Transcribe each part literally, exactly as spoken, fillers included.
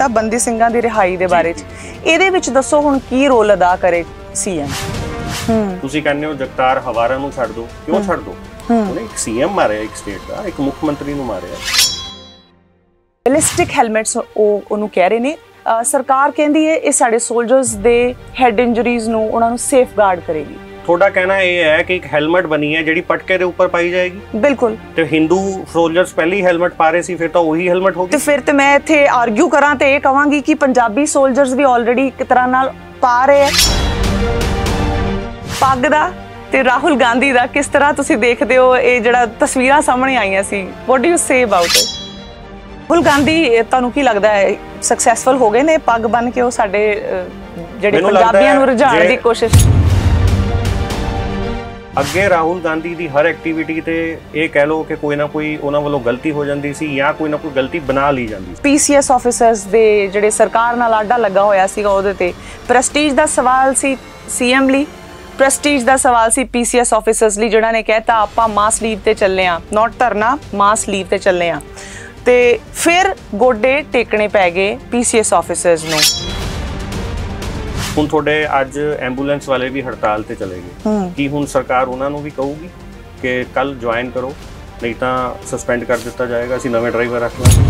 ਦਿੱਤਾ ਬੰਦੀ ਸਿੰਘਾਂ ਦੀ ਰਿਹਾਈ ਦੇ ਬਾਰੇ 'ਚ। ਇਹਦੇ ਵਿੱਚ ਦੱਸੋ ਹੁਣ ਕੀ ਰੋਲ ਅਦਾ ਕਰੇ ਸੀਐਮ? ਹੂੰ, ਤੁਸੀਂ ਕਹਿੰਦੇ ਹੋ ਜਗਤਾਰ ਹਵਾਰਾ ਨੂੰ ਛੱਡ ਦੋ, ਕਿਉਂ ਛੱਡ ਦੋ? ਉਹਨੇ ਇੱਕ ਸੀਐਮ ਮਾਰਿਆ, ਇੱਕ ਸਟੇਟ ਦਾ, ਇੱਕ ਮੁੱਖ ਮੰਤਰੀ ਨੂੰ ਮਾਰਿਆ। ਬੈਲਿਸਟਿਕ ਹੈਲਮਟਸ ਉਹ ਉਹਨੂੰ ਕਹਿ ਰਹੇ ਨੇ। ਸਰਕਾਰ ਕਹਿੰਦੀ ਹੈ ਇਹ ਸਾਡੇ ਸੋਲਜਰਸ ਦੇ ਹੈਡ ਇੰਜਰੀਜ਼ ਨੂੰ ਉਹਨਾਂ ਨੂੰ ਸੇਫਗਾਰਡ ਕਰੇਗੀ। ਤੁਹਾਡਾ ਕਹਿਣਾ ਇਹ ਹੈ ਕਿ ਇੱਕ ਹੈਲਮਟ ਬਣੀ ਹੈ ਜਿਹੜੀ ਪਟਕੇ ਦੇ ਉੱਪਰ ਪਾਈ ਜਾਏਗੀ? ਬਿਲਕੁਲ। ਤੇ ਹਿੰਦੂ ਸੋਲਜਰਸ ਪਹਿਲੀ ਹੈਲਮਟ ਪਾ ਰਹੇ ਸੀ, ਫਿਰ ਤਾਂ ਉਹੀ ਹੈਲਮਟ ਹੋਗੀ। ਤੇ ਫਿਰ ਤੇ ਮੈਂ ਇੱਥੇ ਆਰਗੂ ਕਰਾਂ ਤੇ ਇਹ ਕਹਾਂਗੀ ਕਿ ਪੰਜਾਬੀ ਸੋਲਜਰਸ ਵੀ ਆਲਰੇਡੀ ਇੱਕ ਤਰ੍ਹਾਂ ਨਾਲ ਪਾ ਰਹੇ ਆ। ਪੱਗ ਦਾ ਤੇ ਰਾਹੁਲ ਗਾਂਧੀ ਦਾ ਕਿਸ ਤਰ੍ਹਾਂ ਤੁਸੀਂ ਦੇਖਦੇ ਹੋ ਇਹ ਜਿਹੜਾ ਤਸਵੀਰਾਂ ਸਾਹਮਣੇ ਆਈਆਂ ਸੀ? What do you say about it? Rahul Gandhi ਤੁਹਾਨੂੰ ਕੀ ਲੱਗਦਾ ਹੈ ਸਕਸੈਸਫੁਲ ਹੋ ਗਏ ਨੇ ਪੱਗ ਬੰਨ ਕੇ ਉਹ ਸਾਡੇ ਜਿਹੜੇ ਪੰਜਾਬੀਆਂ ਨੂੰ ਰੁਝਾਉਣ ਦੀ ਕੋਸ਼ਿਸ਼? ਅੱਗੇ ਰਾਹੁਲ ਗਾਂਧੀ ਦੀ ਹਰ ਐਕਟੀਵਿਟੀ ਤੇ ਇਹ ਕਹਿ ਲਓ ਕਿ ਕੋਈ ਨਾ ਕੋਈ ਉਹਨਾਂ ਵੱਲੋਂ ਗਲਤੀ ਹੋ ਜਾਂਦੀ ਸੀ ਜਾਂ ਕੋਈ ਨਾ ਕੋਈ ਗਲਤੀ ਬਣਾ ਲਈ ਜਾਂਦੀ। ਪੀਸੀਐਸ ਆਫੀਸਰਸ ਦੇ ਜਿਹੜੇ ਸਰਕਾਰ ਨਾਲ ਆਡਾ ਲੱਗਾ ਹੋਇਆ ਸੀਗਾ ਉਹਦੇ ਤੇ ਪ੍ਰੈਸਟੀਜ ਦਾ ਸਵਾਲ ਸੀ ਸੀਐਮ ਲਈ, ਪ੍ਰੈਸਟੀਜ ਦਾ ਸਵਾਲ ਸੀ ਪੀਸੀਐਸ ਆਫੀਸਰਸ ਲਈ ਜਿਹੜਾ ਨੇ ਕਹਿਤਾ ਆਪਾਂ ਮਾਸ ਲੀਵ ਤੇ ਚੱਲੇ ਆ, ਨੋਟ ਧਰਨਾ, ਮਾਸ ਲੀਵ ਤੇ ਚੱਲੇ ਆ। ਤੇ ਫਿਰ ਗੋਡੇ ਟੇਕਣੇ ਪੈ ਗਏ ਪੀਸੀਐਸ ਆਫੀਸਰਸ ਨੂੰ। ਹੁਣ ਤੁਹਾਡੇ ਅੱਜ ਐਂਬੂਲੈਂਸ ਵਾਲੇ ਵੀ ਹੜਤਾਲ ਤੇ ਚਲੇ ਗਏ, ਕੀ ਹੁਣ ਸਰਕਾਰ ਉਹਨਾਂ ਨੂੰ ਵੀ ਕਹੂਗੀ ਕਿ ਕੱਲ ਜੁਆਇਨ ਕਰੋ, ਨਹੀਂ ਤਾਂ ਸਸਪੈਂਡ ਕਰ ਦਿੱਤਾ ਜਾਏਗਾ, ਅਸੀਂ ਨਵੇਂ ਡਰਾਈਵਰ ਰੱਖ ਲਾਂਗੇ?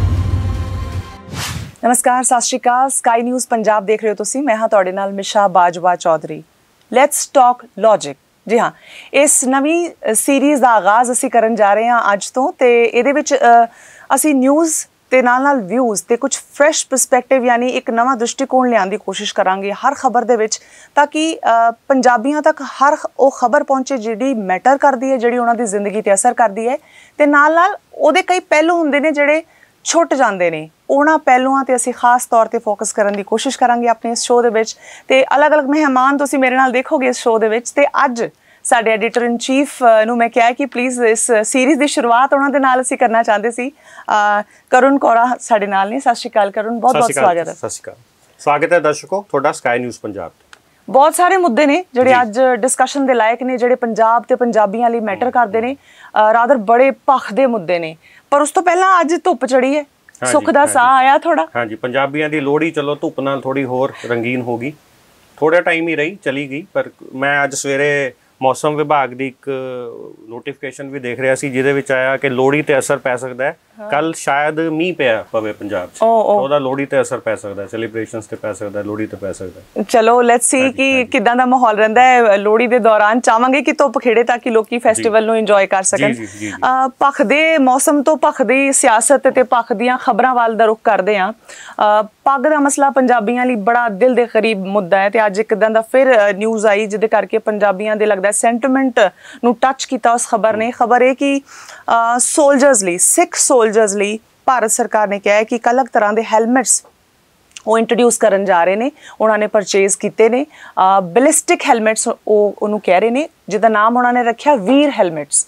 ਨਮਸਕਾਰ, ਸਤਿ ਸ਼੍ਰੀ ਅਕਾਲ। ਸਕਾਈ ਨਿਊਜ਼ ਪੰਜਾਬ ਦੇਖ ਰਹੇ ਹੋ ਤੁਸੀਂ। ਮੈਂ ਹਾਂ ਤੁਹਾਡੇ ਨਾਲ Misha Bajwa Chaudhary. Let's talk logic. ਜੀ ਹਾਂ, ਇਸ ਨਵੀਂ ਸੀਰੀਜ਼ ਦਾ ਆਗਾਜ਼ ਅਸੀਂ ਕਰਨ ਜਾ ਰਹੇ ਹਾਂ ਅੱਜ ਤੋਂ, ਤੇ ਇਹਦੇ ਵਿੱਚ ਅਸੀਂ ਨਿਊਜ਼ ਤੇ ਨਾਲ ਨਾਲ ਵਿਊਜ਼ ਤੇ ਕੁਝ ਫਰੈਸ਼ ਪਰਸਪੈਕਟਿਵ ਯਾਨੀ ਇੱਕ ਨਵਾਂ ਦ੍ਰਿਸ਼ਟੀਕੋਣ ਲਿਆਉਣ ਦੀ ਕੋਸ਼ਿਸ਼ ਕਰਾਂਗੇ ਹਰ ਖਬਰ ਦੇ ਵਿੱਚ, ਤਾਂ ਕਿ ਪੰਜਾਬੀਆਂ ਤੱਕ ਹਰ ਉਹ ਖਬਰ ਪਹੁੰਚੇ ਜਿਹੜੀ ਮੈਟਰ ਕਰਦੀ ਹੈ, ਜਿਹੜੀ ਉਹਨਾਂ ਦੀ ਜ਼ਿੰਦਗੀ ਤੇ ਅਸਰ ਕਰਦੀ ਹੈ, ਤੇ ਨਾਲ ਨਾਲ ਉਹਦੇ ਕਈ ਪਹਿਲੂ ਹੁੰਦੇ ਨੇ ਜਿਹੜੇ ਛੁੱਟ ਜਾਂਦੇ ਨੇ। ਉਹਨਾਂ ਪਹਿਲੂਆਂ ਤੇ ਅਸੀਂ ਖਾਸ ਤੌਰ ਤੇ ਫੋਕਸ ਕਰਨ ਦੀ ਕੋਸ਼ਿਸ਼ ਕਰਾਂਗੇ ਆਪਣੇ ਇਸ ਸ਼ੋਅ ਦੇ ਵਿੱਚ, ਤੇ ਅਲੱਗ-ਅਲੱਗ ਮਹਿਮਾਨ ਤੁਸੀਂ ਮੇਰੇ ਨਾਲ ਦੇਖੋਗੇ ਇਸ ਸ਼ੋਅ ਦੇ ਵਿੱਚ। ਤੇ ਅੱਜ ਸਾਡੇ ਐਡੀਟਰ ਇਨ ਚੀਫ ਨੂੰ ਮੈਂ ਕਿਹਾ ਕਿ ਪਲੀਜ਼ ਇਸ ਸੀਰੀਜ਼ ਦੀ ਸ਼ੁਰੂਆਤ ਉਹਨਾਂ ਦੇ ਨਾਲ ਅਸੀਂ ਕਰਨਾ ਚਾਹੁੰਦੇ ਸੀ। ਕਰੁਣ ਕੋਰਾ ਸਾਡੇ ਨਾਲ ਨੇ। ਸਤਿ ਸ਼੍ਰੀ ਅਕਾਲ ਕਰੁਣ, ਬਹੁਤ ਬਹੁਤ ਸਵਾਗਤ ਹੈ। ਸਤਿ ਸ਼੍ਰੀ ਅਕਾਲ, ਸਵਾਗਤ ਹੈ ਦਰਸ਼ਕੋ ਤੁਹਾਡਾ ਸਕਾਈ ਨਿਊਜ਼ ਪੰਜਾਬ ਤੇ। ਬਹੁਤ ਸਾਰੇ ਮੁੱਦੇ ਨੇ ਜਿਹੜੇ ਅੱਜ ਡਿਸਕਸ਼ਨ ਦੇ ਲਾਇਕ ਨੇ, ਜਿਹੜੇ ਪੰਜਾਬ ਤੇ ਪੰਜਾਬੀਆਂ ਲਈ ਮੈਟਰ ਕਰਦੇ ਨੇ, ਰਾਦਰ ਬੜੇ ਭਖ ਦੇ ਮੁੱਦੇ ਨੇ। ਪਰ ਉਸ ਤੋਂ ਪਹਿਲਾਂ ਅੱਜ ਧੁੱਪ ਚੜੀ ਹੈ, ਸੁੱਖ ਦਾ ਸਾਹ ਆਇਆ ਥੋੜਾ। ਹਾਂਜੀ, ਪੰਜਾਬੀਆਂ ਦੀ ਲੋਹੜੀ ਚਲੋ ਧੁੱਪ ਨਾਲ ਥੋੜੀ ਹੋਰ ਰੰਗੀਨ ਹੋ ਗਈ, ਥੋੜਾ ਟਾਈਮ ਹੀ ਰਹੀ, ਚਲੀ ਗਈ। ਪਰ ਮੈਂ ਅੱਜ ਸਵੇਰੇ ਮੌਸਮ ਵਿਭਾਗ ਦੀ ਇੱਕ ਨੋਟੀਫਿਕੇਸ਼ਨ ਵੀ ਦੇਖ ਰਿਹਾ ਸੀ ਜਿਹਦੇ ਵਿੱਚ ਆਇਆ ਕਿ ਲੋਹੜੀ ਤੇ ਅਸਰ ਪੈ ਸਕਦਾ ਹੈ। ਕੱਲ ਸ਼ਾਇਦ ਮੀਂਹ ਪਿਆ ਪਵੇ ਪੰਜਾਬ 'ਚ, ਉਹਦਾ ਲੋਹੜੀ ਤੇ ਅਸਰ ਪੈ ਸਕਦਾ ਹੈ, ਸੈਲੀਬ੍ਰੇਸ਼ਨਸ ਤੇ ਪੈ ਸਕਦਾ ਹੈ, ਲੋਹੜੀ ਤੇ ਪੈ ਸਕਦਾ ਹੈ। ਚਲੋ ਲੈਟਸ ਸੀ ਕਿ ਕਿਦਾਂ ਦਾ ਮਾਹੌਲ ਰਹਿੰਦਾ ਹੈ ਲੋਹੜੀ ਦੇ ਦੌਰਾਨ। ਚਾਹਾਂਗੇ ਕਿ ਧੁੱਪ ਖੇੜੇ ਤਾਂ ਕਿ ਲੋਕੀ ਫੈਸਟੀਵਲ ਨੂੰ ਇੰਜੋਏ ਕਰ ਸਕਣ। ਭਖ ਦੇ ਮੌਸਮ ਤੋਂ ਭਖ ਦੀ ਸਿਆਸਤ ਤੇ ਭਖ ਦੀਆਂ ਖਬਰਾਂ ਵੱਲ ਦਾ ਰੁਖ ਕਰਦੇ ਹਾਂ। ਪੱਗ ਦਾ ਮਸਲਾ ਪੰਜਾਬੀਆਂ ਲਈ ਬੜਾ ਦਿਲ ਦੇ ਕਰੀਬ ਮੁੱਦਾ ਹੈ, ਤੇ ਅੱਜ ਇੱਕਦਾਂ ਦਾ ਫਿਰ ਨਿਊਜ਼ ਆਈ ਜਿਹਦੇ ਕਰਕੇ ਪੰਜਾਬੀਆਂ ਦੇ ਲੱਗਦਾ ਸੈਂਟੀਮੈਂਟ ਨੂੰ ਟੱਚ ਕੀਤਾ ਉਸ ਖਬਰ ਨੇ। ਖਬਰ ਇਹ ਕਿ ਸੋਲਜਰਸ ਲਈ, ਸਿੱਖ ਸੋਲਜਰਸ ਲਈ ਭਾਰਤ ਸਰਕਾਰ ਨੇ ਕਿਹਾ ਹੈ ਕਿ ਇੱਕ ਅਲੱਗ ਤਰ੍ਹਾਂ ਦੇ ਹੈਲਮਟਸ ਉਹ ਇੰਟਰੋਡਿਊਸ ਕਰਨ ਜਾ ਰਹੇ ਨੇ। ਉਹਨਾਂ ਨੇ ਪਰਚੇਜ਼ ਕੀਤੇ ਨੇ ਬੈਲਿਸਟਿਕ ਹੈਲਮਟਸ, ਉਹ ਉਹਨੂੰ ਕਹਿ ਰਹੇ ਨੇ, ਜਿਹਦਾ ਨਾਮ ਉਹਨਾਂ ਨੇ ਰੱਖਿਆ ਵੀਰ ਹੈਲਮਟਸ।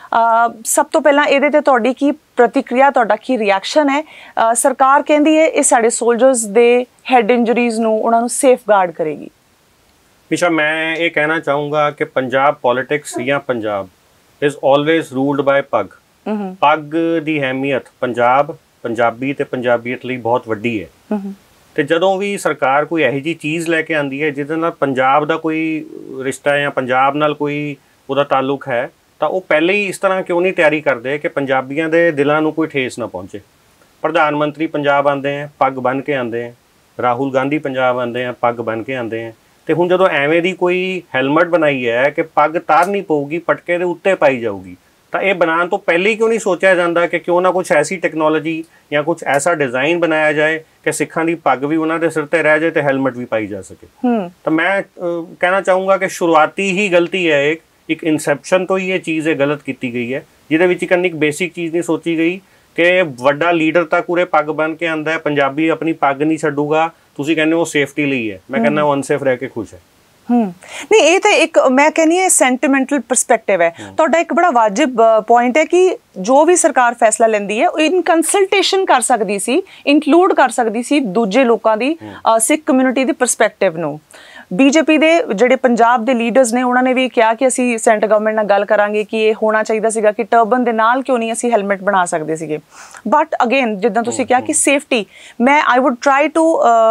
ਸਭ ਤੋਂ ਪਹਿਲਾਂ ਇਹਦੇ ਤੇ ਤੁਹਾਡੀ ਕੀ ਪ੍ਰਤੀਕਿਰਿਆ, ਤੁਹਾਡਾ ਕੀ ਰਿਐਕਸ਼ਨ ਹੈ? ਸਰਕਾਰ ਕਹਿੰਦੀ ਹੈ ਇਹ ਸਾਡੇ ਸੋਲਜਰਸ ਦੇ ਹੈਡ ਇੰਜਰੀਜ਼ ਨੂੰ ਉਹਨਾਂ ਨੂੰ ਸੇਫਗਾਰਡ ਕਰੇਗੀ। ਮਿਸ਼ਾ, ਮੈਂ ਇਹ ਕਹਿਣਾ ਚਾਹੂੰਗਾ ਕਿ ਪੰਜਾਬ ਪੋਲਿਟਿਕਸ ਜਾਂ Punjab is always ruled by ਪੱਗ। ਪੱਗ ਦੀ ਅਹਿਮੀਅਤ ਪੰਜਾਬ, ਪੰਜਾਬੀ ਤੇ ਪੰਜਾਬੀਅਤ ਲਈ ਬਹੁਤ ਵੱਡੀ ਹੈ। ਤੇ ਜਦੋਂ ਵੀ ਸਰਕਾਰ ਕੋਈ ਇਹੋ ਜਿਹੀ ਚੀਜ਼ ਲੈ ਕੇ ਆਉਂਦੀ ਹੈ ਜਿਹਦੇ ਨਾਲ ਪੰਜਾਬ ਦਾ ਕੋਈ ਰਿਸ਼ਤਾ ਜਾਂ ਪੰਜਾਬ ਨਾਲ ਕੋਈ ਉਹਦਾ ਤਾਲੁਕ ਹੈ, ਤਾਂ ਉਹ ਪਹਿਲੇ ਹੀ ਇਸ ਤਰ੍ਹਾਂ ਕਿਉਂ ਨਹੀਂ ਤਿਆਰੀ ਕਰਦੇ ਕਿ ਪੰਜਾਬੀਆਂ ਦੇ ਦਿਲਾਂ ਨੂੰ ਕੋਈ ਠੇਸ ਨਾ ਪਹੁੰਚੇ। ਪ੍ਰਧਾਨ ਮੰਤਰੀ ਪੰਜਾਬ ਆਉਂਦੇ ਹੈ, ਪੱਗ ਬੰਨ੍ਹ ਕੇ ਆਉਂਦੇ ਹੈ, ਰਾਹੁਲ ਗਾਂਧੀ ਪੰਜਾਬ ਆਉਂਦੇ ਹੈ, ਪੱਗ ਬੰਨ੍ਹ ਕੇ ਆਉਂਦੇ ਹੈ। ਤੇ ਹੁਣ ਜਦੋਂ ਐਵੇਂ ਦੀ ਕੋਈ ਹੈਲਮਟ ਬਣਾਈ ਹੈ ਕਿ ਪੱਗ ਤਾਰਨੀ ਪਊਗੀ, ਪਟਕੇ ਦੇ ਉੱਤੇ ਪਾਈ ਜਾਊਗੀ, ਤਾਂ ਇਹ ਬਣਾਉਣ ਤੋਂ ਪਹਿਲੇ ਹੀ ਕਿਉਂ ਨਹੀਂ ਸੋਚਿਆ ਜਾਂਦਾ ਕਿ ਕਿਉਂ ਨਾ ਕੁਛ ਐਸੀ ਟੈਕਨੋਲੋਜੀ ਜਾਂ ਕੁਛ ਐਸਾ ਡਿਜ਼ਾਈਨ ਬਣਾਇਆ ਜਾਏ ਕਿ ਸਿੱਖਾਂ ਦੀ ਪੱਗ ਵੀ ਉਹਨਾਂ ਦੇ ਸਿਰ ਤੇ ਰਹਿ ਜਾਏ ਤੇ ਹੈਲਮਟ ਵੀ ਪਾਈ ਜਾ ਸਕੇ। ਤਾਂ ਮੈਂ ਕਹਿਣਾ ਚਾਹੂੰਗਾ ਕਿ ਸ਼ੁਰੂਆਤੀ ਹੀ ਗਲਤੀ ਹੈ, ਇੱਕ ਇੱਕ ਇਨਸੈਪਸ਼ਨ ਤੋਂ ਹੀ ਇਹ ਚੀਜ਼ ਇਹ ਗਲਤ ਕੀਤੀ ਗਈ ਹੈ, ਜਿਹਦੇ ਵਿੱਚ ਇੱਕ ਬੇਸਿਕ ਚੀਜ਼ ਨਹੀਂ ਸੋਚੀ ਗਈ ਕਿ ਵੱਡਾ ਲੀਡਰ ਤਾਂ ਪੂਰੇ ਪੱਗ ਬੰਨ੍ਹ ਕੇ ਆਉਂਦਾ ਹੈ, ਪੰਜਾਬੀ ਆਪਣੀ ਪੱਗ ਨਹੀਂ ਛੱਡੂਗਾ। ਤੁਸੀਂ ਕਹਿੰਦੇ ਉਹ ਸੇਫਟੀ ਲਈ ਹੈ, ਮੈਂ ਕਹਿੰਦਾ ਉਹ ਅਨਸੇਫ ਰਹਿ ਕੇ ਖੁਸ਼ ਹੈ। ਹੂੰ, ਨਹੀਂ ਇਹ ਤਾਂ ਇੱਕ ਮੈਂ ਕਹਿੰਦੀ ਹਾਂ ਸੈਂਟੀਮੈਂਟਲ ਪਰਸਪੈਕਟਿਵ ਹੈ ਤੁਹਾਡਾ। ਇੱਕ ਬੜਾ ਵਾਜਿਬ ਪੁਆਇੰਟ ਹੈ ਕਿ ਜੋ ਵੀ ਸਰਕਾਰ ਫੈਸਲਾ ਲੈਂਦੀ ਹੈ ਉਹ ਇਨ ਕੰਸਲਟੇਸ਼ਨ ਕਰ ਸਕਦੀ ਸੀ, ਇਨਕਲੂਡ ਕਰ ਸਕਦੀ ਸੀ ਦੂਜੇ ਲੋਕਾਂ ਦੀ, ਸਿੱਖ ਕਮਿਊਨਿਟੀ ਦੀ ਪਰਸਪੈਕਟਿਵ ਨੂੰ। ਬੀਜੇਪੀ ਦੇ ਜਿਹੜੇ ਪੰਜਾਬ ਦੇ ਲੀਡਰਸ ਨੇ ਉਹਨਾਂ ਨੇ ਵੀ ਕਿਹਾ ਕਿ ਅਸੀਂ ਸੈਂਟਰ ਗਵਰਨਮੈਂਟ ਨਾਲ ਗੱਲ ਕਰਾਂਗੇ ਕਿ ਇਹ ਹੋਣਾ ਚਾਹੀਦਾ ਸੀਗਾ ਕਿ ਟਰਬਨ ਦੇ ਨਾਲ ਕਿਉਂ ਨਹੀਂ ਅਸੀਂ ਹੈਲਮਟ ਬਣਾ ਸਕਦੇ ਸੀਗੇ। ਬਟ ਅਗੇਨ ਜਿੱਦਾਂ ਤੁਸੀਂ ਕਿਹਾ ਕਿ ਸੇਫਟੀ, ਮੈਂ I would try to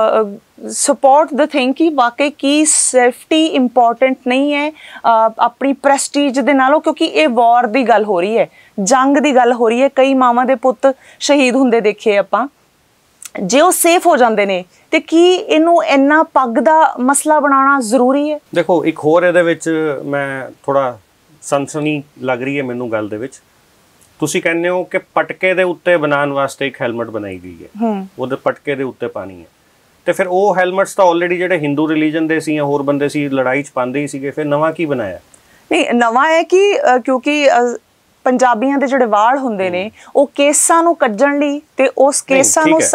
support the thing ਕਿ ਵਾਕਈ ਕੀ ਸੇਫਟੀ ਇੰਪੋਰਟੈਂਟ ਨਹੀਂ ਹੈ ਆਪਣੀ ਪ੍ਰੈਸਟੀਜ ਦੇ ਨਾਲੋਂ, ਕਿਉਂਕਿ ਇਹ ਵਾਰ ਦੀ ਗੱਲ ਹੋ ਰਹੀ ਹੈ, ਜੰਗ ਦੀ ਗੱਲ ਹੋ ਰਹੀ ਹੈ, ਕਈ ਮਾਵਾਂ ਦੇ ਪੁੱਤ ਸ਼ਹੀਦ ਹੁੰਦੇ ਦੇਖੇ ਆਪਾਂ। ਜੇ ਉਹ ਸੇਫ ਹੋ ਜਾਂਦੇ ਨੇ ਤੇ ਕੀ ਇਹਨੂੰ ਇੰਨਾ ਪੱਗ ਦਾ ਮਸਲਾ ਬਣਾਉਣਾ ਜ਼ਰੂਰੀ ਹੈ? ਦੇਖੋ ਇੱਕ ਹੋਰ ਇਹਦੇ ਵਿੱਚ ਮੈਂ ਥੋੜਾ ਸਨਸਨੀ ਲੱਗ ਰਹੀ ਹੈ ਮੈਨੂੰ ਗੱਲ ਦੇ ਵਿੱਚ, ਤੁਸੀਂ ਕਹਿੰਦੇ ਹੋ ਕਿ ਪਟਕੇ ਦੇ ਉੱਤੇ ਬਣਾਉਣ ਵਾਸਤੇ ਇੱਕ ਹੈਲਮਟ ਬਣਾਈ ਗਈ ਹੈ, ਉਹਦੇ ਪਟਕੇ ਦੇ ਉੱਤੇ ਪਾਣੀ ਹੈ, ਤੇ ਫਿਰ ਉਹ ਹੈਲਮਟਸ ਤਾਂ ਆਲਰੇਡੀ ਜਿਹੜੇ ਹਿੰਦੂ ਰਿਲੀਜਨ ਦੇ ਸੀ ਜਾਂ ਹੋਰ ਬੰਦੇ ਸੀ ਲੜਾਈ 'ਚ ਪਾਉਂਦੇ ਹੀ ਸੀਗੇ, ਫਿਰ ਨਵਾਂ ਕੀ ਬਣਾਇਆ? ਨਹੀਂ ਨਵਾਂ ਹੈ ਕਿ ਕਿਉਂਕਿ ਪੰਜਾਬੀਆਂ ਦੇ ਜਿਹੜੇ ਵਾਲ ਹੁੰਦੇ ਨੇ ਉਹ ਕੇਸਾਂ ਨੂੰ ਕੱਜਣ ਲਈ ਤੇ ਉਸ ਕੇਸਾਂ ਨੂੰ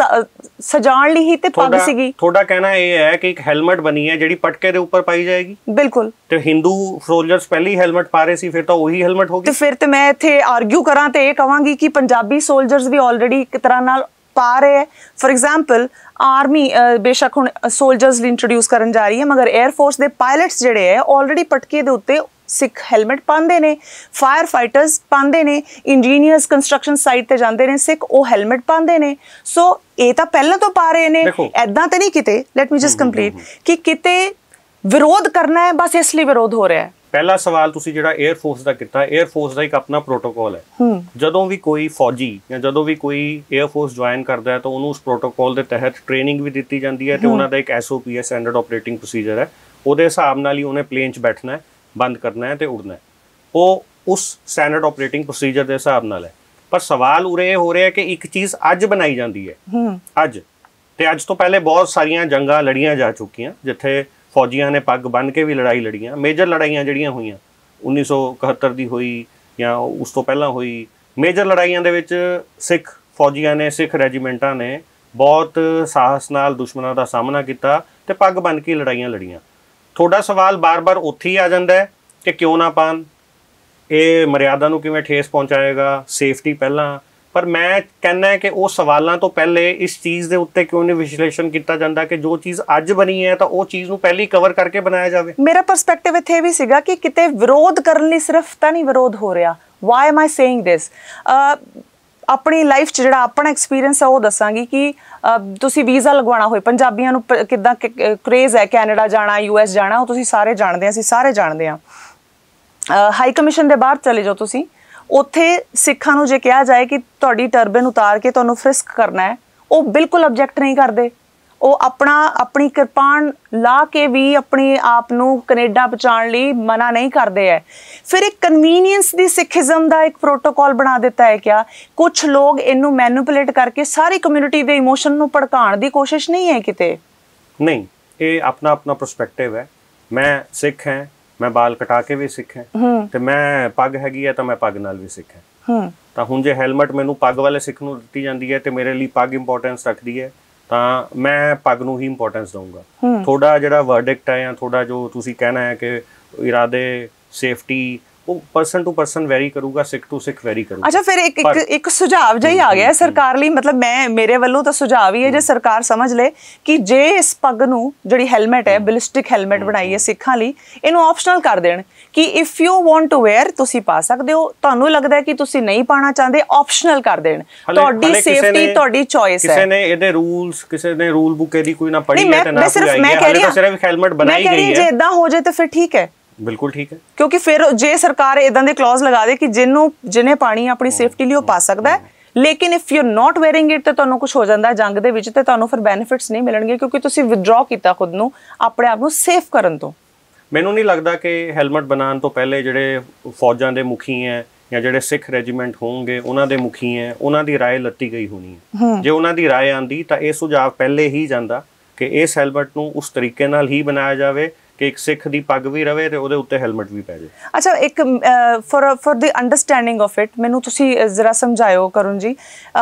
ਸਜਾਉਣ ਲਈ ਹੀ ਤੇ ਪੱਗ ਸੀਗੀ। ਤੁਹਾਡਾ ਕਹਿਣਾ ਇਹ ਹੈ ਕਿ ਇੱਕ ਹੈਲਮਟ ਬਣੀ ਹੈ ਜਿਹੜੀ ਪਟਕੇ ਦੇ ਉੱਪਰ ਪਾਈ ਜਾਏਗੀ? ਬਿਲਕੁਲ। ਤੇ ਹਿੰਦੂ ਸੋਲਜਰਸ ਪਹਿਲੀ ਹੈਲਮਟ ਪਾ ਰਹੇ ਸੀ, ਫਿਰ ਤਾਂ ਉਹੀ ਹੈਲਮਟ ਹੋ ਗਈ। ਤੇ ਫਿਰ ਤੇ ਮੈਂ ਇੱਥੇ ਆਰਗੂ ਕਰਾਂ ਤੇ ਇਹ ਕਹਾਂਗੀ ਕਿ ਪੰਜਾਬੀ ਸੋਲਜਰਸ ਵੀ ਆਲਰੇਡੀ ਇੱਕ ਤਰ੍ਹਾਂ ਨਾਲ ਪਾ ਰਹੇ ਹੈ। ਫॉर एग्जांपल ਆਰਮੀ ਬੇਸ਼ੱਕ ਹੁਣ ਸੋਲਜਰਸ ਲਈ ਇੰਟਰੋਡਿਊਸ ਕਰਨ ਜਾ ਰਹੀ ਹੈ, ਮਗਰ 에ਅਰ ਫੋਰਸ ਦੇ ਪਾਇਲਟਸ ਜਿਹੜੇ ਹੈ ਆਲਰੇਡੀ ਪਟਕੇ ਦੇ ਉੱਤੇ ਸਿੱਖ ਹੈਲਮਟ ਪਾਉਂਦੇ ਨੇ, ਫਾਇਰ ਫਾਈਟਰਸ ਪਾਉਂਦੇ ਨੇ, ਇੰਜੀਨੀਅਰਸ ਕੰਸਟਰਕਸ਼ਨ ਸਾਈਟ ਤੇ ਜਾਂਦੇ ਨੇ ਸਿੱਖ, ਉਹ ਹੈਲਮਟ ਪਾਉਂਦੇ ਨੇ। ਸੋ ਇਹ ਤਾਂ ਪਹਿਲਾਂ ਤੋਂ ਪਾ ਰਹੇ ਨੇ, ਐਦਾਂ ਤੇ ਨਹੀਂ ਕਿਤੇ, ਲੈਟ ਮੀ ਜਸਟ ਕੰਪਲੀਟ, ਕਿ ਕਿਤੇ ਵਿਰੋਧ ਕਰਨਾ ਹੈ ਬਸ ਇਸ ਲਈ ਵਿਰੋਧ ਹੋ ਰਿਹਾ ਹੈ। ਪਹਿਲਾ ਸਵਾਲ ਤੁਸੀਂ ਜਿਹੜਾ 에ਅਰ ਫੋਰਸ ਦਾ ਕੀਤਾ, 에ਅਰ ਫੋਰਸ ਦਾ ਇੱਕ ਆਪਣਾ ਪ੍ਰੋਟੋਕਾਲ ਹੈ। ਜਦੋਂ ਵੀ ਕੋਈ ਫੌਜੀ ਜਾਂ ਜਦੋਂ ਵੀ ਕੋਈ 에ਅਰ ਫੋਰਸ ਜੁਆਇਨ ਕਰਦਾ ਹੈ ਤਾਂ ਉਹਨੂੰ ਉਸ ਪ੍ਰੋਟੋਕਾਲ ਦੇ ਤਹਿਤ ਟ੍ਰੇਨਿੰਗ ਵੀ ਦਿੱਤੀ ਜਾਂਦੀ ਹੈ ਤੇ ਉਹਨਾਂ ਦਾ ਇੱਕ ਐਸ ਓ ਪੀ ਹੈ, ਸਟੈਂਡਰਡ ਆਪਰੇਟਿੰਗ ਪ੍ਰੋਸੀਜਰ ਹੈ, ਉਹਦੇ ਹਿਸਾਬ ਨਾਲ ਹੀ ਉਹਨੇ ਪਲੇਨ 'ਚ ਬੈਠਣਾ ਹੈ, ਬੰਦ ਕਰਨਾ ਹੈ ਤੇ ਉੜਨਾ ਹੈ, ਉਹ ਉਸ ਸਟੈਂਡਰਡ ਆਪਰੇਟਿੰਗ ਪ੍ਰੋਸੀਜਰ ਦੇ ਹਿਸਾਬ ਨਾਲ ਹੈ। ਪਰ ਸਵਾਲ ਉਰੇ ਇਹ ਹੋ ਰਿਹਾ ਕਿ ਇੱਕ ਚੀਜ਼ ਅੱਜ ਬਣਾਈ ਜਾਂਦੀ ਹੈ, ਅੱਜ ਤੇ ਅੱਜ ਤੋਂ ਪਹਿਲੇ ਬਹੁਤ ਸਾਰੀਆਂ ਜੰਗਾਂ ਲੜੀਆਂ ਜਾ ਚੁੱਕੀਆਂ ਜਿੱਥੇ ਫੌਜੀਆਂ ਨੇ ਪੱਗ ਬੰਨ੍ਹ ਕੇ ਵੀ ਲੜਾਈ ਲੜੀਆਂ। ਮੇਜਰ ਲੜਾਈਆਂ ਜਿਹੜੀਆਂ ਹੋਈਆਂ ਉੱਨੀ ਸੌ ਇਕਹੱਤਰ ਦੀ ਹੋਈ ਜਾਂ ਉਸ ਤੋਂ ਪਹਿਲਾਂ ਹੋਈ, ਮੇਜਰ ਲੜਾਈਆਂ ਦੇ ਵਿੱਚ ਸਿੱਖ ਫੌਜੀਆਂ ਨੇ, ਸਿੱਖ ਰੈਜੀਮੈਂਟਾਂ ਨੇ ਬਹੁਤ ਸਾਹਸ ਨਾਲ ਦੁਸ਼ਮਣਾਂ ਦਾ ਸਾਹਮਣਾ ਕੀਤਾ ਤੇ ਪੱਗ ਬੰਨ੍ਹ ਕੇ ਲੜਾਈਆਂ ਲੜੀਆਂ। ਤੁਹਾਡਾ ਸਵਾਲ ਬਾਰ-ਬਾਰ ਉੱਥੇ ਹੀ ਆ ਜਾਂਦਾ ਹੈ ਕਿ ਕਿਉਂ ਨਾ ਪਾਣ, ਇਹ ਮਰਿਆਦਾ ਨੂੰ ਕਿਵੇਂ ਠੇਸ ਪਹੁੰਚਾਏਗਾ, ਸੇਫਟੀ ਪਹਿਲਾਂ। ਪਰ ਮੈਂ ਕਹਿੰਦਾ ਹੈ ਕਿ ਉਹ ਸਵਾਲਾਂ ਤੋਂ ਪਹਿਲੇ ਇਸ ਚੀਜ਼ ਦੇ ਉੱਤੇ ਕਿਉਂ ਨਹੀਂ ਵਿਸ਼ਲੇਸ਼ਣ ਕੀਤਾ ਜਾਂਦਾ ਕਿ ਜੋ ਚੀਜ਼ ਅੱਜ ਬਣੀ ਹੈ ਤਾਂ ਉਹ ਚੀਜ਼ ਨੂੰ ਪਹਿਲੀ ਕਵਰ ਕਰਕੇ ਬਣਾਇਆ ਜਾਵੇ। ਮੇਰਾ ਪਰਸਪੈਕਟਿਵ ਇੱਥੇ ਵੀ ਸੀਗਾ ਕਿ ਕਿਤੇ ਵਿਰੋਧ ਕਰਨ ਲਈ ਸਿਰਫ ਤਾਂ ਨਹੀਂ ਵਿਰੋਧ ਹੋ ਰਿਹਾ। Why am I saying this? ਆਪਣੀ ਲਾਈਫ 'ਚ ਜਿਹੜਾ ਆਪਣਾ ਐਕਸਪੀਰੀਅੰਸ ਹੈ ਉਹ ਦੱਸਾਂਗੀ ਕਿ ਤੁਸੀਂ ਵੀਜ਼ਾ ਲਗਵਾਉਣਾ ਹੋਏ, ਪੰਜਾਬੀਆਂ ਨੂੰ ਕਿੱਦਾਂ ਕਰੇਜ਼ ਹੈ ਕੈਨੇਡਾ ਜਾਣਾ, ਯੂ ਐਸ ਜਾਣਾ, ਉਹ ਤੁਸੀਂ ਸਾਰੇ ਜਾਣਦੇ ਹਾਂ, ਅਸੀਂ ਸਾਰੇ ਜਾਣਦੇ ਹਾਂ। ਹਾਈ ਕਮਿਸ਼ਨ ਦੇ ਬਾਹਰ ਚਲੇ ਜਾਓ ਤੁਸੀਂ, ਉੱਥੇ ਸਿੱਖਾਂ ਨੂੰ ਜੇ ਕਿਹਾ ਜਾਏ ਕਿ ਤੁਹਾਡੀ ਟਰਬਨ ਉਤਾਰ ਕੇ ਤੁਹਾਨੂੰ ਫ੍ਰਿਸਕ ਕਰਨਾ ਹੈ, ਉਹ ਬਿਲਕੁਲ ਆਬਜੈਕਟ ਨਹੀਂ ਕਰਦੇ। ਉਹ ਆਪਣਾ ਆਪਣੀ ਕਿਰਪਾਨ ਲਾ ਕੇ ਵੀ ਆਪਣੇ ਆਪ ਨੂੰ ਕੈਨੇਡਾ ਪਹੁੰਚਾਉਣ ਲਈ ਮਨਾ ਨਹੀਂ ਕਰਦੇ ਹੈ। ਫਿਰ ਇੱਕ ਕਨਵੀਨੀਅੰਸ ਦੀ ਸਿੱਖਿਜ਼ਮ ਦਾ ਇੱਕ ਪ੍ਰੋਟੋਕਾਲ ਬਣਾ ਦਿੱਤਾ ਹੈ। ਕਿਆ ਕੁਛ ਲੋਕ ਇਹਨੂੰ ਮੈਨੂਪੂਲੇਟ ਕਰਕੇ ਸਾਰੀ ਕਮਿਊਨਿਟੀ ਦੇ ਇਮੋਸ਼ਨ ਨੂੰ ਭੜਕਾਉਣ ਦੀ ਕੋਸ਼ਿਸ਼ ਨਹੀਂ ਹੈ ਕਿਤੇ? ਨਹੀਂ, ਇਹ ਆਪਣਾ ਆਪਣਾ ਪਰਸਪੈਕਟਿਵ ਹੈ। ਮੈਂ ਸਿੱਖ ਹਾਂ, ਮੈਂ ਬਾਲ ਕਟਾ ਕੇ ਵੀ ਸਿੱਖ ਹਾਂ ਤੇ ਮੈਂ ਪੱਗ ਹੈਗੀ ਹੈ ਤਾਂ ਮੈਂ ਪੱਗ ਨਾਲ ਵੀ ਸਿੱਖ ਹਾਂ। ਤਾਂ ਹੁਣ ਜੇ ਹੈਲਮਟ ਮੈਨੂੰ ਪੱਗ ਵਾਲੇ ਸਿੱਖ ਨੂੰ ਦਿੱਤੀ ਜਾਂਦੀ ਹੈ ਤੇ ਮੇਰੇ ਲਈ ਪੱਗ ਇੰਪੋਰਟੈਂਸ ਰੱਖਦੀ ਹੈ ਤਾਂ ਮੈਂ ਪੱਗ ਨੂੰ ਹੀ ਇੰਪੋਰਟੈਂਸ ਦਊਂਗਾ। ਤੁਹਾਡਾ ਜਿਹੜਾ ਵਰਡਿਕਟ ਹੈ ਜਾਂ ਤੁਹਾਡਾ ਜੋ ਤੁਸੀਂ ਕਹਿਣਾ ਹੈ ਕਿ ਇਰਾਦੇ, ਸੇਫਟੀ, ਉਹ ਪਰਸਨ ਟੂ ਪਰਸਨ ਵੈਰੀ ਕਰੂਗਾ, ਸਿੱਖ ਟੂ ਸਿੱਖ ਵੈਰੀ ਕਰੂਗਾ। ਅੱਛਾ, ਫਿਰ ਇੱਕ ਇੱਕ ਇੱਕ ਸੁਝਾਅ ਜਿਹਾ ਹੀ ਆ ਗਿਆ ਸਰਕਾਰ ਲਈ, ਮਤਲਬ ਮੈਂ ਮੇਰੇ ਵੱਲੋਂ ਤਾਂ ਸੁਝਾਅ ਵੀ ਹੈ ਜੇ ਸਰਕਾਰ ਸਮਝ ਲੇ ਕਿ ਜੇ ਇਸ ਪੱਗ ਨੂੰ ਜਿਹੜੀ ਹੈਲਮਟ ਹੈ, ਬਲਿਸਟਿਕ ਹੈਲਮਟ ਬਣਾਈ ਹੈ ਸਿੱਖਾਂ ਲਈ, ਇਹਨੂੰ ਆਪਸ਼ਨਲ ਕਰ ਦੇਣ ਕਿ if you want to wear ਤੁਸੀਂ ਪਾ ਸਕਦੇ ਹੋ, ਤੁਹਾਨੂੰ ਲੱਗਦਾ ਕਿ ਤੁਸੀਂ ਨਹੀਂ ਪਾਣਾ ਚਾਹੁੰਦੇ ਆਪਸ਼ਨਲ ਕਰ ਦੇਣ, ਤੁਹਾਡੀ ਸੇਫਟੀ ਤੁਹਾਡੀ ਚੋਇਸ ਹੈ। ਕਿਸੇ ਨੇ ਇਹਦੇ ਰੂਲਸ, ਕਿਸੇ ਨੇ ਰੂਲ ਬੁੱਕ ਇਹਦੀ ਕੋਈ ਨਾ ਪੜ੍ਹੀ ਹੈ ਤੇ ਨਾ ਕੋਈ ਆਈ ਹੈ, ਹਾਲੇ ਤਾਂ ਸਿਰਫ ਹੈਲਮਟ ਬਣਾਈ ਗਈ ਹੈ। ਜੇ ਇਦਾਂ ਹੋ ਜਾਏ ਤਾਂ ਫਿਰ ਠੀਕ ਹੈ, ਬਿਲਕੁਲ ਠੀਕ ਹੈ, ਕਿਉਂਕਿ ਫਿਰ ਜੇ ਸਰਕਾਰ ਇਦਾਂ ਦੇ ਕਲੌਜ਼ ਲਗਾ ਦੇ ਕਿ ਜਿਹਨੂੰ ਜਿਹਨੇ ਪਾਣੀ ਆਪਣੀ ਸੇਫਟੀ ਲਈ ਉਹ ਪਾ ਸਕਦਾ ਹੈ, ਲੇਕਿਨ if you not wearing it ਤੇ ਤੁਹਾਨੂੰ ਕੁਝ ਹੋ ਜਾਂਦਾ ਜੰਗ ਦੇ ਵਿੱਚ ਤੇ ਤੁਹਾਨੂੰ ਫਿਰ ਬੈਨੀਫਿਟਸ ਨਹੀਂ ਮਿਲਣਗੇ ਕਿਉਂਕਿ ਤੁਸੀਂ ਵਿਦਡਰਾ ਕੀਤਾ ਖੁਦ ਨੂੰ ਆਪਣੇ ਆਪ ਨੂੰ ਸੇਫ ਕਰਨ ਤੋਂ। ਮੈਨੂੰ ਨਹੀਂ ਲੱਗਦਾ ਕਿ ਹੈਲਮਟ ਬਣਾਉਣ ਤੋਂ ਪਹਿਲੇ ਜਿਹੜੇ ਫੌਜਾਂ ਦੇ ਮੁਖੀ ਹੈ ਜਾਂ ਜਿਹੜੇ ਸਿੱਖ ਰੈਜੀਮੈਂਟ ਹੋਣਗੇ ਉਹਨਾਂ ਦੇ ਮੁਖੀ ਹੈ, ਉਹਨਾਂ ਦੀ ਰਾਏ ਲੱਤੀ ਗਈ ਹੋਣੀ ਹੈ। ਜੇ ਉਹਨਾਂ ਦੀ ਰਾਏ ਆਂਦੀ ਤਾਂ ਇਹ ਸੁਝਾਅ ਪਹਿਲੇ ਹੀ ਜਾਂਦਾ ਕਿ ਇਸ ਹੈਲਮਟ ਨੂੰ ਉਸ ਤਰੀਕੇ ਨਾਲ ਹੀ ਬਣਾਇਆ ਜਾਵੇ ਕਿ ਇੱਕ ਸਿੱਖ ਦੀ ਪੱਗ ਵੀ ਰਵੇ ਤੇ ਉਹਦੇ ਉੱਤੇ ਹੈਲਮਟ ਵੀ ਪੈ ਜਾਏ। ਅੱਛਾ, ਇੱਕ for for the understanding of it ਮੈਨੂੰ ਤੁਸੀਂ ਜ਼ਰਾ ਸਮਝਾਇਓ ਕਰੁਣ ਜੀ,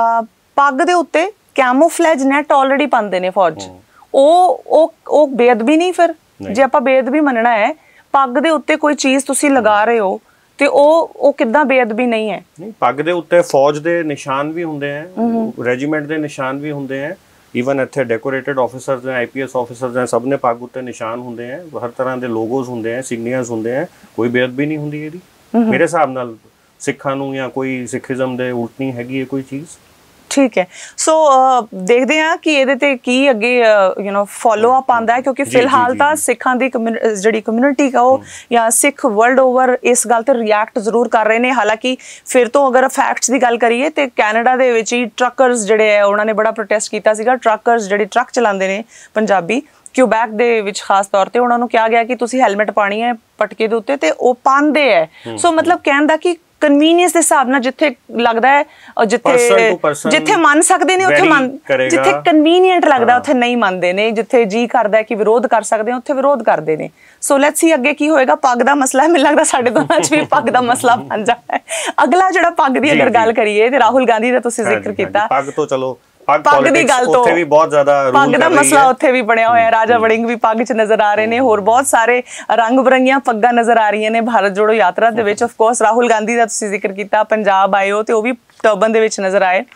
ਪੱਗ ਦੇ ਉੱਤੇ ਕੈਮੋਫਲੇਜ ਨੈਟ ਆਲਰੇਡੀ ਪਾਉਂਦੇ ਨੇ ਫੌਜ, ਉਹ ਉਹ ਉਹ ਬੇਅਦਬੀ ਨਹੀਂ? ਫਿਰ ਜੇ ਆਪਾਂ ਬੇਅਦਬੀ ਮੰਨਣਾ ਹੈ, ਪੱਗ ਦੇ ਉੱਤੇ ਕੋਈ ਚੀਜ਼ ਤੁਸੀਂ ਲਗਾ ਰਹੇ ਹੋ ਤੇ ਉਹ ਉਹ ਕਿੱਦਾਂ ਬੇਅਦਬੀ ਨਹੀਂ ਹੈ? ਨਹੀਂ, ਪੱਗ ਦੇ ਉੱਤੇ ਫੌਜ ਦੇ ਨਿਸ਼ਾਨ ਵੀ ਹੁੰਦੇ ਹੈ, ਰੈਜੀਮੈਂਟ ਦੇ ਨਿਸ਼ਾਨ ਵੀ ਹੁੰਦੇ ਹੈ ਈਵਨ ਇੱਥੇ ਡੈਕੋਰੇਟਡ ਆਫਿਸਰਸ ਨੇ, ਆਈਪੀਐਸ ਆਫਿਸਰਸ ਨੇ, ਸਭ ਨੇ ਪੱਗ ਉੱਤੇ ਨਿਸ਼ਾਨ ਹੁੰਦੇ ਆ, ਹਰ ਤਰ੍ਹਾਂ ਦੇ ਲੋਗੋਜ਼ ਹੁੰਦੇ ਆ, ਸਿਗਨੀਅਰਸ ਹੁੰਦੇ ਆ, ਕੋਈ ਬੇਅਦਬੀ ਨਹੀਂ ਹੁੰਦੀ ਇਹਦੀ ਮੇਰੇ ਹਿਸਾਬ ਨਾਲ। ਸਿੱਖਾਂ ਨੂੰ ਜਾਂ ਕੋਈ ਸਿੱਖੀਜ਼ਮ ਦੇ ਉਲਟ ਨਹੀਂ ਹੈਗੀ ਇਹ ਕੋਈ ਚੀਜ਼। ਠੀਕ ਹੈ, ਸੋ ਦੇਖਦੇ ਹਾਂ ਕਿ ਇਹਦੇ ਤੇ ਕੀ ਅੱਗੇ ਯੂ نو ਫੋਲੋ ਅਪ ਆਉਂਦਾ ਹੈ, ਕਿਉਂਕਿ ਫਿਲਹਾਲ ਤਾਂ ਸਿੱਖਾਂ ਦੀ ਜਿਹੜੀ ਕਮਿਊਨਿਟੀ ਕਹੋ ਜਾਂ ਸਿੱਖ ਵਰਲਡ ਓਵਰ ਇਸ ਗੱਲ ਤੇ ਰਿਐਕਟ ਜ਼ਰੂਰ ਕਰ ਰਹੇ ਨੇ। ਹਾਲਾਂਕਿ ਫਿਰ ਤੋਂ ਅਗਰ ਫੈਕਟਸ ਦੀ ਗੱਲ ਕਰੀਏ ਤੇ ਕੈਨੇਡਾ ਦੇ ਵਿੱਚ ਹੀ ਟਰੱਕਰਸ ਜਿਹੜੇ ਹੈ ਉਹਨਾਂ ਨੇ ਬੜਾ ਪ੍ਰੋਟੈਸਟ ਕੀਤਾ ਸੀਗਾ। ਟਰੱਕਰਸ ਜਿਹੜੇ ਟਰੱਕ ਚਲਾਉਂਦੇ ਨੇ ਪੰਜਾਬੀ, ਕਿਊਬੈਕ ਦੇ ਵਿੱਚ ਖਾਸ ਤੌਰ ਤੇ ਉਹਨਾਂ ਨੂੰ ਕਿਹਾ ਗਿਆ ਕਿ ਤੁਸੀਂ ਹੈਲਮਟ ਪਾਣੀ ਹੈ ਪਟਕੇ ਦੇ ਉੱਤੇ, ਤੇ ਉਹ ਪਾਉਂਦੇ ਹੈ। ਸੋ ਮਤਲਬ ਕਹਿਣ ਦਾ ਕਿ ਕਨਵੀਨੀਅੰਸ ਦੇ ਹਿਸਾਬ ਨਾਲ ਜਿੱਥੇ ਲੱਗਦਾ ਹੈ, ਜਿੱਥੇ ਜਿੱਥੇ ਮੰਨ ਸਕਦੇ ਨੇ ਉੱਥੇ ਮੰਨ, ਜਿੱਥੇ ਕਨਵੀਨੀਐਂਟ ਲੱਗਦਾ ਉੱਥੇ ਨਹੀਂ ਮੰਨਦੇ ਨੇ, ਜਿੱਥੇ ਜੀ ਕਰਦਾ ਕਿ ਵਿਰੋਧ ਕਰ ਸਕਦੇ ਉੱਥੇ ਵਿਰੋਧ ਕਰਦੇ ਨੇ। ਸੋ ਲੈਟਸ ਸੀ ਅੱਗੇ ਕੀ ਹੋਏਗਾ। ਪੱਗ ਦਾ ਮਸਲਾ ਮੈਨੂੰ ਲੱਗਦਾ ਸਾਡੇ ਦੋਨਾਂ 'ਚ ਵੀ ਪੱਗ ਦਾ ਮਸਲਾ ਬਣ ਜਾਣਾ ਹੈ। ਅਗਲਾ ਜਿਹੜਾ ਪੱਗ ਦੀ ਅਗਰ ਗੱਲ ਕਰੀਏ ਤੇ ਰਾਹੁਲ ਗਾਂਧੀ ਦਾ ਤੁਸੀਂ ਜ਼ਿਕਰ ਕੀਤਾ, ਪੱਗ ਤੋਂ ਚਲੋ ਪੱਗ ਦੀ ਗੱਲ ਤੋਂ ਉੱਥੇ ਵੀ ਬਹੁਤ ਜ਼ਿਆਦਾ ਪੱਗ ਦਾ ਮਸਲਾ ਉੱਥੇ ਵੀ ਬਣਿਆ ਹੋਇਆ। ਰਾਜਾ ਵੜਿੰਗ ਵੀ ਪੱਗ 'ਚ ਨਜ਼ਰ ਆ ਰਹੇ ਨੇ, ਹੋਰ ਬਹੁਤ ਸਾਰੇ ਰੰਗ ਬਰੰਗੀਆਂ ਪੱਗਾਂ ਨਜ਼ਰ ਆ ਰਹੀਆਂ ਨੇ ਭਾਰਤ ਜੋੜੋ ਯਾਤਰਾ ਦੇ ਵਿੱਚ। ਆਫ ਕੋਰਸ ਰਾਹੁਲ ਗਾਂਧੀ ਦਾ ਤੁਸੀਂ ਜ਼ਿਕਰ ਕੀਤਾ, ਪੰਜਾਬ ਆਏ ਹੋ ਤੇ ਉਹ ਵੀ ਟਰਬਨ ਦੇ ਵਿੱਚ ਨਜ਼ਰ ਆਏ।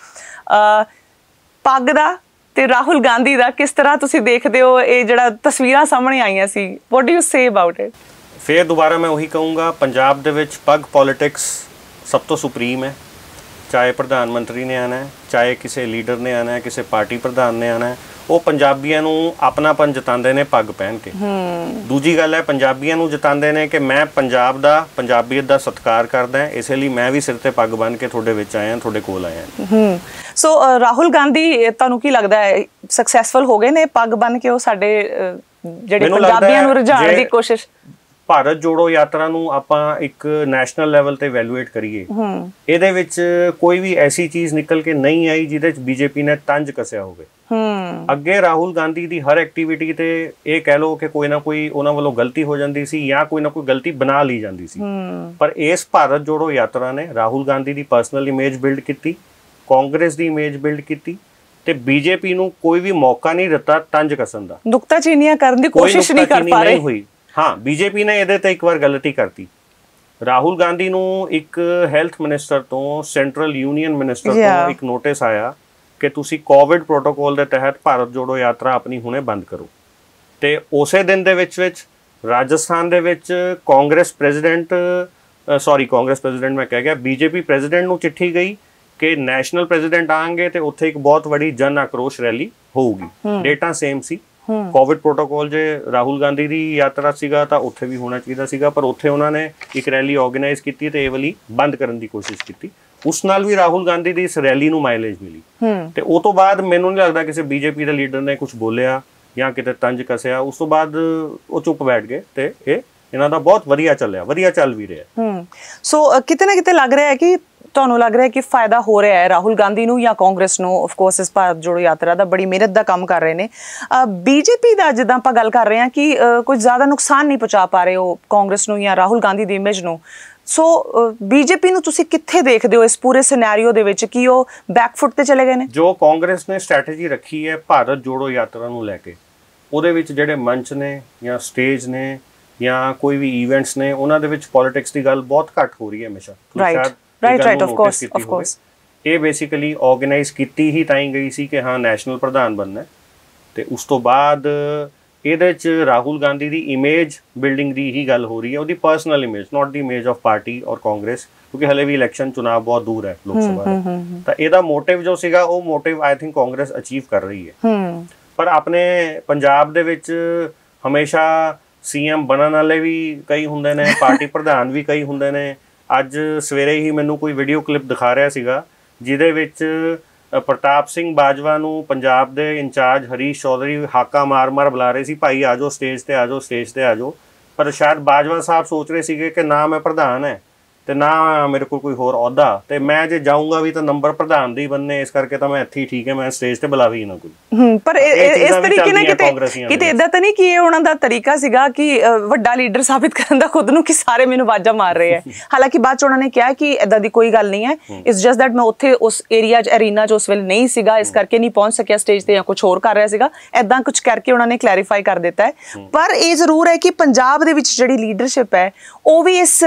ਪੱਗ ਦਾ ਤੇ ਰਾਹੁਲ ਗਾਂਧੀ ਦਾ ਕਿਸ ਤਰ੍ਹਾਂ ਤੁਸੀਂ ਦੇਖਦੇ ਹੋ ਇਹ ਜਿਹੜਾ ਤਸਵੀਰਾਂ ਸਾਹਮਣੇ ਆਈਆਂ ਸੀ? What do you say about it? ਫਿਰ ਦੁਬਾਰਾ ਮੈਂ ਉਹੀ ਕਹੂੰਗਾ, ਪੰਜਾਬ ਦੇ ਵਿੱਚ ਪੱਗ ਪੋਲਿਟਿਕਸ ਸਭ ਤੋਂ ਸੁਪਰੀਮ ਹੈ। ਚਾਹੇ ਪ੍ਰਧਾਨ ਮੰਤਰੀ ਨੇ ਆਉਣਾ ਹੈ, ਚਾਹੇ ਕਿਸੇ ਲੀਡਰ ਨੇ ਆਉਣਾ ਹੈ, ਕਿਸੇ ਪਾਰਟੀ ਪ੍ਰਧਾਨ ਨੇ ਆਉਣਾ ਹੈ, ਉਹ ਪੰਜਾਬੀਆਂ ਨੂੰ ਆਪਣਾਪਨ ਜਤਾਉਂਦੇ ਨੇ ਪੱਗ ਪਹਿਨ ਕੇ। ਦੂਜੀ ਗੱਲ ਹੈ, ਪੰਜਾਬੀਆਂ ਨੂੰ ਜਤਾਉਂਦੇ ਨੇ ਕਿ ਮੈਂ ਪੰਜਾਬ ਦਾ, ਪੰਜਾਬੀਅਤ ਦਾ ਸਤਿਕਾਰ ਕਰਦਾ, ਇਸੇ ਲਈ ਮੈਂ ਵੀ ਸਿਰ ਤੇ ਪੱਗ ਬੰਨ੍ਹ ਕੇ ਤੁਹਾਡੇ ਵਿੱਚ ਆਇਆ, ਤੁਹਾਡੇ ਕੋਲ ਆਇਆ। ਹੂੰ ਸੋ ਰਾਹੁਲ ਗਾਂਧੀ ਤੁਹਾਨੂੰ ਕੀ ਲੱਗਦਾ ਹੈ ਸਕਸੈਸਫੁਲ ਹੋ ਗਏ ਨੇ ਪੱਗ ਬੰਨ੍ਹ ਕੇ? ਉਹ ਸਾਡੇ ਜਿਹੜੇ ਪੰਜਾਬੀਆਂ ਨੂੰ ਰੁਝਾਉਣ ਦੀ ਕੋਸ਼ਿਸ਼, ਭਾਰਤ ਜੋੜੋ ਯਾਤਰਾ ਨੂੰ ਆਪਾਂ ਇੱਕ ਨੈਸ਼ਨਲ ਲੈਵਲ ਤੇ ਵੈਲੂਏਟ ਕਰੀਏ, ਇਹਦੇ ਵਿੱਚ ਕੋਈ ਵੀ ਐਸੀ ਚੀਜ਼ ਨਿਕਲ ਕੇ ਨਹੀਂ ਆਈ ਜਿਹਦੇ ਚ ਬੀਜੇਪੀ ਨੇ ਤੰਜ ਕੱਸਿਆ ਹੋਵੇ। ਅੱਗੇ ਰਾਹੁਲ ਗਾਂਧੀ ਦੀ ਹਰ ਐਕਟੀਵਿਟੀ ਤੇ ਇਹ ਕਹਿ ਲਓ ਕਿ ਕੋਈ ਨਾ ਕੋਈ ਉਹਨਾਂ ਵੱਲੋਂ ਗਲਤੀ ਹੋ ਜਾਂਦੀ ਸੀ ਜਾਂ ਕੋਈ ਨਾ ਕੋਈ ਗਲਤੀ ਬਣਾ ਲਈ ਜਾਂਦੀ ਸੀ, ਪਰ ਇਸ ਭਾਰਤ ਜੋੜੋ ਯਾਤਰਾ ਨੇ ਰਾਹੁਲ ਗਾਂਧੀ ਦੀ ਪਰਸਨਲ ਇਮੇਜ ਬਿਲਡ ਕੀਤੀ, ਕਾਂਗਰਸ ਦੀ ਇਮੇਜ ਬਿਲਡ ਕੀਤੀ, ਤੇ ਬੀਜੇਪੀ ਨੂੰ ਕੋਈ ਵੀ ਮੌਕਾ ਨਹੀਂ ਦਿੱਤਾ ਤੰਜ ਕੱਸਣ ਦਾ। ਨੁਕਤਾਚੀਨੀਆਂ ਕਰਨ ਦੀ ਕੋਸ਼ਿਸ਼ ਨਹੀਂ ਕਰ ਪਾ ਰਹੇ ਹੋਈ। ਹਾਂ, ਬੀਜੇਪੀ ਨੇ ਇਹਦੇ ਤੇ ਇੱਕ ਵਾਰ ਗਲਤੀ ਕਰਤੀ। ਰਾਹੁਲ ਗਾਂਧੀ ਨੂੰ ਇੱਕ ਹੈਲਥ ਮਿਨਿਸਟਰ ਤੋਂ, ਸੈਂਟਰਲ ਯੂਨੀਅਨ ਮਿਨਿਸਟਰ ਤੋਂ ਇੱਕ ਨੋਟਿਸ ਆਇਆ ਕਿ ਤੁਸੀਂ ਕੋਵਿਡ ਪ੍ਰੋਟੋਕੋਲ ਦੇ ਤਹਿਤ ਭਾਰਤ ਜੋੜੋ ਯਾਤਰਾ ਆਪਣੀ ਹੁਣੇ ਬੰਦ ਕਰੋ। ਤੇ ਉਸੇ ਦਿਨ ਦੇ ਵਿੱਚ ਵਿੱਚ ਰਾਜਸਥਾਨ ਦੇ ਵਿੱਚ Congress president, sorry Congress president ਮੈਂ ਕਹਿ ਗਿਆ, ਬੀਜੇਪੀ ਪ੍ਰੈਜ਼ੀਡੈਂਟ ਨੂੰ ਚਿੱਠੀ ਗਈ ਕਿ ਨੈਸ਼ਨਲ ਪ੍ਰੈਜ਼ੀਡੈਂਟ ਆਣਗੇ ਤੇ ਉੱਥੇ ਇੱਕ ਬਹੁਤ ਵੱਡੀ ਜਨ ਆਕਰੋਸ਼ ਰੈਲੀ ਹੋਊਗੀ। ਡੇਟਾ ਸੇਮ ਸੀ। ਕੋਵਿਡ ਪ੍ਰੋਟੋਕੋਲ ਜੇ ਰਾਹੁਲ ਗਾਂਧੀ ਦੀ ਯਾਤਰਾ ਸੀਗਾ ਤਾਂ ਉੱਥੇ ਵੀ ਹੋਣਾ ਚਾਹੀਦਾ ਸੀਗਾ, ਪਰ ਉੱਥੇ ਉਹਨਾਂ ਨੇ ਇੱਕ ਰੈਲੀ ਆਰਗੇਨਾਈਜ਼ ਕੀਤੀ ਤੇ ਇਹ ਵਾਲੀ ਬੰਦ ਕਰਨ ਦੀ ਕੋਸ਼ਿਸ਼ ਕੀਤੀ। ਉਸ ਨਾਲ ਵੀ ਰਾਹੁਲ ਗਾਂਧੀ ਦੀ ਇਸ ਰੈਲੀ ਨੂੰ ਮਾਈਲੇਜ ਮਿਲੀ। ਤੇ ਉਹ ਤੋਂ ਬਾਅਦ ਮੈਨੂੰ ਨਹੀਂ ਲੱਗਦਾ ਕਿਸੇ ਬੀਜੇਪੀ ਦੇ ਲੀਡਰ ਨੇ ਕੁਝ ਬੋਲਿਆ ਜਾਂ ਕਿਤੇ ਤੰਜ ਕੱਸਿਆ। ਉਸ ਤੋਂ ਬਾਅਦ ਉਹ ਚੁੱਪ ਬੈਠ ਗਏ ਤੇ ਇਹ ਇਹਨਾਂ ਦਾ ਬਹੁਤ ਵਧੀਆ ਚੱਲਿਆ, ਵਧੀਆ ਚੱਲ ਵੀ ਰਿਹਾ। ਸੋ ਕਿਤੇ ਨਾ ਕਿਤੇ ਲੱਗ ਰਿਹਾ ਹੈ ਕਿ ਤੁਹਾਨੂੰ ਲੱਗ ਰਿਹਾ ਹੈ ਕਿ ਫਾਇਦਾ ਹੋ ਰਿਹਾ ਹੈ ਰਾਹੁਲ ਗਾਂਧੀ ਨੂੰ ਜਾਂ ਕਾਂਗਰਸ ਨੂੰ? ਆਫ ਕੋਰਸ ਇਸ ਭਾਰਤ ਜੋੜੋ ਯਾਤਰਾ ਦਾ ਬੜੀ ਮਿਹਨਤ ਦਾ ਕੰਮ ਕਰ ਰਹੇ ਨੇ। ਬੀਜੇਪੀ ਦਾ ਜਿੱਦਾਂ ਆਪਾਂ ਗੱਲ ਕਰ ਰਹੇ ਹਾਂ ਕਿ ਕੁਝ ਜ਼ਿਆਦਾ ਨੁਕਸਾਨ ਨਹੀਂ ਪਹੁੰਚਾ ਪਾ ਰਹੇ ਉਹ ਕਾਂਗਰਸ ਨੂੰ ਜਾਂ ਰਾਹੁਲ ਗਾਂਧੀ ਦੀ ਇਮੇਜ ਨੂੰ। ਸੋ ਬੀਜੇਪੀ ਨੂੰ ਤੁਸੀਂ ਕਿੱਥੇ ਦੇਖਦੇ ਹੋ ਇਸ ਪੂਰੇ ਸਿਨੈਰੀਓ ਦੇ ਵਿੱਚ? ਕਿ ਉਹ ਬੈਕਫੁੱਟ ਤੇ ਚਲੇ ਗਏ ਨੇ? ਜੋ ਕਾਂਗਰਸ ਨੇ ਸਟ੍ਰੈਟਜੀ ਰੱਖੀ ਹੈ ਭਾਰਤ ਜੋੜੋ ਯਾਤਰਾ ਨੂੰ ਲੈ ਕੇ, ਉਹਦੇ ਵਿੱਚ ਜਿਹੜੇ ਮੰਚ ਨੇ ਜਾਂ ਸਟੇਜ ਨੇ ਜਾਂ ਕੋਈ ਵੀ ਇਵੈਂਟਸ ਨੇ, ਉਹਨਾਂ ਦੇ ਵਿੱਚ ਪੋਲਿਟਿਕਸ ਦੀ ਗੱਲ ਬਹੁਤ ਘੱਟ ਹੋ ਰਹੀ ਹੈ ਹਮੇਸ਼ਾ। Right right right of course of course ਇਹ ਬੇਸਿਕਲੀ ਆਰਗੇਨਾਈਜ਼ ਕੀਤੀ ਹੀ ਤਾਂ ਹੀ ਗਈ ਸੀ ਕਿ ਹਾਂ ਨੈਸ਼ਨਲ ਪ੍ਰਧਾਨ ਬਣਨਾ। ਤੇ ਉਸ ਤੋਂ ਬਾਅਦ ਇਹਦੇ 'ਚ ਰਾਹੁਲ ਗਾਂਧੀ ਦੀ ਇਮੇਜ ਬਿਲਡਿੰਗ ਦੀ ਹੀ ਗੱਲ ਹੋ ਰਹੀ ਹੈ, ਉਹਦੀ personal image, not the image of party ਔਰ ਕਾਂਗਰਸ, ਕਿਉਂਕਿ ਹਲੇ ਵੀ ਇਲੈਕਸ਼ਨ ਚੁਣਾਵ ਬਹੁਤ ਦੂਰ ਹੈ ਲੋਕ ਸਭਾ ਦਾ। ਤਾਂ ਇਹਦਾ ਮੋਟਿਵ ਜੋ ਸੀਗਾ ਉਹ motive I think Congress achieve ਕਰ ਰਹੀ ਹੈ। ਪਰ ਆਪਣੇ ਪੰਜਾਬ ਦੇ ਵਿੱਚ ਹਮੇਸ਼ਾ ਸੀਐਮ ਬਣਨ ਵਾਲੇ ਵੀ ਕਈ ਹੁੰਦੇ ਨੇ, ਪਾਰਟੀ ਪ੍ਰਧਾਨ ਵੀ ਕਈ ਹੁੰਦੇ ਨੇ। ਅੱਜ ਸਵੇਰੇ ਹੀ ਮੈਨੂੰ ਕੋਈ ਵੀਡੀਓ ਕਲਿੱਪ ਦਿਖਾ ਰਿਹਾ ਸੀਗਾ ਜਿਹਦੇ ਵਿੱਚ ਪ੍ਰਤਾਪ ਸਿੰਘ ਬਾਜਵਾ ਨੂੰ ਪੰਜਾਬ ਦੇ ਇੰਚਾਰਜ ਹਰੀਸ਼ ਚੌਧਰੀ ਹਾਕਾ ਮਾਰ ਮਾਰ ਬੁਲਾ ਰਹੇ ਸੀ, ਭਾਈ ਆ ਜਾਓ ਸਟੇਜ ਤੇ, ਆ ਜਾਓ ਸਟੇਜ ਤੇ ਆ ਜਾਓ। ਪਰ ਸ਼ਾਇਦ ਬਾਜਵਾ ਸਾਹਿਬ ਸੋਚ ਰਹੇ ਸੀਗੇ ਕਿ ਨਾ ਮੈਂ ਪ੍ਰਧਾਨ ਹੈ ਤੇ ਨਾ ਮੇਰੇ ਕੋਲ ਕੋਈ ਹੋਰ ਅਹੁਦਾ, ਤੇ ਮੈਂ ਜੇ ਜਾਊਂਗਾ ਵੀ ਤਾਂ ਨੰਬਰ ਪ੍ਰਧਾਨ ਦੇ ਹੀ ਬੰਨੇ, ਇਸ ਕਰਕੇ ਤਾਂ ਮੈਂ ਇੱਥੇ ਹੀ ਠੀਕ ਹੈ, ਮੈਂ ਸਟੇਜ ਤੇ ਬੁਲਾਵੀ ਹੀ ਨਾ ਕੋਈ। ਹੂੰ ਪਰ ਇਸ ਤਰੀਕੇ ਨਾਲ ਕਿਤੇ ਕਿਤੇ ਇਦਾਂ ਤਾਂ ਨਹੀਂ ਕਿ ਇਹ ਉਹਨਾਂ ਦਾ ਤਰੀਕਾ ਸੀਗਾ ਕਿ ਵੱਡਾ ਲੀਡਰ ਸਾਬਿਤ ਕਰਨ ਦਾ ਖੁਦ ਨੂੰ ਕਿ ਸਾਰੇ ਮੈਨੂੰ ਆਵਾਜ਼ਾਂ ਮਾਰ ਰਹੇ ਹੈ? ਹਾਲਾਂਕਿ ਬਾਅਦ ਚ ਉਹਨਾਂ ਨੇ ਕਿਹਾ ਕਿ ਇਦਾਂ ਦੀ ਕੋਈ ਗੱਲ ਨਹੀਂ ਹੈ, ਇਟਸ ਜਸਟ ਦੈਟ ਮੈਂ ਉੱਥੇ ਉਸ ਏਰੀਆ ਚ ਅਰੀਨਾ ਚ ਉਸ ਵੇਲੇ ਨਹੀਂ ਸੀਗਾ, ਇਸ ਕਰਕੇ ਨਹੀਂ ਪਹੁੰਚ ਸਕਿਆ ਸਟੇਜ ਤੇ ਜਾਂ ਕੁਝ ਹੋਰ ਕਰ ਰਿਹਾ ਸੀਗਾ। ਇਦਾਂ ਕੁਝ ਕਰਕੇ ਉਹਨਾਂ ਨੇ ਕਲੈਰੀਫਾਈ ਕਰ ਦਿੱਤਾ ਹੈ। ਪਰ ਇਹ ਜ਼ਰੂਰ ਹੈ ਕਿ ਪੰਜਾਬ ਦੇ ਵਿੱਚ ਜਿਹੜੀ ਲੀਡਰਸ਼ਿਪ ਹੈ ਉਹ ਵੀ ਇਸ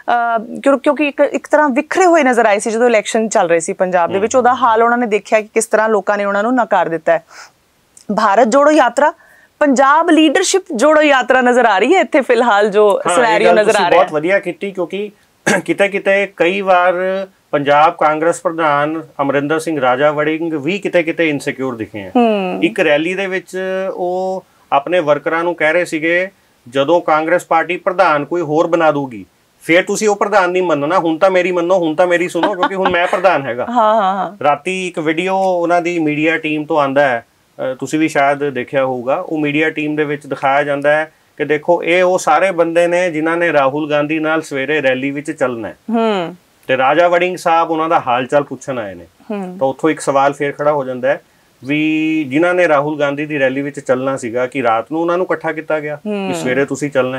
ਕਿਉਂਕਿ ਇੱਕ ਇੱਕ ਤਰ੍ਹਾਂ ਵਿਖਰੇ ਹੋਏ ਨਜ਼ਰ ਆਏ ਸੀ ਜਦੋਂ ਇਲੈਕਸ਼ਨ ਚੱਲ ਰਹੇ ਸੀ ਪੰਜਾਬ ਦੇ ਵਿੱਚ। ਉਹਦਾ ਹਾਲ ਉਹਨਾਂ ਨੇ ਦੇਖਿਆ ਕਿ ਕਿਸ ਤਰ੍ਹਾਂ ਲੋਕਾਂ ਨੇ ਉਹਨਾਂ ਨੂੰ ਨਕਾਰ ਦਿੱਤਾ ਹੈ। भारत जोड़ो यात्रा, पंजाब लीडरशिप जोड़ो यात्रा नजर आ रही है इत्थे फिलहाल जो सिनेरियो नजर आ रहा है। बहुत वधिया कीती, क्योंकि किते किते कई बार पंजाब कांग्रेस प्रधान अमरिंदर सिंह राजा वड़िंग भी किते किते इनसिक्योर दिखे हैं। एक रैली दे विच ਉਹ ਆਪਣੇ ਵਰਕਰਾਂ ਨੂੰ ਕਹਿ ਰਹੇ ਸੀਗੇ ਜਦੋਂ ਕਾਂਗਰਸ ਪਾਰਟੀ ਪ੍ਰਧਾਨ ਕੋਈ ਹੋਰ ਬਣਾ ਦੂਗੀ ਫਿਰ ਤੁਸੀਂ ਉਹ ਪ੍ਰਧਾਨ ਨਹੀਂ ਮੰਨਣਾ, ਹੁਣ ਤਾਂ ਮੇਰੀ ਮੰਨੋ, ਹੁਣ ਤਾਂ ਮੇਰੀ ਸੁਣੋ, ਕਿਉਂਕਿ ਹੁਣ ਮੈਂ ਪ੍ਰਧਾਨ ਹੈਗਾ। ਹਾਂ ਹਾਂ ਰਾਤੀ ਇੱਕ ਵੀਡੀਓ ਉਹਨਾਂ ਦੀ ਮੀਡੀਆ ਟੀਮ ਤੋਂ ਆਂਦਾ ਹੈ, ਤੁਸੀਂ ਵੀ ਸ਼ਾਇਦ ਦੇਖਿਆ ਹੋਊਗਾ। ਉਹ ਮੀਡੀਆ ਟੀਮ ਦੇ ਵਿੱਚ ਦਿਖਾਇਆ ਜਾਂਦਾ ਹੈ ਕਿ ਦੇਖੋ ਇਹ ਉਹ ਸਾਰੇ ਬੰਦੇ ਨੇ ਜਿਨ੍ਹਾਂ ਨੇ ਰਾਹੁਲ ਗਾਂਧੀ ਨਾਲ ਸਵੇਰੇ ਰੈਲੀ ਵਿੱਚ ਚੱਲਣਾ ਹੈ ਤੇ ਰਾਜਾ ਵੜਿੰਗ ਸਾਹਿਬ ਉਹਨਾਂ ਦਾ ਹਾਲ ਚਾਲ ਪੁੱਛਣ ਆਏ ਨੇ। ਤਾਂ ਉੱਥੋਂ ਇੱਕ ਸਵਾਲ ਫੇਰ ਖੜਾ ਹੋ ਜਾਂਦਾ ਹੈ ਵੀ ਜਿਨ੍ਹਾਂ ਨੇ ਰਾਹੁਲ ਗਾਂਧੀ ਦੀ ਰੈਲੀ ਵਿੱਚ ਚੱਲਣਾ ਸੀਗਾ ਕਿ ਰਾਤ ਨੂੰ ਉਹਨਾਂ ਨੂੰ ਇਕੱਠਾ ਕੀਤਾ ਗਿਆ ਕਿ ਸਵੇਰੇ ਤੁਸੀਂ ਚੱਲਣਾ ਹੈ।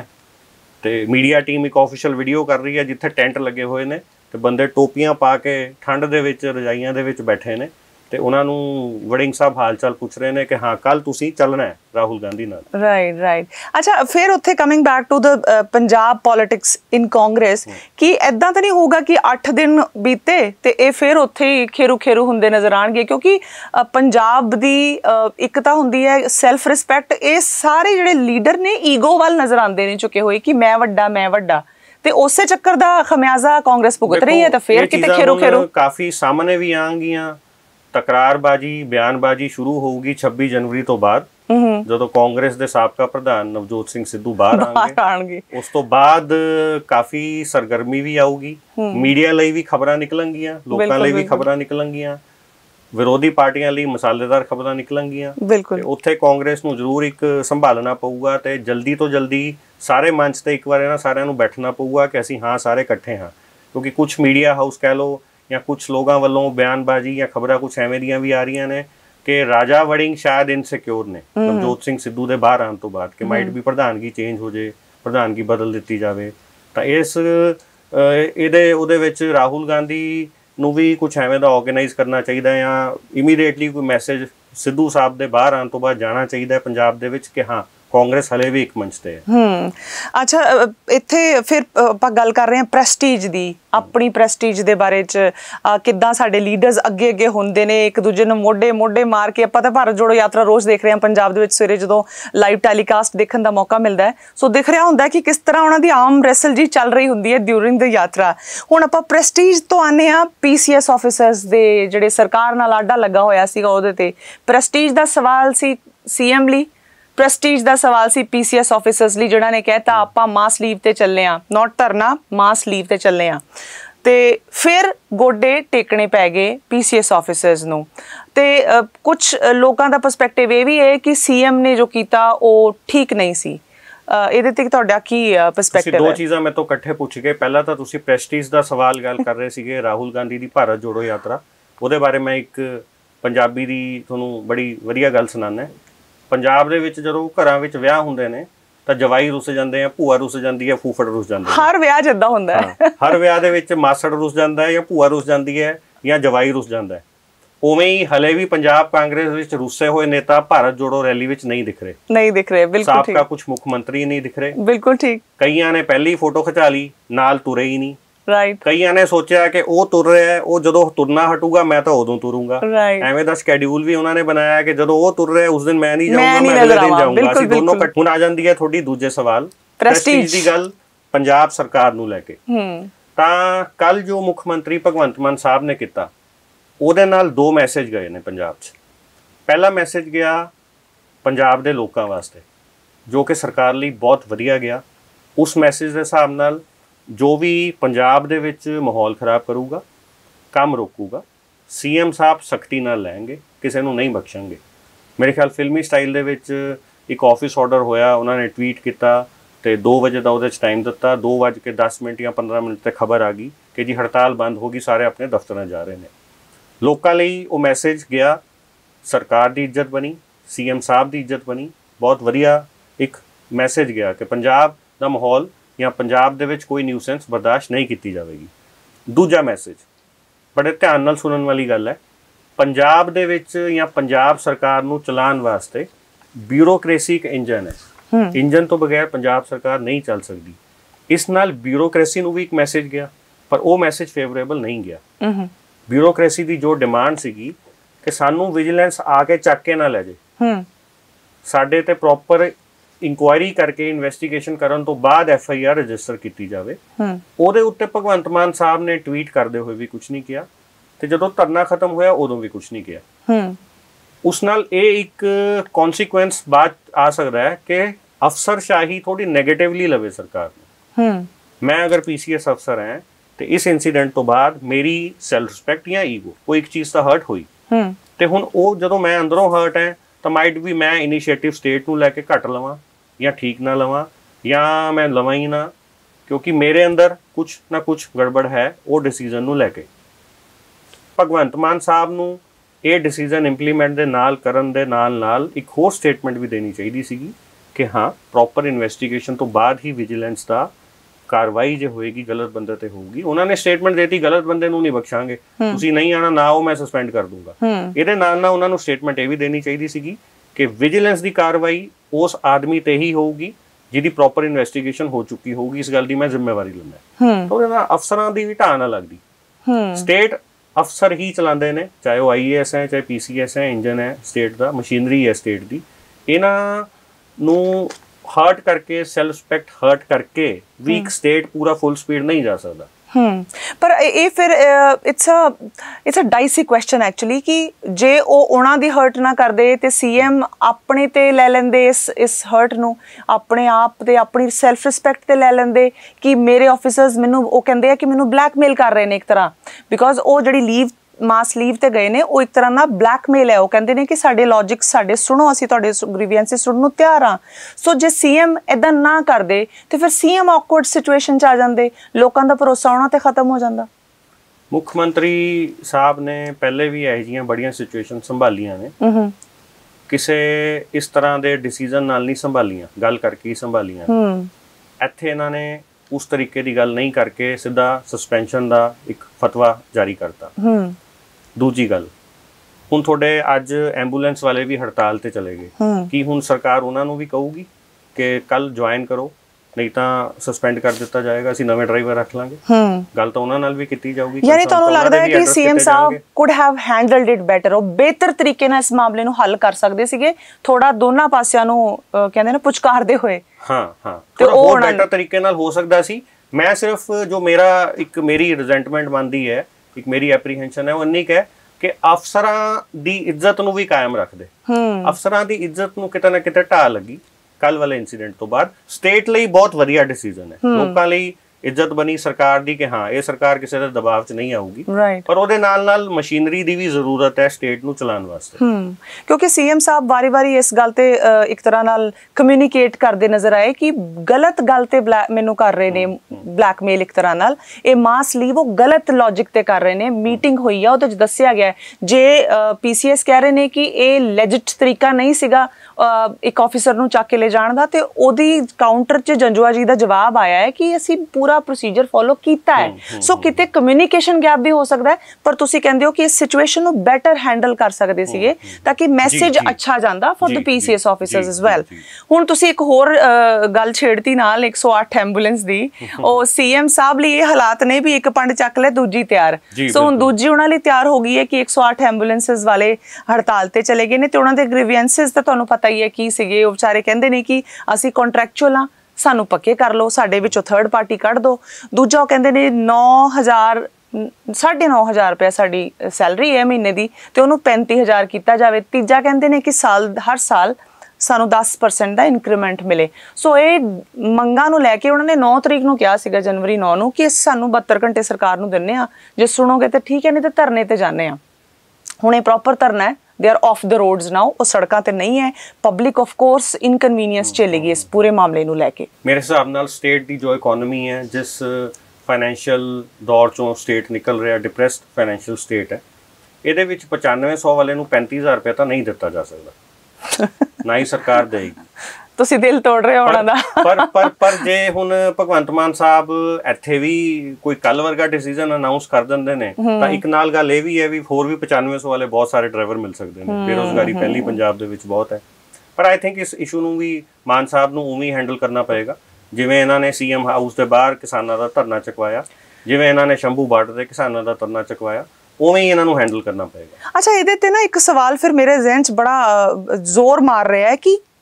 ਤੇ ਮੀਡੀਆ ਟੀਮ ਇੱਕ ਆਫੀਸ਼ੀਅਲ ਵੀਡੀਓ ਕਰ ਰਹੀ ਹੈ ਜਿੱਥੇ ਟੈਂਟ ਲੱਗੇ ਹੋਏ ਨੇ ਤੇ ਬੰਦੇ ਟੋਪੀਆਂ ਪਾ ਕੇ ਠੰਡ ਦੇ ਵਿੱਚ ਰਜਾਈਆਂ ਦੇ ਵਿੱਚ ਬੈਠੇ ਨੇ ਤੇ ਉਹਨਾਂ ਨੂੰ ਵੜਿੰਗ ਸਾਹਿਬ ਹਾਲ ਚਾਲ ਪੁੱਛ ਰਹੇ ਨੇ ਕਿ ਹਾਂ ਕੱਲ ਤੁਸੀਂ ਚੱਲਣਾ ਹੈ ਰਾਹੁਲ ਗਾਂਧੀ ਨਾਲ। ਰਾਈਟ ਰਾਈਟ ਅੱਛਾ, ਫਿਰ ਉੱਥੇ coming back to the Punjab politics in Congress, ਕਿ ਇਦਾਂ ਤਾਂ ਨਹੀਂ ਹੋਊਗਾ ਕਿ ਅੱਠ ਦਿਨ ਬੀਤੇ ਤੇ ਇਹ ਫਿਰ ਉੱਥੇ ਹੀ ਖੇਰੂ ਖੇਰੂ ਹੁੰਦੇ ਨਜ਼ਰ ਆਣਗੇ? ਕਿਉਂਕਿ ਪੰਜਾਬ ਦੀ ਇੱਕ ਤਾਂ ਹੁੰਦੀ ਹੈ ਸੈਲਫ ਰਿਸਪੈਕਟ, ਇਹ ਸਾਰੇ ਜਿਹੜੇ ਲੀਡਰ ਨੇ ਈਗੋ ਵੱਲ ਨਜ਼ਰ ਆਉਂਦੇ ਨੇ ਚੁੱਕੇ ਹੋਏ ਕਿ ਮੈਂ ਵੱਡਾ ਮੈਂ ਵੱਡਾ, ਤੇ ਉਸੇ ਚੱਕਰ ਦਾ ਖਮਿਆਜ਼ਾ ਕਾਂਗਰਸ ਭੁਗਤ ਰਹੀ ਹੈ। ਤਾਂ ਫਿਰ ਕਿਤੇ ਖੇਰੂ ਖੇਰੂ ਕਾਫੀ ਸਾਹਮਣੇ ਵੀ ਆਣਗੀਆਂ। ਤਕਰਾਰਬਾਜੀ ਬਿਆਨਬਾਜੀ ਸ਼ੁਰੂ ਹੋਊਗੀ ਛੱਬੀ ਜਨਵਰੀ ਤੋਂ ਬਾਅਦ, ਜਦੋਂ ਕਾਂਗਰਸ ਦੇ ਸਾਬਕਾ ਪ੍ਰਧਾਨ ਨਵਜੋਤ ਸਿੰਘ ਸਿੱਧੂ ਬਾਹਰ ਆਣਗੇ। ਉਸ ਤੋਂ ਬਾਅਦ ਕਾਫੀ ਸਰਗਰਮੀ ਵੀ ਆਊਗੀ, ਮੀਡੀਆ ਲਈ ਵੀ ਖਬਰਾਂ ਨਿਕਲਣਗੀਆਂ, ਲੋਕਾਂ ਲਈ ਵੀ ਖਬਰਾਂ ਨਿਕਲਣਗੀਆਂ, ਵਿਰੋਧੀ ਪਾਰਟੀਆਂ ਲਈ ਮਸਾਲੇਦਾਰ ਖਬਰਾਂ ਨਿਕਲਣਗੀਆਂ। ਤੇ ਉੱਥੇ ਕਾਂਗਰਸ ਨੂੰ ਜ਼ਰੂਰ ਇੱਕ ਸੰਭਾਲਣਾ ਪਊਗਾ ਤੇ ਜਲਦੀ ਤੋਂ ਜਲਦੀ ਸਾਰੇ ਮੰਚ ਤੇ ਇੱਕ ਵਾਰ ਇਹਨਾਂ ਸਾਰਿਆਂ ਨੂੰ ਬੈਠਣਾ ਪਊਗਾ ਕਿ ਅਸੀਂ ਹਾਂ ਸਾਰੇ ਇਕੱਠੇ ਹਾਂ। ਕਿਉਂਕਿ ਕੁਝ ਮੀਡੀਆ ਹਾਊਸ ਕਹਿ ਲਓ ਜਾਂ ਕੁਝ ਲੋਕਾਂ ਵੱਲੋਂ ਬਿਆਨਬਾਜ਼ੀ ਜਾਂ ਖਬਰਾਂ ਕੁਝ ਐਵੇਂ ਦੀਆਂ ਵੀ ਆ ਰਹੀਆਂ ਨੇ ਕਿ ਰਾਜਾ ਵੜਿੰਗ ਸ਼ਾਇਦ ਇਨਸਿਕਿਉਰ ਨੇ ਨਵਜੋਤ ਸਿੰਘ ਸਿੱਧੂ ਦੇ ਬਾਹਰ ਆਉਣ ਤੋਂ ਬਾਅਦ, ਕਿ ਮਾਈਟ ਵੀ ਪ੍ਰਧਾਨਗੀ ਚੇਂਜ ਹੋ ਜੇ, ਪ੍ਰਧਾਨਗੀ ਬਦਲ ਦਿੱਤੀ ਜਾਵੇ। ਤਾਂ ਇਸ ਇਹਦੇ ਉਹਦੇ ਵਿੱਚ ਰਾਹੁਲ ਗਾਂਧੀ ਨੂੰ ਵੀ ਕੁਝ ਐਵੇਂ ਦਾ ਆਰਗੇਨਾਈਜ਼ ਕਰਨਾ ਚਾਹੀਦਾ ਜਾਂ ਇਮੀਡੀਏਟਲੀ ਕੋਈ ਮੈਸੇਜ ਸਿੱਧੂ ਸਾਹਿਬ ਦੇ ਬਾਹਰ ਆਉਣ ਤੋਂ ਬਾਅਦ ਜਾਣਾ ਚਾਹੀਦਾ ਪੰਜਾਬ ਦੇ ਵਿੱਚ ਕਿ ਹਾਂ ਕਾਂਗਰਸ ਹਲੇ ਵੀ ਇੱਕ ਮੰਚ ਤੇ ਹੈ। ਹੂੰ ਅੱਛਾ, ਇੱਥੇ ਫਿਰ ਆਪਾਂ ਗੱਲ ਕਰ ਰਹੇ ਹਾਂ ਪ੍ਰੈਸਟੀਜ ਦੀ, ਆਪਣੀ ਪ੍ਰੈਸਟੀਜ ਦੇ ਬਾਰੇ ਚ ਕਿੱਦਾਂ ਸਾਡੇ ਲੀਡਰਸ ਅੱਗੇ ਅੱਗੇ ਹੁੰਦੇ ਨੇ, ਇੱਕ ਦੂਜੇ ਨੂੰ ਮੋਢੇ ਮੋਢੇ ਮਾਰ ਕੇ। ਆਪਾਂ ਤਾਂ ਭਾਰਤ ਜੋੜੋ ਯਾਤਰਾ ਰੋਜ਼ ਦੇਖ ਰਹੇ ਹਾਂ ਪੰਜਾਬ ਦੇ ਵਿੱਚ, ਸਵੇਰੇ ਜਦੋਂ ਲਾਈਵ ਟੈਲੀਕਾਸਟ ਦੇਖਣ ਦਾ ਮੌਕਾ ਮਿਲਦਾ ਹੈ ਸੋ ਦਿਖ ਰਿਹਾ ਹੁੰਦਾ ਕਿ ਕਿਸ ਤਰ੍ਹਾਂ ਉਹਨਾਂ ਦੀ ਆਮ ਰੈਸਲ ਜੀ ਚੱਲ ਰਹੀ ਹੁੰਦੀ ਹੈ ਡਿਊਰਿੰਗ ਦ ਯਾਤਰਾ। ਹੁਣ ਆਪਾਂ ਪ੍ਰੈਸਟੀਜ ਤੋਂ ਆਨੇ ਆ ਪੀਸੀਐਸ ਆਫਿਸਰਸ ਦੇ, ਜਿਹੜੇ ਸਰਕਾਰ ਨਾਲ ਆਡਾ ਲੱਗਾ ਹੋਇਆ ਸੀਗਾ ਉਹਦੇ ਤੇ ਪ੍ਰੈਸਟੀਜ ਦਾ ਸਵਾਲ ਸੀ ਸੀਐਮ ਲਈ, ਪ੍ਰੈਸਟੀਜ ਦਾ ਸਵਾਲ ਸੀ ਪੀਸੀਐਸ ਆਫਿਸਰਸ ਲਈ, ਜਿਹੜਾ ਨੇ ਕਹਿਤਾ ਆਪਾਂ ਮਾਸ ਲੀਵ ਤੇ ਚੱਲੇ ਆ, ਨੋਟ ਧਰਨਾ ਮਾਸ ਲੀਵ ਤੇ ਚੱਲੇ ਆ। ਤੇ ਫਿਰ ਗੋਡੇ ਟੇਕਣੇ ਪੈ ਗਏ ਪੀਸੀਐਸ ਆਫਿਸਰਸ ਨੂੰ। ਤੇ ਕੁਝ ਲੋਕਾਂ ਦਾ ਪਰਸਪੈਕਟਿਵ ਇਹ ਵੀ ਹੈ ਕਿ ਸੀਐਮ ਨੇ ਜੋ ਕੀਤਾ ਉਹ ਠੀਕ ਨਹੀਂ ਸੀ। ਇਹਦੇ ਤੇ ਤੁਹਾਡਾ ਕੀ ਪਰਸਪੈਕਟਿਵ ਹੈ? ਦੋ ਚੀਜ਼ਾਂ ਮੈਂ ਤੋਂ ਇਕੱਠੇ ਪੁੱਛ ਕੇ, ਪਹਿਲਾਂ ਤਾਂ ਤੁਸੀਂ ਪ੍ਰੈਸਟੀਜ ਦਾ ਸਵਾਲ ਗੱਲ ਕਰ ਰਹੇ ਸੀਗੇ ਰਾਹੁਲ ਗਾਂਧੀ ਦੀ ਭਾਰਤ ਜੋੜੋ ਯਾਤਰਾ, ਉਹਦੇ ਬਾਰੇ ਮੈਂ ਇੱਕ ਪੰਜਾਬੀ ਦੀ ਤੁਹਾਨੂੰ ਬੜੀ ਵਧੀਆ ਗੱਲ ਸੁਣਾਉਣਾ। ਪੰਜਾਬ ਦੇ ਵਿੱਚ ਜਦੋਂ ਘਰਾਂ ਵਿੱਚ ਵਿਆਹ ਹੁੰਦੇ ਨੇ ਤਾਂ ਜਵਾਈ ਰੁੱਸ ਜਾਂਦੇ ਆ, ਭੂਆ ਰੁੱਸ ਜਾਂਦੀ ਹੈ, ਫੂਫੜ ਰੁੱਸ ਜਾਂਦੇ, ਹਰ ਵਿਆਹ ਜਿੱਦਾਂ ਹੁੰਦਾ ਹੈ। ਹਰ ਵਿਆਹ ਦੇ ਵਿੱਚ ਮਾਸੜ ਰੁੱਸ ਜਾਂਦਾ ਹੈ ਜਾਂ ਭੂਆ ਰੁੱਸ ਜਾਂਦੀ ਹੈ ਜਾਂ ਜਵਾਈ ਰੁੱਸ ਜਾਂਦਾ ਹੈ। ਉਵੇਂ ਹੀ ਹਲੇ ਵੀ ਪੰਜਾਬ ਕਾਂਗਰਸ ਵਿੱਚ ਰੁੱਸੇ ਹੋਏ ਨੇਤਾ ਭਾਰਤ ਜੋੜੋ ਰੈਲੀ ਵਿੱਚ ਨਹੀਂ ਦਿਖ ਰਹੇ, ਨਹੀਂ ਦਿਖ ਰਹੇ, ਬਿਲਕੁਲ ਠੀਕ। ਸਾਬਕਾ ਕੁਝ ਮੁੱਖ ਮੰਤਰੀ ਨਹੀਂ ਦਿਖ ਰਹੇ, ਬਿਲਕੁਲ ਠੀਕ। ਕਈਆਂ ਨੇ ਪਹਿਲੀ ਫੋਟੋ ਖਿਚਾ ਲਈ, ਨਾਲ ਤੁਰੇ ਹੀ ਨਹੀਂ। ਰਾਈਟ, ਕਈਆਂ ਨੇ ਸੋਚਿਆ ਕਿ ਉਹ ਤੁਰ ਰਿਹਾ ਹੈ, ਉਹ ਜਦੋਂ ਤੁਰਨਾ ਹਟੂਗਾ ਮੈਂ ਤਾਂ ਉਦੋਂ ਤੁਰੂੰਗਾ। ਐਵੇਂ ਦਾ ਸ਼ੈਡਿਊਲ ਵੀ ਉਹਨਾਂ ਨੇ ਬਣਾਇਆ ਕਿ ਜਦੋਂ ਉਹ ਤੁਰ ਰਿਹਾ ਉਸ ਦਿਨ ਮੈਂ ਨਹੀਂ ਜਾਊਂਗਾ, ਮੈਂ ਅਗਲੇ ਦਿਨ ਜਾਊਂਗਾ। ਅਸੀਂ ਦੋਨੋਂ ਹੁਣ ਆ ਜਾਂਦੀ ਹੈ ਤੁਹਾਡੀ ਦੂਜੇ ਸਵਾਲ ਪ੍ਰੈਸਟੀਜ ਦੀ ਗੱਲ ਪੰਜਾਬ ਸਰਕਾਰ ਨੂੰ ਲੈ ਕੇ। ਤਾਂ ਕੱਲ ਜੋ ਮੁੱਖ ਮੰਤਰੀ ਭਗਵੰਤ ਮਾਨ ਸਾਹਿਬ ਨੇ ਕੀਤਾ ਉਹਦੇ ਨਾਲ ਦੋ ਮੈਸੇਜ ਗਏ ਨੇ ਪੰਜਾਬ 'ਚ। ਪਹਿਲਾ ਮੈਸੇਜ ਗਿਆ ਪੰਜਾਬ ਦੇ ਲੋਕਾਂ ਵਾਸਤੇ ਜੋ ਕਿ ਸਰਕਾਰ ਲਈ ਬਹੁਤ ਵਧੀਆ ਗਿਆ। ਉਸ ਮੈਸੇਜ ਦੇ ਹਿਸਾਬ ਨਾਲ ਜੋ ਵੀ ਪੰਜਾਬ ਦੇ ਵਿੱਚ ਮਾਹੌਲ ਖਰਾਬ ਕਰੂਗਾ, ਕੰਮ ਰੋਕੂਗਾ, ਸੀਐਮ ਸਾਹਿਬ ਸਖਤੀ ਨਾਲ ਲੈਣਗੇ, ਕਿਸੇ ਨੂੰ ਨਹੀਂ ਬਖਸ਼ਣਗੇ। ਮੇਰੇ ਖਿਆਲ ਫਿਲਮੀ ਸਟਾਈਲ ਦੇ ਵਿੱਚ ਇੱਕ ਆਫਿਸ ਆਰਡਰ ਹੋਇਆ, ਉਹਨਾਂ ਨੇ ਟਵੀਟ ਕੀਤਾ ਤੇ ਦੋ ਵਜੇ ਦਾ ਉਹਦੇ 'ਚ ਟਾਈਮ ਦਿੱਤਾ, ਦੋ ਵੱਜ ਕੇ ਦਸ ਮਿੰਟ ਜਾਂ ਪੰਦਰਾਂ ਮਿੰਟ ਤੇ ਖਬਰ ਆ ਗਈ ਕਿ ਜੀ ਹੜਤਾਲ ਬੰਦ ਹੋ ਗਈ, ਸਾਰੇ ਆਪਣੇ ਦਫ਼ਤਰਾਂ ਜਾ ਰਹੇ ਨੇ। ਲੋਕਾਂ ਲਈ ਉਹ ਮੈਸੇਜ ਗਿਆ, ਸਰਕਾਰ ਦੀ ਇੱਜ਼ਤ ਬਣੀ, ਸੀਐਮ ਸਾਹਿਬ ਦੀ ਇੱਜ਼ਤ ਬਣੀ, ਬਹੁਤ ਵਧੀਆ ਇੱਕ ਮੈਸੇਜ ਗਿਆ ਕਿ ਪੰਜਾਬ ਦਾ ਮਾਹੌਲ ਜਾਂ ਪੰਜਾਬ ਦੇ ਵਿੱਚ ਕੋਈ ਨਿਊਸੈਂਸ ਬਰਦਾਸ਼ਤ ਨਹੀਂ ਕੀਤੀ ਜਾਵੇਗੀ। ਦੂਜਾ ਮੈਸੇਜ ਬੜੇ ਧਿਆਨ ਨਾਲ ਸੁਣਨ ਵਾਲੀ ਗੱਲ ਹੈ, ਪੰਜਾਬ ਦੇ ਵਿੱਚ ਜਾਂ ਪੰਜਾਬ ਸਰਕਾਰ ਨੂੰ ਚਲਾਉਣ ਵਾਸਤੇ ਬਿਊਰੋਕ੍ਰੇਸੀ ਇੱਕ ਇੰਜਨ ਹੈ। ਇੰਜਨ ਤੋਂ ਬਗੈਰ ਪੰਜਾਬ ਸਰਕਾਰ ਨਹੀਂ ਚੱਲ ਸਕਦੀ। ਇਸ ਨਾਲ ਬਿਊਰੋਕ੍ਰੇਸੀ ਨੂੰ ਵੀ ਇੱਕ ਮੈਸੇਜ ਗਿਆ, ਪਰ ਉਹ ਮੈਸੇਜ ਫੇਵਰੇਬਲ ਨਹੀਂ ਗਿਆ। ਬਿਊਰੋਕ੍ਰੇਸੀ ਦੀ ਜੋ ਡਿਮਾਂਡ ਸੀਗੀ ਕਿ ਸਾਨੂੰ ਵਿਜੀਲੈਂਸ ਆ ਕੇ ਚੱਕ ਕੇ ਨਾ ਲੈ ਜੇ, ਸਾਡੇ ਤੇ ਪ੍ਰੋਪਰ ਇਨਕੁਆਇਰੀ ਕਰਕੇ ਇਨਵੈਸਟੀਗੇਸ਼ਨ ਕਰਨ ਤੋਂ ਬਾਅਦ ਐਫ ਆਈ ਆਰ ਰਜਿਸਟਰ ਕੀਤੀ ਜਾਵੇ। ਉਹਦੇ ਉੱਤੇ ਭਗਵੰਤ ਮਾਨ ਸਾਹਿਬ ਨੇ ਟਵੀਟ ਕਰਦੇ ਹੋਏ ਵੀ ਕੁਝ ਨਹੀਂ ਕਿਹਾ, ਤੇ ਜਦੋਂ ਧਰਨਾ ਖਤਮ ਹੋਇਆ ਉਦੋਂ ਵੀ ਕੁਝ ਨਹੀਂ ਕਿਹਾ। ਉਸ ਨਾਲ ਇਹ ਇੱਕ ਕੌਨਸੀਕੁਐਂਸ ਬਾਅਦ ਆ ਸਕਦਾ ਹੈ ਕਿ ਅਫਸਰਸ਼ਾਹੀ ਥੋੜੀ ਨੈਗੇਟਿਵਲੀ ਲਵੇ ਸਰਕਾਰ ਨੂੰ। ਮੈਂ ਅਗਰ ਪੀਸੀਐਸ ਅਫਸਰ ਹਾਂ ਤੇ ਇਸ ਇਨਸੀਡੈਂਟ ਤੋਂ ਬਾਅਦ ਮੇਰੀ ਸੈਲਫ ਰਿਸਪੈਕਟ ਜਾਂ ਈਗੋ ਕੋਈ ਇੱਕ ਚੀਜ਼ ਤਾਂ ਹਰਟ ਹੋਈ, ਤੇ ਹੁਣ ਉਹ ਜਦੋਂ ਮੈਂ ਅੰਦਰੋਂ ਹਰਟ ਹੈ ਤਾਂ ਮਾਈਟ ਵੀ ਮੈਂ ਇਨੀਸ਼ੀਏਟਿਵ ਸਟੇਟ ਨੂੰ ਲੈ ਕੇ ਘੱਟ ਲਵਾਂ ਜਾਂ ਠੀਕ ਨਾ ਲਵਾਂ, ਜਾਂ ਮੈਂ ਲਵਾਂ ਹੀ ਨਾ, ਕਿਉਂਕਿ ਮੇਰੇ ਅੰਦਰ ਕੁਛ ਨਾ ਕੁਛ ਗੜਬੜ ਹੈ ਉਹ ਡਿਸੀਜ਼ਨ ਨੂੰ ਲੈ ਕੇ। ਭਗਵੰਤ ਮਾਨ ਸਾਹਿਬ ਨੂੰ ਇਹ ਡਿਸੀਜ਼ਨ ਇੰਪਲੀਮੈਂਟ ਦੇ ਨਾਲ ਕਰਨ ਦੇ ਨਾਲ ਨਾਲ ਇੱਕ ਹੋਰ ਸਟੇਟਮੈਂਟ ਵੀ ਦੇਣੀ ਚਾਹੀਦੀ ਸੀਗੀ ਕਿ ਹਾਂ ਪ੍ਰੋਪਰ ਇਨਵੈਸਟੀਗੇਸ਼ਨ ਤੋਂ ਬਾਅਦ ਹੀ ਵਿਜੀਲੈਂਸ ਦਾ ਕਾਰਵਾਈ ਜੇ ਹੋਏਗੀ ਗਲਤ ਬੰਦੇ ਤੇ ਹੋਊਗੀ। ਉਹਨਾਂ ਨੇ ਸਟੇਟਮੈਂਟ ਦੇਤੀ ਗਲਤ ਬੰਦੇ ਨੂੰ ਨਹੀਂ ਬਖਸ਼ਾਂਗੇ, ਤੁਸੀਂ ਨਹੀਂ ਆਣਾ ਨਾ ਉਹ ਮੈਂ ਸਸਪੈਂਡ ਕਰ ਦੂੰਗਾ। ਇਹਦੇ ਨਾਲ ਨਾਲ ਉਹਨਾਂ ਨੂੰ ਸਟੇਟਮੈਂਟ ਇਹ ਵੀ ਦੇਣੀ ਚਾਹੀਦੀ ਸੀਗੀ ਕਿ ਵਿਜੀਲੈਂਸ ਦੀ ਕਾਰਵਾਈ ਉਸ ਆਦਮੀ ਤੇ ਹੀ ਹੋਊਗੀ ਜਿਹਦੀ ਪ੍ਰੋਪਰ ਇਨਵੈਸਟੀਗੇਸ਼ਨ ਹੋ ਚੁੱਕੀ ਹੋਊਗੀ, ਇਸ ਗੱਲ ਦੀ ਮੈਂ ਜ਼ਿੰਮੇਵਾਰੀ ਲੈਂਦਾ। ਉਹਦੇ ਨਾਲ ਅਫਸਰਾਂ ਦੀ ਵੀ ਢਾਹ ਨਾ ਲੱਗਦੀ। ਸਟੇਟ ਅਫਸਰ ਹੀ ਚਲਾਉਂਦੇ ਨੇ, ਚਾਹੇ ਉਹ ਆਈ ਏ ਐਸ ਹੈ ਚਾਹੇ ਪੀ ਸੀ ਐਸ ਹੈ, ਇੰਜਨ ਹੈ ਸਟੇਟ ਦਾ, ਮਸ਼ੀਨਰੀ ਹੈ ਸਟੇਟ ਦੀ। ਇਹਨਾਂ ਨੂੰ ਹਰਟ ਕਰਕੇ, ਸੈਲਫ ਰਿਸਪੈਕਟ ਹਰਟ ਕਰਕੇ ਵੀਕ ਸਟੇਟ ਪੂਰਾ ਫੁੱਲ ਸਪੀਡ ਨਹੀਂ ਜਾ ਸਕਦਾ। ਹਮ ਪਰ ਇਹ ਫਿਰ it's uh it's uh dicey question actually ਕਿ ਜੇ ਉਹ ਉਹਨਾਂ ਦੀ ਹਰਟ ਨਾ ਕਰਦੇ ਤੇ ਸੀਐਮ ਆਪਣੇ ਤੇ ਲੈ ਲੈਂਦੇ ਇਸ ਇਸ ਹਰਟ ਨੂੰ, ਆਪਣੇ ਆਪ ਤੇ ਆਪਣੀ ਸੈਲਫ ਰਿਸਪੈਕਟ ਤੇ ਲੈ ਲੈਂਦੇ ਕਿ ਮੇਰੇ ਆਫਿਸਰਸ ਮੈਨੂੰ ਉਹ ਕਹਿੰਦੇ ਆ ਕਿ ਮੈਨੂੰ ਬਲੈਕਮੇਲ ਕਰ ਰਹੇ ਨੇ ਇੱਕ ਤਰ੍ਹਾਂ, ਬਿਕੋਜ਼ ਉਹ ਜਿਹੜੀ ਲੀਵ ਮਾਸ ਲੀਵ ਤੇ ਗਏ ਨੇ ਉਹ ਇੱਕ ਤਰ੍ਹਾਂ ਦਾ ਬਲੈਕਮੇਲ ਹੈ। ਉਹ ਕਹਿੰਦੇ ਨੇ ਕਿ ਸਾਡੇ ਲੌਜਿਕ ਸਾਡੇ ਸੁਣੋ, ਅਸੀਂ ਤੁਹਾਡੇ ਗ੍ਰੀਵੈਂਸਿਸ ਸੁਣਨ ਨੂੰ ਤਿਆਰ ਹਾਂ। ਸੋ ਜੇ ਸੀਐਮ ਇਦਾਂ ਨਾ ਕਰਦੇ ਤੇ ਫਿਰ ਸੀਐਮ ਔਕਵਰਡ ਸਿਚੁਏਸ਼ਨ ਚ ਆ ਜਾਂਦੇ, ਲੋਕਾਂ ਦਾ ਭਰੋਸਾ ਉਹਨਾਂ ਤੇ ਖਤਮ ਹੋ ਜਾਂਦਾ। ਮੁੱਖ ਮੰਤਰੀ ਸਾਹਿਬ ਨੇ ਪਹਿਲੇ ਵੀ ਇਹੋ ਜਿਹੀਆਂ ਬੜੀਆਂ ਸਿਚੁਏਸ਼ਨ ਸੰਭਾਲੀਆਂ ਨੇ, ਕਿਸੇ ਇਸ ਤਰ੍ਹਾਂ ਦੇ ਡਿਸੀਜਨ ਨਾਲ ਨਹੀਂ ਸੰਭਾਲੀਆਂ, ਗੱਲ ਕਰਕੇ ਹੀ ਸੰਭਾਲੀਆਂ। ਇੱਥੇ ਇਹਨਾਂ ਨੇ ਉਸ ਤਰੀਕੇ ਦੀ ਗੱਲ ਨਹੀਂ ਕਰਕੇ ਸਿੱਧਾ ਸਸਪੈਂਸ਼ਨ ਦਾ ਇੱਕ ਫਤਵਾ ਜਾਰੀ ਕਰਤਾ। ਦੂਜੀ ਗੱਲ, ਹੁਣ ਤੁਹਾਡੇ ਅੱਜ ਐਂਬੂਲੈਂਸ ਵਾਲੇ ਵੀ ਹੜਤਾਲ ਤੇ ਚਲੇ ਗਏ, ਕੀ ਹੁਣ ਸਰਕਾਰ ਉਹਨਾਂ ਨੂੰ ਵੀ ਕਹੂਗੀ ਕਿ ਕੱਲ ਜੁਆਇਨ ਕਰੋ ਨਹੀਂ ਤਾਂ ਸਸਪੈਂਡ ਕਰ ਦਿੱਤਾ ਜਾਏਗਾ, ਅਸੀਂ ਨਵੇਂ ਡਰਾਈਵਰ ਰੱਖ ਲਾਂਗੇ? ਗੱਲ ਤਾਂ ਉਹਨਾਂ ਨਾਲ ਵੀ ਕੀਤੀ ਜਾਊਗੀ। ਯਾਨੀ ਤੁਹਾਨੂੰ ਲੱਗਦਾ ਹੈ ਕਿ ਸੀਐਮ ਸਾਹਿਬ could have handled it better, ਉਹ ਬਿਹਤਰ ਤਰੀਕੇ ਨਾਲ ਇਸ ਮਾਮਲੇ ਨੂੰ ਹੱਲ ਕਰ ਸਕਦੇ ਸੀਗੇ, ਥੋੜਾ ਦੋਨਾਂ ਪਾਸਿਆਂ ਨੂੰ ਕਹਿੰਦੇ ਨੇ ਪੁਚਕਾਰਦੇ ਹੋਏ। ਹਾਂ ਹਾਂ ਤੇ ਉਹ ਬੈਟਰ ਤਰੀਕੇ ਨਾਲ ਹੋ ਸਕਦਾ ਸੀ। ਮੈਂ ਸਿਰਫ ਜੋ ਮੇਰਾ ਇੱਕ ਮੇਰੀ ਰਿਜ਼ੈਂਟਮੈਂਟ ਬਣਦੀ ਹੈ, ਇੱਕ ਮੇਰੀ ਐਪਰੀਹੈਂਸ਼ਨ ਹੈ, ਉਹ ਇੰਨੀ ਹੈ ਕਿ ਅਫਸਰਾਂ ਦੀ ਇੱਜ਼ਤ ਨੂੰ ਵੀ ਕਾਇਮ ਰੱਖਦੇ। ਅਫਸਰਾਂ ਦੀ ਇੱਜ਼ਤ ਨੂੰ ਕਿਤੇ ਨਾ ਕਿਤੇ ਢਾਹ ਲੱਗੀ ਕੱਲ ਵਾਲੇ ਇਨਸੀਡੈਂਟ ਤੋਂ ਬਾਅਦ। ਸਟੇਟ ਲਈ ਬਹੁਤ ਵਧੀਆ ਡਿਸੀਜਨ ਹੈ, ਲੋਕਾਂ ਲਈ ਇੱਜ਼ਤ ਬਣੀ ਸਰਕਾਰ ਦੀ ਕਿ ਹਾਂ ਇਹ ਸਰਕਾਰ ਕਿਸੇ ਦੇ ਦਬਾਅ 'ਚ ਨਹੀਂ ਆਊਗੀ, ਪਰ ਉਹਦੇ ਨਾਲ ਨਾਲ ਮਸ਼ੀਨਰੀ ਦੀ ਵੀ ਜ਼ਰੂਰਤ ਹੈ ਸਟੇਟ ਨੂੰ ਚਲਾਉਣ ਵਾਸਤੇ। ਕਿਉਂਕਿ ਸੀਐਮ ਸਾਹਿਬ ਵਾਰੀ-ਵਾਰੀ ਇਸ ਗੱਲ ਤੇ ਇੱਕ ਤਰ੍ਹਾਂ ਨਾਲ ਕਮਿਊਨੀਕੇਟ ਕਰਦੇ ਨਜ਼ਰ ਆਏ ਕਿ ਗਲਤ ਗੱਲ ਤੇ ਮੈਨੂੰ ਕਰ ਰਹੇ ਨੇ ਬਲੈਕਮੇਲ, ਇੱਕ ਤਰ੍ਹਾਂ ਨਾਲ ਇਹ ਮਾਸ ਲੀਵ ਉਹ ਗਲਤ ਲੌਜਿਕ ਤੇ ਕਰ ਰਹੇ ਨੇ। ਮੀਟਿੰਗ ਹੋਈ ਆ ਉਹਦੇ 'ਚ ਦੱਸਿਆ ਗਿਆ ਜੇ ਪੀਸੀਐਸ ਕਹਿ ਰਹੇ ਨੇ ਕਿ ਇਹ ਲੈਜਿਟ ਤਰੀਕਾ ਨਹੀਂ ਸੀਗਾ ਇੱਕ ਆਫਿਸਰ ਨੂੰ ਚੱਕ ਕੇ ਲੈ ਜਾਣ ਦਾ, ਤੇ ਉਹਦੀ ਕਾਊਂਟਰ 'ਚ ਜੰਜੂਆ ਜੀ ਦਾ ਜਵਾਬ ਆਇਆ ਹੈ ਕਿ ਅਸੀਂ ਪੂਰਾ ਪ੍ਰੋਸੀਜਰ ਫੋਲੋ ਕੀਤਾ ਹੈ। ਸੋ ਕਿਤੇ ਕਮਿਊਨੀਕੇਸ਼ਨ ਗੈਪ ਵੀ ਹੋ ਸਕਦਾ ਹੈ, ਪਰ ਤੁਸੀਂ ਕਹਿੰਦੇ ਹੋ ਕਿ ਇਸ ਸਿਚੁਏਸ਼ਨ ਨੂੰ ਬੈਟਰ ਹੈਂਡਲ ਕਰ ਸਕਦੇ ਸੀਗੇ ਤਾਂ ਕਿ ਮੈਸੇਜ ਅੱਛਾ ਜਾਂਦਾ for the PCS officers as well. ਹੁਣ ਤੁਸੀਂ ਇੱਕ ਹੋਰ ਗੱਲ ਛੇੜਤੀ ਨਾਲ ਇੱਕ ਸੌ ਅੱਠ ਐਂਬੂਲੈਂਸ ਦੀ, ਉਹ ਸੀਐਮ ਸਾਹਿਬ ਲਈ ਇਹ ਹਾਲਾਤ ਨੇ ਵੀ ਇੱਕ ਪੰਡ ਚੱਕ ਲੈ ਦੂਜੀ ਤਿਆਰ। ਸੋ ਹੁਣ ਦੂਜੀ ਉਹਨਾਂ ਲਈ ਤਿਆਰ ਹੋ ਗਈ ਹੈ ਕਿ ਇੱਕ ਸੌ ਅੱਠ ਐਂਬੂਲੈਂਸਸ ਵਾਲੇ ਹੜਤਾਲ ਤੇ ਚਲੇ ਗਏ ਨੇ, ਤੇ ਉਹਨਾਂ ਦੇ ਗ੍ਰੀਵੈਂਸਿਸ ਤਾਂ ਤੁਹਾਨੂੰ ਪਤਾ ਹੀ ਹੈ ਕੀ ਸੀਗੇ। ਉਹ ਵਿਚਾਰੇ ਕਹਿੰਦੇ ਨੇ ਕਿ ਅਸੀਂ ਕੰਟਰੈਕਚੁਅਲ ਹਾਂ, ਸਾਨੂੰ ਪੱਕੇ ਕਰ ਲਓ, ਸਾਡੇ ਵਿੱਚੋਂ ਥਰਡ ਪਾਰਟੀ ਕੱਢ ਦਿਓ। ਦੂਜਾ ਉਹ ਕਹਿੰਦੇ ਨੇ ਨੌ ਹਜ਼ਾਰ ਸਾਢੇ ਨੌ ਹਜ਼ਾਰ ਰੁਪਇਆ ਸਾਡੀ ਸੈਲਰੀ ਹੈ ਮਹੀਨੇ ਦੀ, ਤੇ ਉਹਨੂੰ ਪੈਂਤੀ ਹਜ਼ਾਰ ਕੀਤਾ ਜਾਵੇ। ਤੀਜਾ ਕਹਿੰਦੇ ਨੇ ਕਿ ਸਾਲ ਹਰ ਸਾਲ ਸਾਨੂੰ ਦਸ ਪਰਸੈਂਟ ਦਾ ਇਨਕਰੀਮੈਂਟ ਮਿਲੇ। ਸੋ ਇਹ ਮੰਗਾਂ ਨੂੰ ਲੈ ਕੇ ਉਹਨਾਂ ਨੇ ਨੌ ਤਰੀਕ ਨੂੰ ਕਿਹਾ ਸੀਗਾ, ਜਨਵਰੀ ਨੌ ਨੂੰ, ਕਿ ਸਾਨੂੰ ਬਹੱਤਰ ਘੰਟੇ ਸਰਕਾਰ ਨੂੰ ਦਿੰਨੇ ਆ, ਜੇ ਸੁਣੋਗੇ ਤਾਂ ਠੀਕ ਹੈ, ਨਹੀਂ ਤਾਂ ਧਰਨੇ ਤੇ ਜਾਂਦੇ ਆ। ਹੁਣ ਇਹ ਪ੍ਰੋਪਰ ਧਰਨਾ ਹੈ, they are off the roads now, ਉਹ ਸੜਕਾਂ ਤੇ ਨਹੀਂ ਹੈ। ਪਬਲਿਕ ਆਫ ਕੋਰਸ ਇਨਕਨਵੀਨੀਅੰਸ ਚੱਲੇਗੀ ਇਸ ਪੂਰੇ ਮਾਮਲੇ ਨੂੰ ਲੈ ਕੇ। ਮੇਰੇ ਹਿਸਾਬ ਨਾਲ ਸਟੇਟ ਦੀ ਜੋ ਇਕਨੋਮੀ ਹੈ, ਜਿਸ ਫਾਈਨੈਂਸ਼ੀਅਲ ਦੌਰ ਚੋਂ ਸਟੇਟ ਨਿਕਲ ਰਿਹਾ, ਡਿਪਰੈਸਡ ਫਾਈਨੈਂਸ਼ੀਅਲ ਸਟੇਟ ਹੈ, ਇਹਦੇ ਵਿੱਚ ਪਚਾਨਵੇਂ ਸੌ ਵਾਲੇ ਨੂੰ ਪੈਂਤੀ ਹਜ਼ਾਰ ਰੁਪਇਆ ਤਾਂ ਨਹੀਂ ਦਿੱਤਾ ਜਾ ਸਕਦਾ, ਨਾ ਹੀ ਸਰਕਾਰ ਦੇਗੀ। ਤੁਸੀਂ ਦਿਲ ਤੋੜ ਰਹੇ ਹੋ ਉਹਨਾਂ ਦਾ। ਪਰ ਪਰ ਪਰ ਜੇ ਹੁਣ ਭਗਵੰਤ ਮਾਨ ਸਾਹਿਬ ਇੱਥੇ ਵੀ ਕੋਈ ਕੱਲ ਵਰਗਾ ਡਿਸੀਜਨ ਅਨਾਉਂਸ ਕਰ ਦਿੰਦੇ ਨੇ ਤਾਂ ਇੱਕ ਨਾਲ ਗੱਲ ਇਹ ਵੀ ਹੈ ਵੀ ਹੋਰ ਵੀ ਪਚਾਨਵੇਂ ਸੌ ਵਾਲੇ ਬਹੁਤ ਸਾਰੇ ਡਰਾਈਵਰ ਮਿਲ ਸਕਦੇ ਨੇ। ਬੇਰੁਜ਼ਗਾਰੀ ਪਹਿਲੀ ਪੰਜਾਬ ਦੇ ਵਿੱਚ ਬਹੁਤ ਹੈ, ਪਰ ਆਈ ਥਿੰਕ ਇਸ ਇਸ਼ੂ ਨੂੰ ਵੀ ਮਾਨ ਸਾਹਿਬ ਨੂੰ ਉਵੇਂ ਹੈਂਡਲ ਕਰਨਾ ਪਏਗਾ ਜਿਵੇਂ ਇਹਨਾਂ ਨੇ ਸੀਐਮ ਹਾਊਸ ਦੇ ਬਾਹਰ ਕਿਸਾਨਾਂ ਦਾ ਧਰਨਾ ਚੁਕਵਾਇਆ, ਜਿਵੇਂ ਇਹਨਾਂ ਨੇ ਸ਼ੰਭੂ ਬਾਰਡਰ ਦੇ ਕਿਸਾਨਾਂ ਦਾ ਧਰਨਾ ਚੁਕਵਾਇਆ, ਉਵੇਂ ਹੀ ਇਹਨਾਂ ਨੂੰ ਹੈਂਡਲ ਕਰਨਾ ਪਏਗਾ। ਅੱਛਾ, ਇਹਦੇ ਤੇ ਨਾ ਇੱਕ ਸਵਾਲ ਫਿਰ ਮੇਰੇ ਜ਼ਿਹਨ 'ਚ ਬੜਾ ਜ਼ੋਰ ਮਾਰ ਰਿਹਾ ਹੈ ਕਿ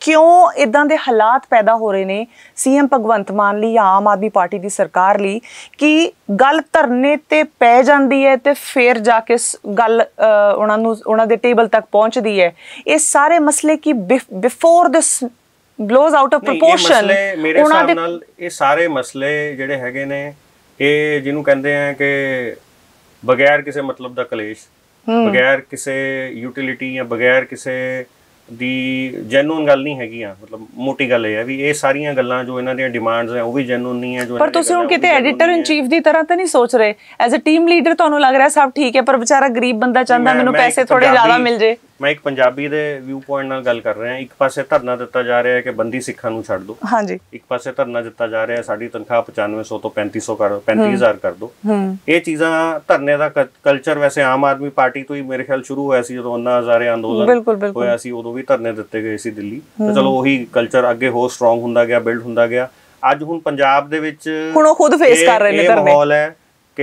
ਕਿਉਂ ਇਦਾਂ ਦੇ ਹਾਲਾਤ ਪੈਦਾ ਹੋ ਰਹੇ ਨੇ ਸੀਐਮ ਭਗਵੰਤ ਮਾਨ ਲਈ ਜਾਂ ਆਮ ਆਦਮੀ ਪਾਰਟੀ ਦੀ ਸਰਕਾਰ ਲਈ ਕਿ ਗੱਲ ਧਰਨੇ ਤੇ ਪੈ ਜਾਂਦੀ ਹੈ ਤੇ ਫਿਰ ਜਾ ਕੇ ਗੱਲ ਉਹਨਾਂ ਨੂੰ ਉਹਨਾਂ ਦੇ ਟੇਬਲ ਤੱਕ ਪਹੁੰਚਦੀ ਹੈ। ਇਹ ਸਾਰੇ ਮਸਲੇ ਕੀ before this blows out of proportion ਉਹਨਾਂ ਦੇ ਨਾਲ ਇਹ ਸਾਰੇ ਮਸਲੇ ਜਿਹੜੇ ਹੈਗੇ ਨੇ ਇਹ ਜਿਹਨੂੰ ਕਹਿੰਦੇ ਆ ਕਿ ਬਗੈਰ ਕਿਸੇ ਮਤਲਬ ਦਾ ਕਲੇਸ਼, ਬਗੈਰ ਕਿਸੇ ਯੂਟਿਲਿਟੀ ਜਾਂ ਬਗੈਰ ਕਿਸੇ ਦੀ ਜੈਨੂਨ ਗੱਲ ਨਹੀਂ ਹੈਗੀਆਂ। ਮਤਲਬ ਮੋਟੀ ਗੱਲ ਇਹ ਹੈ ਵੀ ਇਹ ਸਾਰੀਆਂ ਗੱਲਾਂ ਜੋ ਇਹਨਾਂ ਦੀਆਂ ਡਿਮਾਂਡਸ ਹੈ ਉਹ ਵੀ ਜੈਨੂਨ ਨਹੀਂ ਹੈ। ਜੋ ਪਰ ਤੁਸੀਂ ਹੁਣ ਕਿਤੇ ਐਡੀਟਰ ਇਨ ਚੀਫ ਦੀ ਤਰ੍ਹਾਂ ਤਾਂ ਨਹੀਂ ਸੋਚ ਰਹੇ? ਐਜ਼ ਅ ਟੀਮ ਲੀਡਰ ਤੁਹਾਨੂੰ ਲੱਗ ਰਿਹਾ ਸਭ ਠੀਕ ਹੈ ਪਰ ਵਿਚਾਰਾ ਗਰੀਬ ਬੰਦਾ ਚਾਹੁੰਦਾ ਮੈਨੂੰ ਪੈਸੇ ਥੋੜੇ ਜ਼ਿਆਦਾ ਮਿਲ ਜੇ। ਮੈਂ ਇੱਕ ਪੰਜਾਬੀ ਦੇ ਵਿਊ ਪੁਆਇੰਟ ਨਾਲ ਗੱਲ ਕਰ ਰਿਹਾ। ਇੱਕ ਪਾਸੇ ਧਰਨਾ ਦਿੱਤਾ ਜਾ ਰਿਹਾ ਹੈ ਕਿ ਬੰਦੀ ਸਿੱਖਾਂ ਨੂੰ ਛੱਡ ਦਿਓ, ਹਾਂਜੀ, ਇੱਕ ਪਾਸੇ ਧਰਨਾ ਦਿੱਤਾ ਜਾ ਰਿਹਾ ਸਾਡੀ ਤਨਖਾਹ ਪਚਾਨਵੇਂ ਸੌ ਤੋਂ ਪੈਂਤੀ ਸੌ ਕਰ ਪੈਂਤੀ ਹਜ਼ਾਰ ਕਰ ਦਿਓ। ਇਹ ਚੀਜ਼ਾਂ ਧਰਨੇ ਦਾ ਕਲਚਰ ਵੈਸੇ ਆਮ ਆਦਮੀ ਪਾਰਟੀ ਤੋਂ ਹੀ ਮੇਰੇ ਖਿਆਲ ਸ਼ੁਰੂ ਹੋਇਆ ਸੀ। ਜਦੋਂ ਅੰਨਾ ਹਜ਼ਾਰੇ ਅੰਦੋਲਨ ਹੋਇਆ ਸੀ ਉਦੋਂ ਵੀ ਧਰਨੇ ਦਿੱਤੇ ਗਏ ਸੀ ਦਿੱਲੀ। ਤੇ ਚਲੋ ਉਹੀ ਕਲਚਰ ਅੱਗੇ ਹੋਰ ਸਟਰੋਂਗ ਹੁੰਦਾ ਗਿਆ, ਬਿਲਡ ਹੁੰਦਾ ਗਿਆ। ਅੱਜ ਹੁਣ ਪੰਜਾਬ ਦੇ ਵਿੱਚ ਹੁਣ ਉਹ ਖੁਦ ਫੇਸ ਕਰ ਰਹੇ ਨੇ ਧਰਨੇ। ਮਾਹੌਲ ਹੈ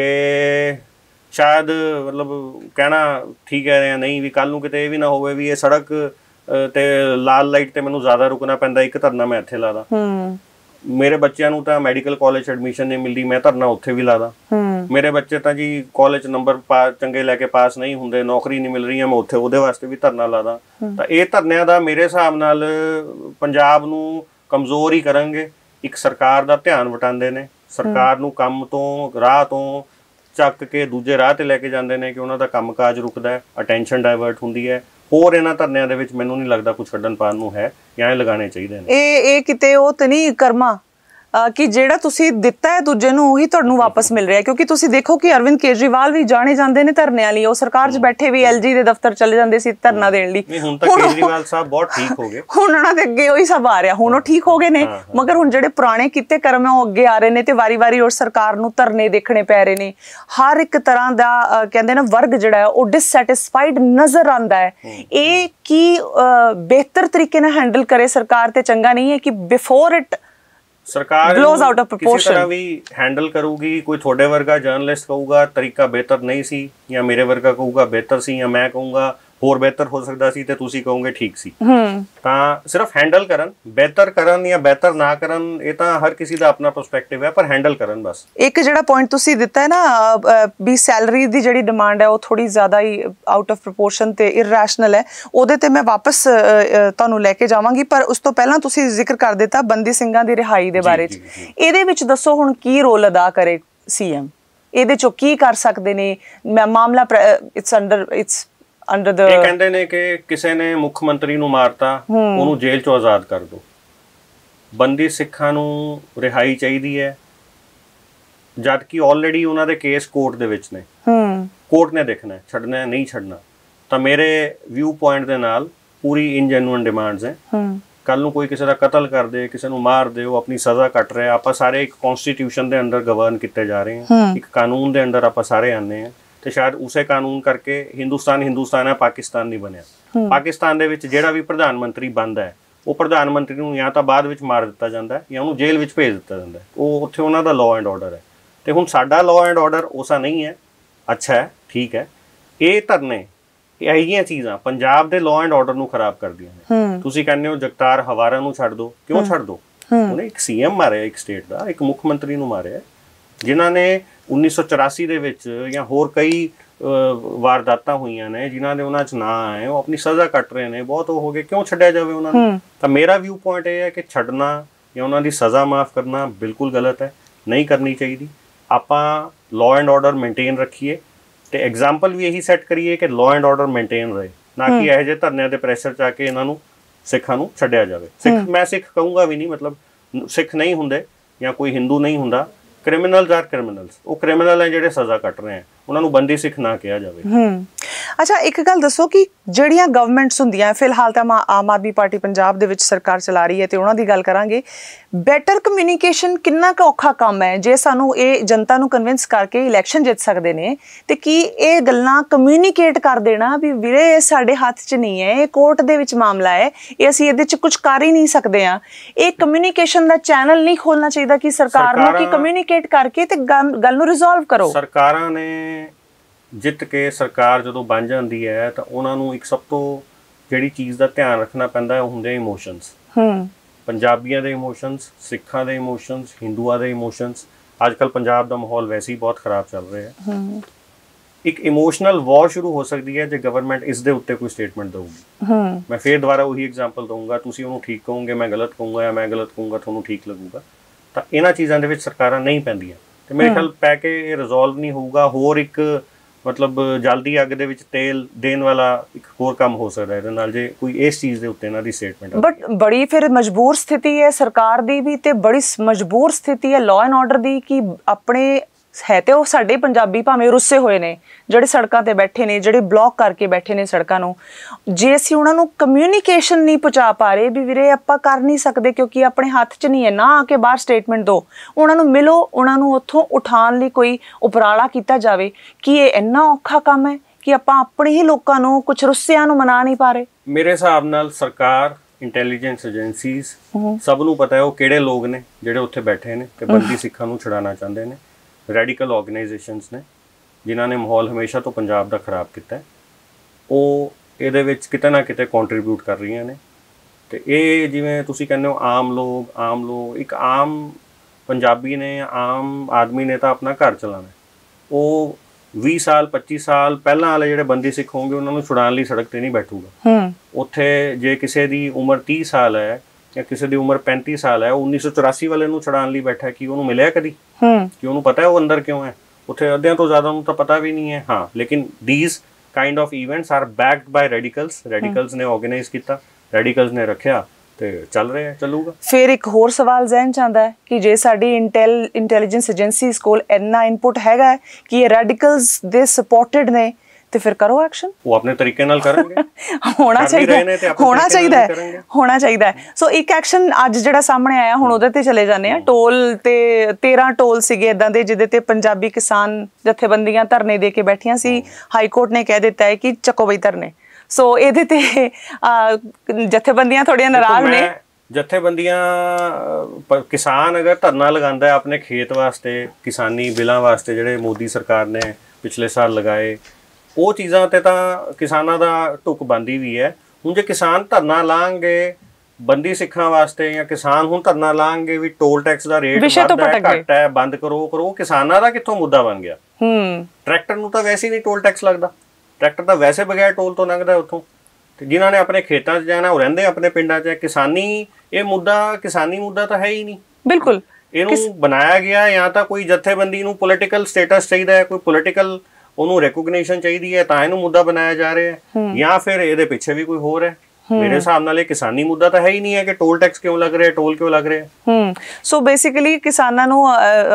ਕਿ ਸ਼ਾਇਦ ਮਤਲਬ ਕਹਿਣਾ ਠੀਕ ਹੈ ਜਾਂ ਨਹੀਂ ਵੀ ਕੱਲ ਨੂੰ ਕਿਤੇ ਇਹ ਵੀ ਨਾ ਹੋਵੇ ਵੀ ਇਹ ਸੜਕ ਤੇ ਲਾਲ ਲਾਈਟ ਤੇ ਮੈਨੂੰ ਜ਼ਿਆਦਾ ਰੁਕਣਾ ਪੈਂਦਾ, ਇੱਕ ਧਰਨਾ ਮੈਂ ਇੱਥੇ ਲਾ ਦਾਂ। ਮੇਰੇ ਬੱਚਿਆਂ ਨੂੰ ਤਾਂ ਮੈਡੀਕਲ ਕਾਲਜ ਐਡਮਿਸ਼ਨ ਨਹੀਂ ਮਿਲਦੀ, ਮੈਂ ਧਰਨਾ ਉੱਥੇ ਵੀ ਲਾ ਦਾਂ। ਮੇਰੇ ਬੱਚੇ ਤਾਂ ਜੀ ਕਾਲਜ ਨੰਬਰ ਚੰਗੇ ਲੈ ਕੇ ਪਾਸ ਨਹੀਂ ਹੁੰਦੇ, ਨੌਕਰੀ ਨਹੀਂ ਮਿਲ ਰਹੀ ਹੈ, ਮੈਂ ਉੱਥੇ ਉਹਦੇ ਵਾਸਤੇ ਵੀ ਧਰਨਾ ਲਾ ਦਾਂ। ਤਾਂ ਇਹ ਧਰਨਿਆਂ ਦਾ ਮੇਰੇ ਹਿਸਾਬ ਨਾਲ ਪੰਜਾਬ ਨੂੰ ਕਮਜ਼ੋਰ ਹੀ ਕਰਨਗੇ। ਇੱਕ ਸਰਕਾਰ ਦਾ ਧਿਆਨ ਵਟਾਉਂਦੇ ਨੇ, ਸਰਕਾਰ ਨੂੰ ਕੰਮ ਤੋਂ ਰਾਹ ਤੋਂ ਚੱਕ ਕੇ ਦੂਜੇ ਰਾਹ ਤੇ ਲੈ ਕੇ ਜਾਂਦੇ ਨੇ ਕਿ ਉਹਨਾਂ ਦਾ ਕੰਮਕਾਜ ਰੁਕਦਾ ਹੈ, ਅਟੈਂਸ਼ਨ ਡਾਇਵਰਟ ਹੁੰਦੀ ਹੈ। ਹੋਰ ਇਹਨਾਂ ਧਰਨਿਆਂ ਦੇ ਵਿੱਚ ਮੈਨੂੰ ਨਹੀਂ ਲੱਗਦਾ ਕੁਝ ਕੱਢਣ ਪਾਣ ਨੂੰ ਹੈ ਜਾਂ ਇਹ ਲਗਾਉਣੇ ਚਾਹੀਦੇ ਨੇ। ਇਹ ਇਹ ਕਿਤੇ ਉਹ ਤੇ ਨਹੀਂ ਕਰਮਾ ਕਿ ਜਿਹੜਾ ਤੁਸੀਂ ਦਿੱਤਾ ਹੈ ਦੂਜੇ ਨੂੰ ਉਹੀ ਤੁਹਾਨੂੰ ਵਾਪਸ ਮਿਲ ਰਿਹਾ? ਕਿਉਂਕਿ ਤੁਸੀਂ ਦੇਖੋ ਕਿ ਅਰਵਿੰਦ ਕੇਜਰੀਵਾਲ ਵੀ ਜਾਣੇ ਜਾਂਦੇ ਨੇ ਧਰਨਿਆਂ ਲਈ। ਉਹ ਸਰਕਾਰ 'ਚ ਬੈਠੇ ਵੀ ਐਲਜੀ ਦੇ ਦਫ਼ਤਰ ਚਲੇ ਜਾਂਦੇ ਸੀ ਧਰਨਾ ਦੇਣ ਲਈ। ਹੁਣ ਤਾਂ ਕੇਜਰੀਵਾਲ ਸਾਹਿਬ ਬਹੁਤ ਠੀਕ ਹੋ ਗਏ, ਹੁਣ ਉਹਨਾਂ ਦੇ ਅੱਗੇ ਉਹੀ ਸਭ ਆ ਰਿਹਾ। ਹੁਣ ਉਹ ਠੀਕ ਹੋ ਗਏ ਨੇ, ਮਗਰ ਹੁਣ ਜਿਹੜੇ ਪੁਰਾਣੇ ਕੀਤੇ ਕਰਮ ਹੈ ਉਹ ਅੱਗੇ ਆ ਰਹੇ ਨੇ ਤੇ ਵਾਰੀ ਵਾਰੀ ਉਸ ਸਰਕਾਰ ਨੂੰ ਧਰਨੇ ਦੇਖਣੇ ਪੈ ਰਹੇ ਨੇ। ਹਰ ਇੱਕ ਤਰ੍ਹਾਂ ਦਾ ਕਹਿੰਦੇ ਨਾ ਵਰਗ ਜਿਹੜਾ ਹੈ ਉਹ ਡਿਸਸੈਟਿਸਫਾਈਡ ਨਜ਼ਰ ਆਉਂਦਾ ਹੈ। ਇਹ ਕੀ ਬਿਹਤਰ ਤਰੀਕੇ ਨਾਲ ਹੈਂਡਲ ਕਰੇ ਸਰਕਾਰ ਤੇ ਚੰਗਾ ਨਹੀਂ ਹੈ ਕਿ ਬਿਫੋਰ ਇਟ ਸਰਕਾਰ ਕਿਸੇ ਤਰ੍ਹਾਂ ਵੀ ਹੈਂਡਲ ਕਰੂਗੀ? ਕੋਈ ਤੁਹਾਡੇ ਵਰਗਾ ਜਰਨਲਿਸਟ ਕਹੂਗਾ ਤਰੀਕਾ ਬਿਹਤਰ ਨਹੀਂ ਸੀ, ਜਾਂ ਮੇਰੇ ਵਰਗਾ ਕਹੂਗਾ ਬਿਹਤਰ ਸੀ, ਜਾਂ ਮੈਂ ਕਹੂੰਗਾ ਹੋਰ ਬਿਹਤਰ ਹੋ ਸਕਦਾ ਸੀ ਤੇ ਤੁਸੀਂ ਕਹੋਗੇ ਠੀਕ ਸੀ। ਤਾਂ ਸਿਰਫ ਹੈਂਡਲ ਕਰਨ, ਬਿਹਤਰ ਕਰਨ ਜਾਂ ਬਿਹਤਰ ਨਾ ਕਰਨ, ਇਹ ਤਾਂ ਹਰ ਕਿਸੇ ਦਾ ਆਪਣਾ ਪਰਸਪੈਕਟਿਵ ਹੈ, ਪਰ ਹੈਂਡਲ ਕਰਨ ਬਸ। ਇੱਕ ਜਿਹੜਾ ਪੁਆਇੰਟ ਤੁਸੀਂ ਦਿੱਤਾ ਹੈ ਨਾ ਵੀ ਸੈਲਰੀ ਦੀ ਜਿਹੜੀ ਡਿਮਾਂਡ ਹੈ ਉਹ ਥੋੜੀ ਜ਼ਿਆਦਾ ਹੀ ਆਊਟ ਆਫ ਪ੍ਰੋਪੋਰਸ਼ਨ ਤੇ ਇਰਰੈਸ਼ਨਲ ਹੈ, ਉਹਦੇ ਤੇ ਮੈਂ ਵਾਪਸ ਤੁਹਾਨੂੰ ਲੈ ਕੇ ਜਾਵਾਂਗੀ। ਪਰ ਉਸ ਤੋਂ ਪਹਿਲਾਂ ਤੁਸੀਂ ਜ਼ਿਕਰ ਕਰ ਦਿੱਤਾ ਬੰਦੀ ਸਿੰਘਾਂ ਦੀ ਰਿਹਾਈ ਦੇ ਬਾਰੇ ਚ। ਇਹਦੇ ਵਿੱਚ ਦੱਸੋ ਹੁਣ ਕੀ ਰੋਲ ਅਦਾ ਕਰੇ ਸੀਐਮ? ਇਹਦੇ ਚੋਂ ਕੀ ਕਰ ਸਕਦੇ ਨੇ? ਮਾਮਲਾ it's under it's under the ਇਹ ਕਹਿੰਦੇ ਨੇ ਕਿ ਕਿਸੇ ਨੇ ਮੁੱਖ ਮੰਤਰੀ ਨੂੰ ਮਾਰਤਾ, ਉਹਨੂੰ ਜੇਲ੍ਹ ਚੋਂ ਆਜ਼ਾਦ ਕਰ ਦਿਓ। ਬੰਦੀ ਸਿੱਖਾਂ ਨੂੰ ਰਿਹਾਈ ਚਾਹੀਦੀ ਹੈ, ਜਦ ਕਿ ਆਲਰੇਡੀ ਉਹਨਾਂ ਦੇ ਕੇਸ ਕੋਰਟ ਦੇ ਵਿੱਚ ਨੇ। ਕੋਰਟ ਨੇ ਦੇਖਣਾ ਛੱਡਣਾ ਨਹੀਂ ਛੱਡਣਾ। ਤਾਂ ਮੇਰੇ ਵਿਊ ਪੁਆਇੰਟ ਦੇ ਨਾਲ ਪੂਰੀ ਇਨਜੈਨੂਇਨ ਡਿਮਾਂਡਸ ਹੈ। ਕੱਲ ਨੂੰ ਕੋਈ ਕਿਸੇ ਦਾ ਕਤਲ ਕਰ ਦੇ, ਕਿਸੇ ਨੂੰ ਮਾਰ ਦੇ, ਉਹ ਆਪਣੀ ਸਜ਼ਾ ਕੱਟ ਰਿਹਾ। ਆਪਾਂ ਸਾਰੇ ਇੱਕ ਕਨਸਟੀਟਿਊਸ਼ਨ ਦੇ ਅੰਡਰ ਗਵਰਨ ਕੀਤੇ ਜਾ ਰਹੇ ਹਾਂ, ਇੱਕ ਕਾਨੂੰਨ ਦੇ ਅੰਡਰ ਆਪਾਂ ਸਾਰੇ ਆਉਂਦੇ ਹਾਂ। ਤੇ ਸ਼ਾਇਦ ਉਸੇ ਕਾਨੂੰਨ ਕਰਕੇ ਹਿੰਦੁਸਤਾਨ ਹਿੰਦੁਸਤਾਨ ਹੈ, ਪਾਕਿਸਤਾਨ ਨਹੀਂ ਬਣਿਆ। ਪਾਕਿਸਤਾਨ ਦੇ ਵਿੱਚ ਜਿਹੜਾ ਵੀ ਪ੍ਰਧਾਨ ਮੰਤਰੀ ਬਣਦਾ ਹੈ ਉਹ ਪ੍ਰਧਾਨ ਮੰਤਰੀ ਨੂੰ ਜਾਂ ਤਾਂ ਬਾਅਦ ਵਿੱਚ ਮਾਰ ਦਿੱਤਾ ਜਾਂਦਾ ਹੈ ਜਾਂ ਉਹਨੂੰ ਜੇਲ੍ਹ ਵਿੱਚ ਭੇਜ ਦਿੱਤਾ ਜਾਂਦਾ ਹੈ। ਉਹ ਉੱਥੇ ਉਹਨਾਂ ਦਾ ਲਾਅ ਐਂਡ ਆਰਡਰ ਹੈ। ਤੇ ਹੁਣ ਸਾਡਾ ਲਾਅ ਐਂਡ ਆਰਡਰ ਉਸਾ ਨਹੀਂ ਹੈ। ਅੱਛਾ ਹੈ, ਠੀਕ ਹੈ। ਇਹ ਧਰਨੇ ਇਹੋ ਜਿਹੀਆਂ ਚੀਜ਼ਾਂ ਪੰਜਾਬ ਦੇ ਲਾਅ ਐਂਡ ਆਰਡਰ ਨੂੰ ਖਰਾਬ ਕਰਦੀਆਂ ਨੇ। ਤੁਸੀਂ ਕਹਿੰਦੇ ਹੋ ਜਗਤਾਰ ਹਵਾਰਾ ਨੂੰ ਛੱਡ ਦਿਓ, ਕਿਉਂ ਛੱਡ ਦਿਓ? ਉਹਨੇ ਇੱਕ ਸੀਐਮ ਮਾਰਿਆ, ਇੱਕ ਸਟੇਟ ਦਾ, ਇੱਕ ਮੁੱਖ ਮੰਤਰੀ ਨੂੰ ਮਾਰਿਆ, ਜਿਨ੍ਹਾਂ ਨੇ ਉੱਨੀ ਸੌ ਚੁਰਾਸੀ ਦੇ ਵਿੱਚ ਜਾਂ ਹੋਰ ਕਈ ਵਾਰਦਾਤਾਂ ਹੋਈਆਂ ਨੇ ਜਿਨ੍ਹਾਂ ਦੇ ਉਹਨਾਂ 'ਚ ਨਾਂ ਆਏ, ਉਹ ਆਪਣੀ ਸਜ਼ਾ ਕੱਟ ਰਹੇ ਨੇ। ਬਹੁਤ ਉਹ ਹੋ ਗਏ, ਕਿਉਂ ਛੱਡਿਆ ਜਾਵੇ ਉਹਨਾਂ ਨੂੰ? ਤਾਂ ਮੇਰਾ ਵਿਊ ਪੁਆਇੰਟ ਇਹ ਹੈ ਕਿ ਛੱਡਣਾ ਜਾਂ ਉਹਨਾਂ ਦੀ ਸਜ਼ਾ ਮਾਫ ਕਰਨਾ ਬਿਲਕੁਲ ਗਲਤ ਹੈ, ਨਹੀਂ ਕਰਨੀ ਚਾਹੀਦੀ। ਆਪਾਂ ਲਾਅ ਐਂਡ ਆਰਡਰ ਮੇਨਟੇਨ ਰੱਖੀਏ ਤੇ ਐਗਜ਼ਾਮਪਲ ਵੀ ਇਹੀ ਸੈੱਟ ਕਰੀਏ ਕਿ ਲਾਅ ਐਂਡ ਆਰਡਰ ਮੇਨਟੇਨ ਰਹੇ, ਨਾ ਕਿ ਇਹੋ ਜਿਹੇ ਧਰਨਿਆਂ ਦੇ ਪ੍ਰੈਸ਼ਰ 'ਚ ਆ ਕੇ ਇਹਨਾਂ ਨੂੰ ਸਿੱਖਾਂ ਨੂੰ ਛੱਡਿਆ ਜਾਵੇ। ਸਿੱਖ ਮੈਂ ਸਿੱਖ ਕਹੂੰਗਾ ਵੀ ਨਹੀਂ, ਮਤਲਬ ਸਿੱਖ ਨਹੀਂ ਹੁੰਦੇ ਜਾਂ ਕੋਈ ਹਿੰਦੂ ਨਹੀਂ ਹੁੰਦਾ। ਕ੍ਰਿਮੀਨਲਸ ਆਰ ਕ੍ਰਿਮੀਨਲਸ, ਉਹ ਕ੍ਰਿਮੀਨਲ ਹੈ ਜਿਹੜੇ ਸਜ਼ਾ ਕੱਟ ਰਹੇ ਆ, ਉਹਨਾਂ ਨੂੰ ਬੰਦੀ ਸਿੱਖ ਨਾ ਕਿਹਾ ਜਾਵੇ। ਹੂੰ ਅੱਛਾ, ਇੱਕ ਗੱਲ ਦੱਸੋ ਕਿ ਜਿਹੜੀਆਂ ਗਵਰਨਮੈਂਟਸ ਹੁੰਦੀਆਂ, ਫਿਲਹਾਲ ਤਾਂ ਆਮ ਆਦਮੀ ਪਾਰਟੀ ਪੰਜਾਬ ਦੇ ਵਿੱਚ ਸਰਕਾਰ ਚਲਾ ਰਹੀ ਹੈ ਤੇ ਉਹਨਾਂ ਦੀ ਗੱਲ ਕਰਾਂਗੇ। ਬੈਟਰ ਕਮਿਊਨੀਕੇਸ਼ਨ ਕਿੰਨਾ ਕੁ ਔਖਾ ਕੰਮ ਹੈ? ਜੇ ਸਾਨੂੰ ਇਹ ਜਨਤਾ ਨੂੰ ਕਨਵਿੰਸ ਕਰਕੇ ਇਲੈਕਸ਼ਨ ਜਿੱਤ ਸਕਦੇ ਨੇ ਤੇ ਕੀ ਇਹ ਗੱਲਾਂ ਕਮਿਊਨੀਕੇਟ ਕਰ ਦੇਣਾ ਵੀ ਵੀਰੇ ਇਹ ਸਾਡੇ ਹੱਥ 'ਚ ਨਹੀਂ ਹੈ, ਇਹ ਕੋਰਟ ਦੇ ਵਿੱਚ ਮਾਮਲਾ ਹੈ, ਇਹ ਅਸੀਂ ਇਹਦੇ 'ਚ ਕੁਝ ਕਰ ਹੀ ਨਹੀਂ ਸਕਦੇ ਆ, ਇਹ ਕਮਿਊਨੀਕੇਸ਼ਨ ਦਾ ਚੈਨਲ ਨਹੀਂ ਖੋਲਣਾ ਚਾਹੀਦਾ ਕਿ ਸਰਕਾਰ ਨੂੰ ਕਿ ਕਮਿਊਨੀਕੇਟ ਕਰਕੇ ਤੇ ਗੱਲ ਨੂੰ ਰਿਜ਼ੋਲਵ ਕਰੋ? ਸਰਕਾਰਾਂ ਨੇ ਜਿੱਤ ਕੇ ਸਰਕਾਰ ਜਦੋਂ ਬਣ ਜਾਂਦੀ ਹੈ ਤਾਂ ਉਹਨਾਂ ਨੂੰ ਇੱਕ ਸਭ ਤੋਂ ਜਿਹੜੀ ਚੀਜ਼ ਦਾ ਧਿਆਨ ਰੱਖਣਾ ਪੈਂਦਾ ਉਹ ਹੁੰਦੇ ਇਮੋਸ਼ਨਸ। ਹੂੰ ਪੰਜਾਬੀਆਂ ਦੇ ਇਮੋਸ਼ਨਸ, ਸਿੱਖਾਂ ਦੇ ਇਮੋਸ਼ਨਸ, ਹਿੰਦੂਆਂ ਦੇ ਇਮੋਸ਼ਨਸ। ਅੱਜ ਕੱਲ੍ਹ ਪੰਜਾਬ ਦਾ ਮਾਹੌਲ ਵੈਸੇ ਹੀ ਬਹੁਤ ਖਰਾਬ ਚੱਲ ਰਿਹਾ ਹੈ। ਇੱਕ ਇਮੋਸ਼ਨਲ ਵਾਰ ਸ਼ੁਰੂ ਹੋ ਸਕਦੀ ਹੈ ਜੇ ਗਵਰਨਮੈਂਟ ਇਸ ਦੇ ਉੱਤੇ ਕੋਈ ਸਟੇਟਮੈਂਟ ਦੇਊਗੀ। ਮੈਂ ਫਿਰ ਦੁਬਾਰਾ ਉਹੀ ਐਗਜ਼ਾਮਪਲ ਦਊਂਗਾ, ਤੁਸੀਂ ਉਹਨੂੰ ਠੀਕ ਕਹੋਗੇ, ਮੈਂ ਗਲਤ ਕਹੂੰਗਾ, ਜਾਂ ਮੈਂ ਗਲਤ ਕਹੂੰਗਾ ਤੁਹਾਨੂੰ ਠੀਕ ਲੱਗੂਗਾ। ਤਾਂ ਇਹਨਾਂ ਚੀਜ਼ਾਂ ਦੇ ਵਿੱਚ ਸਰਕਾਰਾਂ ਨਹੀਂ ਪੈਂਦੀਆਂ ਤੇ ਮੇਰੇ ਖਿਆਲ ਪੈ ਕੇ ਇਹ ਰਿਜ਼ੋਲਵ ਨਹੀਂ ਹੋਊਗਾ। ਹੋਰ ਇੱਕ ਮਤਲਬ ਜਲਦੀ ਅੱਗ ਦੇ ਵਿੱਚ ਤੇਲ ਦੇਣ ਵਾਲਾ ਇੱਕ ਹੋਰ ਕੰਮ ਹੋ ਸਕਦਾ ਇਹਦੇ ਨਾਲ, ਜੇ ਕੋਈ ਇਸ ਚੀਜ਼ ਦੇ ਉੱਤੇ ਇਹਨਾਂ ਦੀ ਸਟੇਟਮੈਂਟ। ਬਟ ਬੜੀ ਫਿਰ ਮਜਬੂਰ ਸਥਿਤੀ ਹੈ ਸਰਕਾਰ ਦੀ ਵੀ, ਤੇ ਬੜੀ ਮਜਬੂਰ ਸਥਿਤੀ ਹੈ ਲਾਅ ਐਂਡ ਆਰਡਰ ਦੀ, ਕਿ ਆਪਣੇ ਹੈ ਤੇ ਉਹ ਸਾਡੇ ਪੰਜਾਬੀ ਭਾਵੇਂ ਰੁੱਸੇ ਹੋਏ ਨੇ, ਜਿਹੜੇ ਸੜਕਾਂ ਤੇ ਬੈਠੇ ਨੇ, ਜਿਹੜੇ ਬਲੌਕ ਕਰਕੇ ਬੈਠੇ ਨੇ ਸੜਕਾਂ ਨੂੰ, ਜੇ ਅਸੀਂ ਉਹਨਾਂ ਨੂੰ ਕਮਿਊਨੀਕੇਸ਼ਨ ਨਹੀਂ ਪਹੁੰਚਾ ਪਾ ਰਹੇ ਵੀ ਵੀਰੇ ਆਪਾਂ ਕਰ ਨਹੀਂ ਸਕਦੇ ਕਿਉਂਕਿ ਆਪਣੇ ਹੱਥ 'ਚ ਨਹੀਂ ਹੈ, ਨਾ ਆ ਕੇ ਬਾਹਰ ਸਟੇਟਮੈਂਟ ਦਿਓ, ਉਹਨਾਂ ਨੂੰ ਮਿਲੋ, ਉਹਨਾਂ ਨੂੰ ਉੱਥੋਂ ਉਠਾਉਣ ਲਈ ਕੋਈ ਉਪਰਾਲਾ ਕੀਤਾ ਜਾਵੇ। ਕਿ ਇਹ ਇੰਨਾ ਔਖਾ ਕੰਮ ਹੈ ਕਿ ਆਪਾਂ ਆਪਣੇ ਹੀ ਲੋਕਾਂ ਨੂੰ, ਕੁਝ ਰੁੱਸਿਆਂ ਨੂੰ ਮਨਾ ਨਹੀਂ ਪਾ ਰਹੇ? ਮੇਰੇ ਹਿਸਾਬ ਨਾਲ ਸਰਕਾਰ, ਇੰਟੈਲੀਜੈਂਸ ਏਜੰਸੀਜ਼, ਸਭ ਨੂੰ ਪਤਾ ਹੈ ਉਹ ਕਿਹੜੇ ਲੋਕ ਨੇ ਜਿਹੜੇ ਉੱਥੇ ਬੈਠੇ ਨੇ ਤੇ ਬੰਦੀ ਸਿੱਖਾਂ ਨੂੰ ਛੁਡਾਉਣਾ ਚਾਹੁੰਦੇ ਨੇ। ਰੈਡੀਕਲ ਆਰਗੇਨਾਈਜੇਸ਼ਨਸ ਨੇ ਜਿਨ੍ਹਾਂ ਨੇ ਮਾਹੌਲ ਹਮੇਸ਼ਾ ਤੋਂ ਪੰਜਾਬ ਦਾ ਖਰਾਬ ਕੀਤਾ, ਉਹ ਇਹਦੇ ਵਿੱਚ ਕਿਤੇ ਨਾ ਕਿਤੇ ਕੰਟਰੀਬਿਊਟ ਕਰ ਰਹੀਆਂ ਨੇ। ਤੇ ਇਹ ਜਿਵੇਂ ਤੁਸੀਂ ਕਹਿੰਦੇ ਹੋ ਆਮ ਲੋਕ, ਆਮ ਲੋਕ ਇੱਕ ਆਮ ਪੰਜਾਬੀ ਨੇ, ਆਮ ਆਦਮੀ ਨੇ ਤਾਂ ਆਪਣਾ ਘਰ ਚਲਾਉਣਾ। ਉਹ ਵੀਹ ਸਾਲ ਪੱਚੀ ਸਾਲ ਪਹਿਲਾਂ ਵਾਲੇ ਜਿਹੜੇ ਬੰਦੀ ਸਿੱਖ ਹੋਣਗੇ ਉਹਨਾਂ ਨੂੰ ਛੁਡਾਉਣ ਲਈ ਸੜਕ ਤੇ ਨਹੀਂ ਬੈਠੂਗਾ। ਉੱਥੇ ਜੇ ਕਿਸੇ ਦੀ ਉਮਰ ਤੀਹ ਸਾਲ ਹੈ ਜਾਂ ਕਿਸੇ ਦੀ ਉਮਰ ਪੈਂਤੀ ਸਾਲ ਹੈ, ਉਹ ਉੱਨੀ ਸੌ ਚੁਰਾਸੀ ਵਾਲੇ ਨੂੰ ਛੁਡਾਉਣ ਲਈ ਬੈਠਾ, ਕਿ ਉਹਨੂੰ ਮਿਲਿਆ ਕਦੀ? ਕਿ ਉਹਨੂੰ ਪਤਾ ਹੈ ਉਹ ਅੰਦਰ ਕਿਉਂ ਹੈ? ਉੱਥੇ ਅੱਧਿਆਂ ਤੋਂ ਜ਼ਿਆਦਾ ਨੂੰ ਤਾਂ ਪਤਾ ਵੀ ਨਹੀਂ ਹੈ। ਹਾਂ, ਲੇਕਿਨ these kind of events are backed by radicals। radicals ਨੇ ਆਰਗੇਨਾਈਜ਼ ਕੀਤਾ, radicals ਨੇ ਰੱਖਿਆ ਤੇ ਚੱਲ ਰਿਹਾ, ਚੱਲੂਗਾ। ਫਿਰ ਇੱਕ ਹੋਰ ਸਵਾਲ ਜ਼ਿਹਨ 'ਚ ਆਉਂਦਾ ਹੈ ਕਿ ਜੇ ਸਾਡੀ ਇੰਟੈਲ ਇੰਟੈਲੀਜੈਂਸ ਏਜੰਸੀਜ਼ ਕੋਲ ਇੰਨਾ ਇਨਪੁਟ ਹੈਗਾ ਕਿ ਇਹ ਰੈਡੀਕਲਸ ਦੇ ਸਪੋਰਟਡ ਨੇ, ਤੇ ਫਿਰ ਕਰੋ ਐਕਸ਼ਨ। ਉਹ ਆਪਣੇ ਤਰੀਕੇ ਨਾਲ ਕਰਨਗੇ, ਹੋਣਾ ਚਾਹੀਦਾ ਹੋਣਾ ਚਾਹੀਦਾ ਹੋਣਾ ਚਾਹੀਦਾ ਸੋ ਇੱਕ ਐਕਸ਼ਨ ਅੱਜ ਜਿਹੜਾ ਸਾਹਮਣੇ ਆਇਆ, ਹੁਣ ਉਹਦੇ ਤੇ ਚਲੇ ਜਾਂਦੇ ਆ। ਟੋਲ ਤੇ ਤੇਰਾਂ ਟੋਲ ਸੀਗੇ ਇਦਾਂ ਦੇ ਜਿਹਦੇ ਤੇ ਪੰਜਾਬੀ ਕਿਸਾਨ ਜਥੇਬੰਦੀਆਂ ਧਰਨੇ ਦੇ ਕੇ ਬੈਠੀਆਂ ਸੀ। ਹਾਈ ਕੋਰਟ ਨੇ ਕਹਿ ਦਿੱਤਾ ਹੈ ਕਿ ਚੱਕੋ ਬਈ ਧਰਨੇ। ਸੋ ਇਹਦੇ ਤੇ ਜਥੇਬੰਦੀਆਂ ਥੋੜੀਆਂ ਨਾਰਾਜ਼ ਨੇ। ਜਥੇਬੰਦੀਆਂ, ਕਿਸਾਨ ਅਗਰ ਧਰਨਾ ਲਗਾਉਂਦਾ ਹੈ ਆਪਣੇ ਖੇਤ ਵਾਸਤੇ, ਕਿਸਾਨੀ ਬਿੱਲਾਂ ਵਾਸਤੇ ਜਿਹੜੇ ਮੋਦੀ ਸਰਕਾਰ ਨੇ ਪਿਛਲੇ ਸਾਲ ਲਗਾਏ, ਉਹ ਚੀਜ਼ਾਂ ਤੇ ਤਾਂ ਕਿਸਾਨਾਂ ਦਾ ਢੁੱਕ ਬੰਦੀ ਵੀ ਹੈ। ਹੁਣ ਜੇ ਕਿਸਾਨ ਧਰਨਾ ਲਾਂਗੇ ਬੰਦੀ ਸਿੱਖਾਂ ਵਾਸਤੇ, ਜਾਂ ਕਿਸਾਨ ਹੁਣ ਧਰਨਾ ਲਾਂਗੇ ਵੀ ਟੋਲ ਟੈਕਸ ਦਾ ਰੇਟ ਵੱਧਦਾ ਹੈ, ਘੱਟ ਹੈ, ਬੰਦ ਕਰੋ ਕਰੋ, ਕਿਸਾਨਾਂ ਦਾ ਕਿੱਥੋਂ ਮੁੱਦਾ ਬਣ ਗਿਆ? ਟਰੈਕਟਰ ਨੂੰ ਤਾਂ ਵੈਸੇ ਹੀ ਨਹੀਂ ਟੋਲ ਟੈਕਸ ਲੱਗਦਾ, ਟਰੈਕਟਰ ਤਾਂ ਵੈਸੇ ਬਗੈਰ ਟੋਲ ਤੋਂ ਲੰਘਦਾ ਉੱਥੋਂ। ਤੇ ਜਿਨ੍ਹਾਂ ਨੇ ਆਪਣੇ ਖੇਤਾਂ 'ਚ ਜਾਣਾ ਉਹ ਰਹਿੰਦੇ ਆਪਣੇ ਪਿੰਡਾਂ 'ਚ। ਕਿਸਾਨੀ ਇਹ ਮੁੱਦਾ ਕਿਸਾਨੀ ਮੁੱਦਾ ਤਾਂ ਹੈ ਹੀ ਨਹੀਂ। ਬਿਲਕੁਲ, ਇਹਨੂੰ ਬਣਾਇਆ ਗਿਆ ਜਾਂ ਤਾਂ ਕੋਈ ਜਥੇਬੰਦੀ ਨੂੰ ਪੋਲੀਟੀਕਲ ਸਟੇਟਸ ਚਾਹੀਦਾ ਹੈ, ਕੋਈ ਪੋਲੀਟੀਕਲ ਉਹਨੂੰ ਰੈਕੋਗਨੀਸ਼ਨ ਚਾਹੀਦੀ ਹੈ ਤਾਂ ਇਹਨੂੰ ਮੁੱਦਾ ਬਣਾਇਆ ਜਾ ਰਿਹਾ ਹੈ, ਜਾਂ ਫਿਰ ਇਹਦੇ ਪਿੱਛੇ ਵੀ ਕੋਈ ਹੋਰ ਹੈ। ਮੇਰੇ ਹਿਸਾਬ ਨਾਲ ਇਹ ਕਿਸਾਨੀ ਮੁੱਦਾ ਤਾਂ ਹੈ ਹੀ ਨਹੀਂ ਹੈ ਕਿ ਟੋਲ ਟੈਕਸ ਕਿਉਂ ਲੱਗ ਰਿਹਾ, ਟੋਲ ਕਿਉਂ ਲੱਗ ਰਿਹਾ। ਹੂੰ ਸੋ ਬੇਸਿਕਲੀ ਕਿਸਾਨਾਂ ਨੂੰ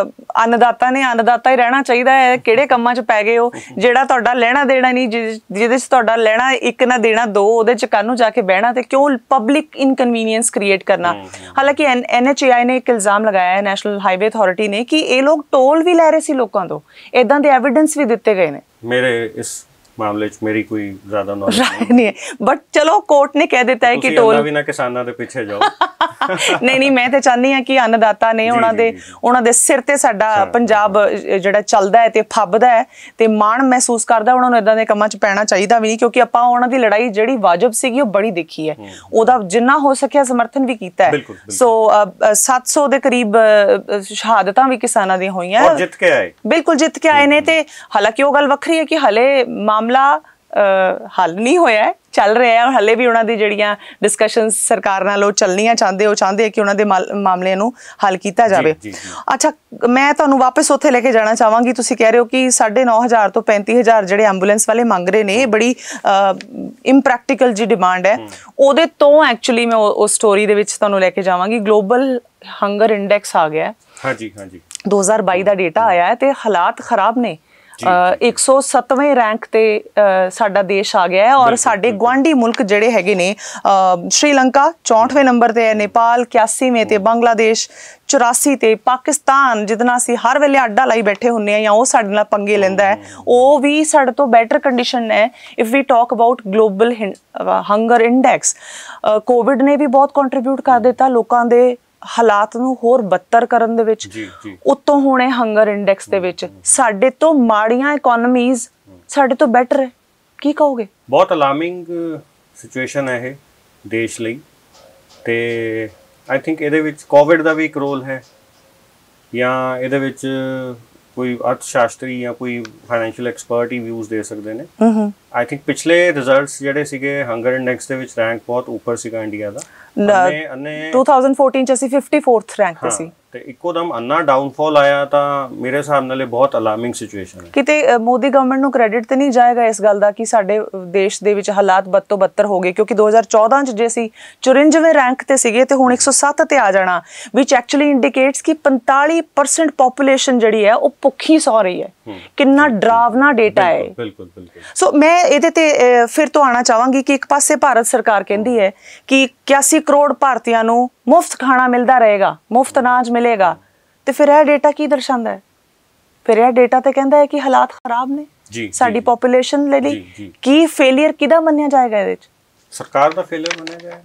ਅੰਨਦਾਤਾ ਨੇ ਅੰਨਦਾਤਾ ਹੀ ਰਹਿਣਾ ਚਾਹੀਦਾ ਹੈ। ਕਿਹੜੇ ਕੰਮਾਂ 'ਚ ਪੈ ਗਏ ਹੋ ਜਿਹੜਾ ਤੁਹਾਡਾ ਲੈਣਾ ਦੇਣਾ ਨਹੀਂ, ਜਿਹਦੇ 'ਚ ਤੁਹਾਡਾ ਲੈਣਾ ਇੱਕ ਨਾ ਦੇਣਾ ਦੋ, ਉਹਦੇ 'ਚ ਕੱਲ੍ਹ ਨੂੰ ਜਾ ਕੇ ਬਹਿਣਾ ਤੇ ਕਿਉਂ ਪਬਲਿਕ ਇਨਕਨਵੀਨੀਅੰਸ ਕ੍ਰੀਏਟ ਕਰਨਾ। ਹਾਲਾਂਕਿ ਐਨ ਐਨ ਐਚ ਏ ਆਈ ਨੇ ਇੱਕ ਇਲਜ਼ਾਮ ਲਗਾਇਆ ਹੈ, ਨੈਸ਼ਨਲ ਹਾਈਵੇ ਅਥਾਰਟੀ ਨੇ, ਕਿ ਇਹ ਲੋਕ ਟੋਲ ਵੀ ਲੈ ਰਹੇ ਸੀ ਲੋਕਾਂ ਤੋਂ। ਇੱਦਾਂ ਦੇ ਐਵੀਡੈਂਸ ਵੀ ਦਿੱਤੇ ਗਏ ਨੇ। ਮੇਰੇ ਇਸ ਮਾਮਲੇ 'ਚ ਮੇਰੀ ਕੋਈ ਜ਼ਿਆਦਾ ਨੌਲੇਜ ਨਹੀਂ ਹੈ, ਬਟ ਚਲੋ ਕੋਰਟ ਨੇ ਕਹਿ ਦਿੱਤਾ ਹੈ ਕਿ ਟੋਲ ਵੀ ਨਾ ਕਿਸਾਨਾਂ ਦੇ ਪਿੱਛੇ ਜਾਓ। ਨਹੀਂ ਨਹੀਂ, ਮੈਂ ਤੇ ਚਾਹੁੰਦੀ ਹਾਂ ਕਿ ਅੰਨਦਾਤਾ ਨੇ ਉਹਨਾਂ ਦੇ ਉਹਨਾਂ ਦੇ ਸਿਰ ਤੇ ਸਾਡਾ ਪੰਜਾਬ ਜਿਹੜਾ ਚੱਲਦਾ ਹੈ ਤੇ ਫੱਬਦਾ ਹੈ ਤੇ ਮਾਣ ਮਹਿਸੂਸ ਕਰਦਾ। ਉਹਨਾਂ ਨੂੰ ਇਦਾਂ ਦੇ ਕੰਮਾਂ 'ਚ ਪੈਣਾ ਚਾਹੀਦਾ ਵੀ ਨਹੀਂ, ਕਿਉਂਕਿ ਆਪਾਂ ਉਹਨਾਂ ਦੀ ਲੜਾਈ ਜਿਹੜੀ ਵਾਜਬ ਸੀਗੀ ਉਹ ਬੜੀ ਦੇਖੀ ਹੈ, ਉਹਦਾ ਜਿੰਨਾ ਹੋ ਸਕਿਆ ਸਮਰਥਨ ਵੀ ਕੀਤਾ ਹੈ। ਸੋ ਸੱਤ ਸੌ ਦੇ ਕਰੀਬ ਸ਼ਹਾਦਤਾਂ ਵੀ ਕਿਸਾਨਾਂ ਦੀਆਂ ਹੋਈਆਂ, ਜਿੱਤ ਕੇ ਆਏ, ਬਿਲਕੁਲ ਜਿੱਤ ਕੇ ਆਏ ਨੇ। ਤੇ ਹਾਲਾਂਕਿ ਉਹ ਗੱਲ ਵੱਖਰੀ ਹੈ ਕਿ ਹਲੇ ਮਾਮਲਾ ਹੱਲ ਨਹੀਂ ਹੋਇਆ ਹੈ, ਚੱਲ ਰਿਹਾ ਹੈ। ਹਲੇ ਵੀ ਉਹਨਾਂ ਦੀ ਜਿਹੜੀਆਂ ਡਿਸਕਸ਼ਨਸ ਸਰਕਾਰ ਨਾਲ ਉਹ ਚੱਲਣੀਆਂ ਚਾਹੁੰਦੇ ਉਹ ਚਾਹੁੰਦੇ ਆ ਕਿ ਉਹਨਾਂ ਦੇ ਮਾਮਲਿਆਂ ਨੂੰ ਹੱਲ ਕੀਤਾ ਜਾਵੇ। ਅੱਛਾ, ਮੈਂ ਤੁਹਾਨੂੰ ਵਾਪਸ ਉੱਥੇ ਲੈ ਕੇ ਜਾਣਾ ਚਾਹਾਂਗੀ। ਤੁਸੀਂ ਕਹਿ ਰਹੇ ਹੋ ਕਿ ਸਾਢੇ ਨੌ ਹਜ਼ਾਰ ਤੋਂ ਪੈਂਤੀ ਹਜ਼ਾਰ ਜਿਹੜੇ ਐਂਬੂਲੈਂਸ ਵਾਲੇ ਮੰਗ ਰਹੇ ਨੇ, ਇਹ ਬੜੀ ਇੰਪ੍ਰੈਕਟੀਕਲ ਜੀ ਡਿਮਾਂਡ ਹੈ। ਉਹਦੇ ਤੋਂ ਐਕਚੁਅਲੀ ਮੈਂ ਉਸ ਸਟੋਰੀ ਦੇ ਵਿੱਚ ਤੁਹਾਨੂੰ ਲੈ ਕੇ ਜਾਵਾਂਗੀ। ਗਲੋਬਲ ਹੰਗਰ ਇੰਡੈਕਸ ਆ ਗਿਆ, ਹਾਂਜੀ ਹਾਂਜੀ, ਦੋ ਹਜ਼ਾਰ ਬਾਈ ਦਾ ਡੇਟਾ ਆਇਆ ਹੈ ਤੇ ਹਾਲਾਤ ਖਰਾਬ ਨੇ। ਇੱਕ ਸੌ ਸੱਤਵੇਂ ਰੈਂਕ ਤੇ ਸਾਡਾ ਦੇਸ਼ ਆ ਗਿਆ ਹੈ ਔਰ ਸਾਡੇ ਗੁਆਂਢੀ ਮੁਲਕ ਜਿਹੜੇ ਹੈਗੇ ਨੇ, ਸ਼੍ਰੀਲੰਕਾ ਚੌਂਠਵੇਂ ਨੰਬਰ ਤੇ ਹੈ, ਨੇਪਾਲ ਇਕਿਆਸੀਵੇਂ ਤੇ, ਬੰਗਲਾਦੇਸ਼ ਚੁਰਾਸੀ ਤੇ, ਪਾਕਿਸਤਾਨ ਜਿਹਦੇ ਅਸੀਂ ਹਰ ਵੇਲੇ ਅੱਡਾ ਲਾਈ ਬੈਠੇ ਹੁੰਦੇ ਹਾਂ ਜਾਂ ਉਹ ਸਾਡੇ ਨਾਲ ਪੰਗੇ ਲੈਂਦਾ ਹੈ, ਉਹ ਵੀ ਸਾਡੇ ਤੋਂ ਬੈਟਰ ਕੰਡੀਸ਼ਨ ਹੈ। If we talk about global hunger index, Covid ਨੇ ਵੀ ਬਹੁਤ ਕੰਟਰੀਬਿਊਟ ਕਰ ਦਿੱਤਾ ਲੋਕਾਂ ਦੇ ਹਾਲਾਤ ਨੂੰ ਹੋਰ ਬੱਤਰ ਕਰਨ ਦੇ ਵਿੱਚ। ਉੱਤੋਂ ਹੁਣੇ ਹੰਗਰ ਇੰਡੈਕਸ ਦੇ ਵਿੱਚ ਸਾਡੇ ਤੋਂ ਮਾੜੀਆਂ ਇਕੋਨਮੀਜ਼ ਸਾਡੇ ਤੋਂ ਬੈਟਰ ਹੈ। ਕੀ ਕਹੋਗੇ? ਬਹੁਤ ਅਲਾਰਮਿੰਗ ਸਿਚੁਏਸ਼ਨ ਹੈ ਇਹ ਦੇਸ਼ ਲਈ ਤੇ ਆਈ ਥਿੰਕ ਇਹਦੇ ਵਿੱਚ ਕੋਵਿਡ ਦਾ ਵੀ ਇੱਕ ਰੋਲ ਹੈ ਜਾਂ ਇਹਦੇ ਵਿੱਚ ਕੋਈ ਅਰਥ ਸ਼ਾਸਤਰੀ ਜਾਂ ਕੋਈ ਫਾਈਨੈਂਸ਼ੀਅਲ ਐਕਸਪਰਟ ਹੀ ਵਿਊਜ਼ ਦੇ ਸਕਦੇ ਨੇ ਆਈ ਥਿੰਕ ਪਿਛਲੇ ਰਿਜ਼ਲਟਸ ਜਿਹੜੇ ਸੀਗੇ ਹੰਗਰ ਇੰਡੈਕਸ ਦੇ ਵਿੱਚ ਰੈਂਕ ਬਹੁਤ ਉੱਪਰ ਸੀਗਾ ਇੰਡੀਆ ਦਾ ਅੰਨੇ ਅੰਨੇ ਦੋ ਹਜ਼ਾਰ ਚੌਦਾਂ ਚ ਅਸੀਂ ਚੌਂਵਨਵੇਂ ਰੈਂਕ ਤੇ ਸੀ ਤੇ ਇੱਕੋਦਮ ਅੰਨਾ ਡਾਊਨਫਾਲ ਆਇਆ ਤਾਂ ਮੇਰੇ ਹਿਸਾਬ ਨਾਲ ਇਹ ਬਹੁਤ ਅਲਾਰਮਿੰਗ ਸਿਚੁਏਸ਼ਨ ਹੈ ਕਿਤੇ ਮੋਦੀ ਗਵਰਨਮੈਂਟ ਨੂੰ ਕ੍ਰੈਡਿਟ ਤੇ ਨਹੀਂ ਜਾਏਗਾ ਇਸ ਗੱਲ ਦਾ ਕਿ ਸਾਡੇ ਦੇਸ਼ ਦੇ ਵਿੱਚ ਹਾਲਾਤ ਬਦ ਤੋਂ ਬੱਤਰ ਹੋ ਗਏ ਕਿਉਂਕਿ ਦੋ ਹਜ਼ਾਰ ਚੌਦਾਂ ਚ ਜੇ ਅਸੀਂ ਚੁਰਾਨਵੇਂ ਰੈਂਕ ਤੇ ਸੀਗੇ ਤੇ ਹੁਣ ਇੱਕ ਸੌ ਸੱਤ ਤੇ ਆ ਜਾਣਾ ਵਿਚ ਐਕਚੁਅਲੀ ਇੰਡੀਕੇਟਸ ਕਿ ਪੰਤਾਲੀ ਪਰਸੈਂਟ ਪੋਪੂਲੇਸ਼ਨ ਜਿਹੜੀ ਹੈ ਉਹ ਭੁੱਖੀ ਸੌ ਰਹੀ ਹੈ ਕਿੰਨਾ ਡਰਾਵਨਾ ਡੇਟਾ ਹੈ ਬਿਲਕੁਲ ਬਿਲਕੁਲ ਸੋ ਮੈਂ ਇਹਦੇ ਤੇ ਫਿਰ ਤੋਂ ਆਣਾ ਚਾਹਾਂਗੀ ਕਿ ਇੱਕ ਪਾਸੇ ਭਾਰਤ ਸਰਕਾਰ ਕਹਿੰਦੀ ਹੈ ਕਿ ਇਕਿਆਸੀ ਕਰੋੜ ਭਾਰਤੀਆਂ ਨੂੰ ਮੁਫਤ ਖਾਣਾ ਮਿਲਦਾ ਰਹੇਗਾ ਮੁਫਤ ਅਨਾਜ ਮਿਲੇਗਾ ਤੇ ਫਿਰ ਇਹ ਡੇਟਾ ਕੀ ਦਰਸਾਉਂਦਾ ਹੈ ਫਿਰ ਇਹ ਡੇਟਾ ਤੇ ਕਹਿੰਦਾ ਹੈ ਕਿ ਹਾਲਾਤ ਖਰਾਬ ਨੇ ਜੀ ਸਾਡੀ ਪੋਪੂਲੇਸ਼ਨ ਲਈ ਕੀ ਫੇਲਿਅਰ ਕਿਹਦਾ ਮੰਨਿਆ ਜਾਏਗਾ ਇਹਦੇ ਵਿੱਚ ਸਰਕਾਰ ਦਾ ਫੇਲਿਅਰ ਮੰਨਿਆ ਜਾਏਗਾ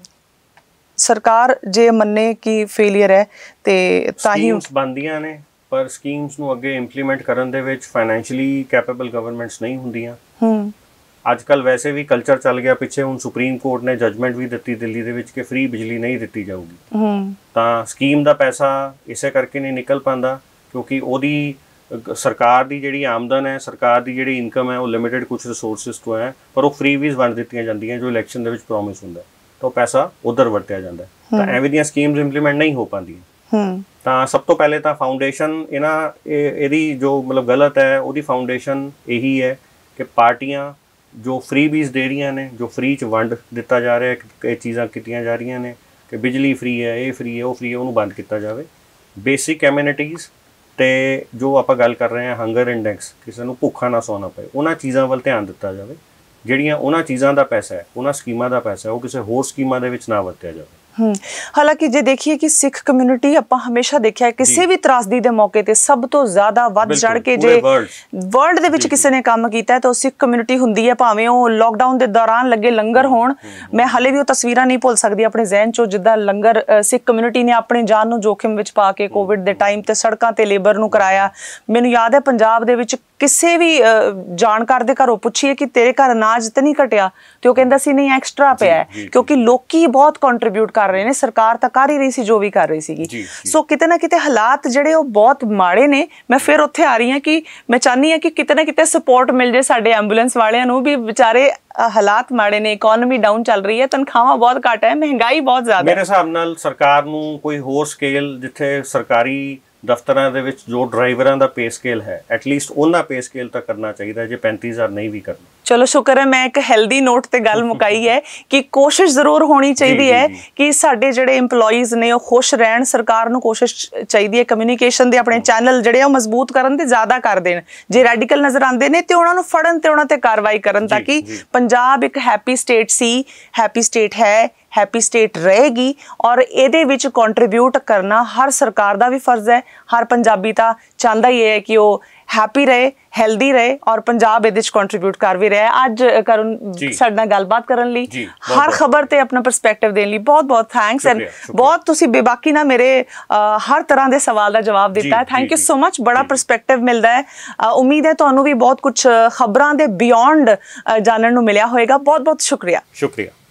ਸਰਕਾਰ ਜੇ ਮੰਨੇ ਕਿ ਫੇਲਿਅਰ ਹੈ ਤੇ ਤਾਂ ਹੀ ਬੰਦੀਆਂ ਨੇ ਪਰ ਸਕੀਮਸ ਨੂੰ ਅੱਗੇ ਇੰਪਲੀਮੈਂਟ ਕਰਨ ਦੇ ਵਿੱਚ ਫਾਈਨੈਂਸ਼ੀਅਲੀ ਕੈਪੇਬਲ ਗਵਰਨਮੈਂਟਸ ਨਹੀਂ ਹੁੰਦੀਆਂ ਹੂੰ ਅੱਜ ਕੱਲ ਵੈਸੇ ਵੀ ਕਲਚਰ ਚੱਲ ਗਿਆ ਪਿੱਛੇ ਹੁਣ ਸੁਪਰੀਮ ਕੋਰਟ ਨੇ ਜਜਮੈਂਟ ਵੀ ਦਿੱਤੀ ਦਿੱਲੀ ਦੇ ਵਿੱਚ ਕਿ ਫ੍ਰੀ ਬਿਜਲੀ ਨਹੀਂ ਦਿੱਤੀ ਜਾਊਗੀ ਹੂੰ ਤਾਂ ਸਕੀਮ ਦਾ ਪੈਸਾ ਇਸੇ ਕਰਕੇ ਨਹੀਂ ਨਿਕਲ ਪਾਉਂਦਾ ਕਿਉਂਕਿ ਉਹਦੀ ਸਰਕਾਰ ਦੀ ਜਿਹੜੀ ਆਮਦਨ ਹੈ ਸਰਕਾਰ ਦੀ ਜਿਹੜੀ ਇਨਕਮ ਹੈ ਉਹ ਲਿਮਿਟਡ ਕੁਝ ਰਿਸੋਰਸਿਸ ਤੋਂ ਹੈ ਪਰ ਉਹ ਫ੍ਰੀ ਵੀਜ਼ ਵੰਡ ਦਿੱਤੀਆਂ ਜਾਂਦੀਆਂ ਜੋ ਇਲੈਕਸ਼ਨ ਦੇ ਵਿੱਚ ਪ੍ਰੋਮਿਸ ਹੁੰਦਾ ਤਾਂ ਉਹ ਪੈਸਾ ਉਧਰ ਵਰਤਿਆ ਜਾਂਦਾ ਤਾਂ ਐਵੇਂ ਦੀਆਂ ਸਕੀਮਸ ਇੰਪਲੀਮੈਂਟ ਨਹੀਂ ਹੋ ਪਾਉਂਦੀਆਂ ਹੂੰ ਤਾਂ ਸਭ ਤੋਂ ਪਹਿਲੇ ਤਾਂ ਫਾਊਂਡੇਸ਼ਨ ਇਹਨਾਂ ਇਹਦੀ ਜੋ ਮਤਲਬ ਗਲਤ ਹੈ ਉਹਦੀ ਫਾਊਂਡੇਸ਼ਨ ਇਹੀ ਹੈ ਕਿ ਪਾਰਟੀਆਂ ਜੋ ਫ੍ਰੀ ਵੀਜ਼ ਦੇ ਰਹੀਆਂ ਨੇ ਜੋ ਫ੍ਰੀ ਚ ਵੰਡ ਦਿੱਤਾ ਜਾ ਰਿਹਾ ਇਹ ਚੀਜ਼ਾਂ ਕੀਤੀਆਂ ਜਾ ਰਹੀਆਂ ਨੇ ਕਿ ਬਿਜਲੀ ਫ੍ਰੀ ਹੈ ਇਹ ਫ੍ਰੀ ਹੈ ਉਹ ਫ੍ਰੀ ਹੈ ਉਹਨੂੰ ਬੰਦ ਕੀਤਾ ਜਾਵੇ ਬੇਸਿਕ ਐਮਿਨਿਟੀਜ਼ ਤੇ ਜੋ ਆਪਾਂ ਗੱਲ ਕਰ ਰਹੇ ਹਾਂ ਹੰਗਰ ਇੰਡੈਕਸ ਕਿਸੇ ਨੂੰ ਭੁੱਖਾ ਨਾ ਸੌਣਾ ਪਏ ਉਹਨਾਂ ਚੀਜ਼ਾਂ ਵੱਲ ਧਿਆਨ ਦਿੱਤਾ ਜਾਵੇ ਜਿਹੜੀਆਂ ਉਹਨਾਂ ਚੀਜ਼ਾਂ ਦਾ ਪੈਸਾ ਹੈ ਉਹਨਾਂ ਸਕੀਮਾਂ ਦਾ ਪੈਸਾ ਹੈ ਉਹ ਕਿਸੇ ਹੋਰ ਸਕੀਮਾਂ ਦੇ ਵਿੱਚ ਨਾ ਵਰਤਿਆ ਜਾਵੇ ਹੂੰ ਹਾਲਾਂਕਿ ਜੇ ਦੇਖੀਏ ਕਿ ਸਿੱਖ ਕਮਿਊਨਿਟੀ ਆਪਾਂ ਹਮੇਸ਼ਾ ਦੇਖਿਆ ਕਿਸੇ ਵੀ ਤਰਾਸਦੀ ਦੇ ਮੌਕੇ ਤੇ ਸਭ ਤੋਂ ਜ਼ਿਆਦਾ ਵੱਧ ਚੜ ਕੇ ਜੇ ਵਰਲਡ ਦੇ ਵਿੱਚ ਕਿਸੇ ਨੇ ਕੰਮ ਕੀਤਾ ਤਾਂ ਉਹ ਸਿੱਖ ਕਮਿਊਨਿਟੀ ਹੁੰਦੀ ਹੈ ਭਾਵੇਂ ਉਹ ਲੋਕਡਾਊਨ ਦੇ ਦੌਰਾਨ ਲੱਗੇ ਲੰਗਰ ਹੋਣ ਮੈਂ ਹਾਲੇ ਵੀ ਉਹ ਤਸਵੀਰਾਂ ਨਹੀਂ ਭੁੱਲ ਸਕਦੀ ਆਪਣੇ ਜ਼ਿਹਨ ਚੋਂ ਜਿੱਦਾਂ ਲੰਗਰ ਸਿੱਖ ਕਮਿਊਨਿਟੀ ਨੇ ਆਪਣੀ ਜਾਨ ਨੂੰ ਜੋਖਿਮ ਵਿੱਚ ਪਾ ਕੇ ਕੋਵਿਡ ਦੇ ਟਾਈਮ ਤੇ ਸੜਕਾਂ ਤੇ ਲੇਬਰ ਨੂੰ ਕਰਾਇਆ ਮੈਨੂੰ ਯਾਦ ਹੈ ਪੰਜਾਬ ਦੇ ਵਿੱਚ ਕਿਸੇ ਵੀ ਜਾਣਕਾਰ ਦੇ ਘਰੋਂ ਪੁੱਛੀਏ ਕਿ ਤੇਰੇ ਘਰ ਅਨਾਜ ਤੇ ਨਹੀਂ ਘਟਿਆ ਤੇ ਉਹ ਕਹਿੰਦਾ ਸੀ ਨਹੀਂ ਐਕਸਟਰਾ ਪਿਆ ਹੈ ਕਿਉਂਕਿ ਲੋਕੀ ਬਹੁਤ ਕੰਟਰੀਬਿਊਟ ਕਰ ਰਹੇ ਨੇ ਸਰਕਾਰ ਤਾਂ ਕਰ ਹੀ ਰਹੀ ਸੀ ਜੋ ਵੀ ਕਰ ਰਹੀ ਸੀਗੀ ਸੋ ਕਿਤੇ ਨਾ ਕਿਤੇ ਹਾਲਾਤ ਜਿਹੜੇ ਉਹ ਬਹੁਤ ਮਾੜੇ ਨੇ ਮੈਂ ਫਿਰ ਉੱਥੇ ਆ ਰਹੀ ਹਾਂ ਕਿ ਮੈਂ ਚਾਹਨੀ ਹਾਂ ਕਿ ਕਿਤੇ ਨਾ ਕਿਤੇ ਸਪੋਰਟ ਮਿਲ ਜੇ ਸਾਡੇ ਐਂਬੂਲੈਂਸ ਵਾਲਿਆਂ ਨੂੰ ਵੀ ਵਿਚਾਰੇ ਹਾਲਾਤ ਮਾੜੇ ਨੇ ਇਕਨੋਮੀ ਡਾਊਨ ਚੱਲ ਰਹੀ ਹੈ ਤਨਖਾਹਾਂ ਬਹੁਤ ਘੱਟ ਹੈ ਮਹਿੰਗਾਈ ਬਹੁਤ ਜ਼ਿਆਦਾ ਮੇਰੇ ਹਿਸਾਬ ਨਾਲ ਸਰਕਾਰ ਨੂੰ ਕੋਈ ਹੋਰ ਸਕੇਲ ਜਿੱਥੇ ਸਰਕਾਰੀ ਦਫ਼ਤਰਾਂ ਦੇ ਵਿੱਚ ਜੋ ਡਰਾਈਵਰਾਂ ਦਾ ਪੇ ਸਕੇਲ ਹੈ ਐਟਲੀਸਟ ਉਹਨਾਂ ਪੇ ਸਕੇਲ ਤਾਂ ਕਰਨਾ ਚਾਹੀਦਾ ਜੇ ਪੈਂਤੀ ਹਜ਼ਾਰ ਨਹੀਂ ਵੀ ਕਰਨਾ ਚਲੋ ਸ਼ੁਕਰ ਹੈ ਮੈਂ ਇੱਕ ਹੈਲਦੀ ਨੋਟ ਤੇ ਗੱਲ ਮੁਕਾਈ ਹੈ ਕਿ ਕੋਸ਼ਿਸ਼ ਜ਼ਰੂਰ ਹੋਣੀ ਚਾਹੀਦੀ ਹੈ ਕਿ ਸਾਡੇ ਜਿਹੜੇ EMPLOYEES ਨੇ ਉਹ ਖੁਸ਼ ਰਹਿਣ ਸਰਕਾਰ ਨੂੰ ਕੋਸ਼ਿਸ਼ ਚਾਹੀਦੀ ਹੈ ਕਮਿਊਨੀਕੇਸ਼ਨ ਦੇ ਆਪਣੇ ਚੈਨਲ ਜਿਹੜੇ ਉਹ ਮਜ਼ਬੂਤ ਕਰਨ ਤੇ ਜ਼ਿਆਦਾ ਕਰ ਦੇਣ ਜੇ ਰੈਡੀਕਲ ਨਜ਼ਰ ਆਉਂਦੇ ਨੇ ਤੇ ਉਹਨਾਂ ਨੂੰ ਫੜਨ ਤੇ ਉਹਨਾਂ ਤੇ ਕਾਰਵਾਈ ਕਰਨ ਤਾਂ ਕਿ ਪੰਜਾਬ ਇੱਕ ਹੈਪੀ ਸਟੇਟ ਸੀ ਹੈਪੀ ਸਟੇਟ ਹੈ हैप्पी स्टेट रहेगी और ਇਹਦੇ ਵਿੱਚ ਕੰਟਰੀਬਿਊਟ ਕਰਨਾ ਹਰ ਸਰਕਾਰ ਦਾ ਵੀ ਫਰਜ਼ ਹੈ ਹਰ ਪੰਜਾਬੀ ਤਾਂ ਚਾਹੁੰਦਾ ਹੀ ਹੈ ਕਿ ਉਹ हैप्पी रहे हेल्दी रहे और पंजाब ਇਹਦੇ ਚ ਕੰਟਰੀਬਿਊਟ ਕਰ ਵੀ ਰਿਹਾ ਅੱਜ ਕਰਨ ਸਾਡੇ ਨਾਲ ਗੱਲਬਾਤ ਕਰਨ ਲਈ ਹਰ ਖਬਰ ਤੇ ਆਪਣਾ ਪਰਸਪੈਕਟਿਵ ਦੇਣ ਲਈ ਬਹੁਤ ਬਹੁਤ ਥੈਂਕਸ ਐਂਡ ਬਹੁਤ ਤੁਸੀਂ ਬੇਬਾਕੀ ਨਾਲ ਮੇਰੇ ਹਰ ਤਰ੍ਹਾਂ ਦੇ ਸਵਾਲ ਦਾ ਜਵਾਬ ਦਿੱਤਾ ਹੈ ਥੈਂਕ ਯੂ ਸੋ ਮਚ ਬੜਾ ਪਰਸਪੈਕਟਿਵ ਮਿਲਦਾ ਹੈ ਉਮੀਦ ਹੈ ਤੁਹਾਨੂੰ ਵੀ ਬਹੁਤ ਕੁਝ ਖਬਰਾਂ ਦੇ ਬਿਯੋਂਡ ਜਾਣਨ ਨੂੰ ਮਿਲਿਆ ਹੋਵੇਗਾ ਬਹੁਤ ਬਹੁਤ ਸ਼ੁਕਰੀਆ ਸ਼ੁਕਰੀਆ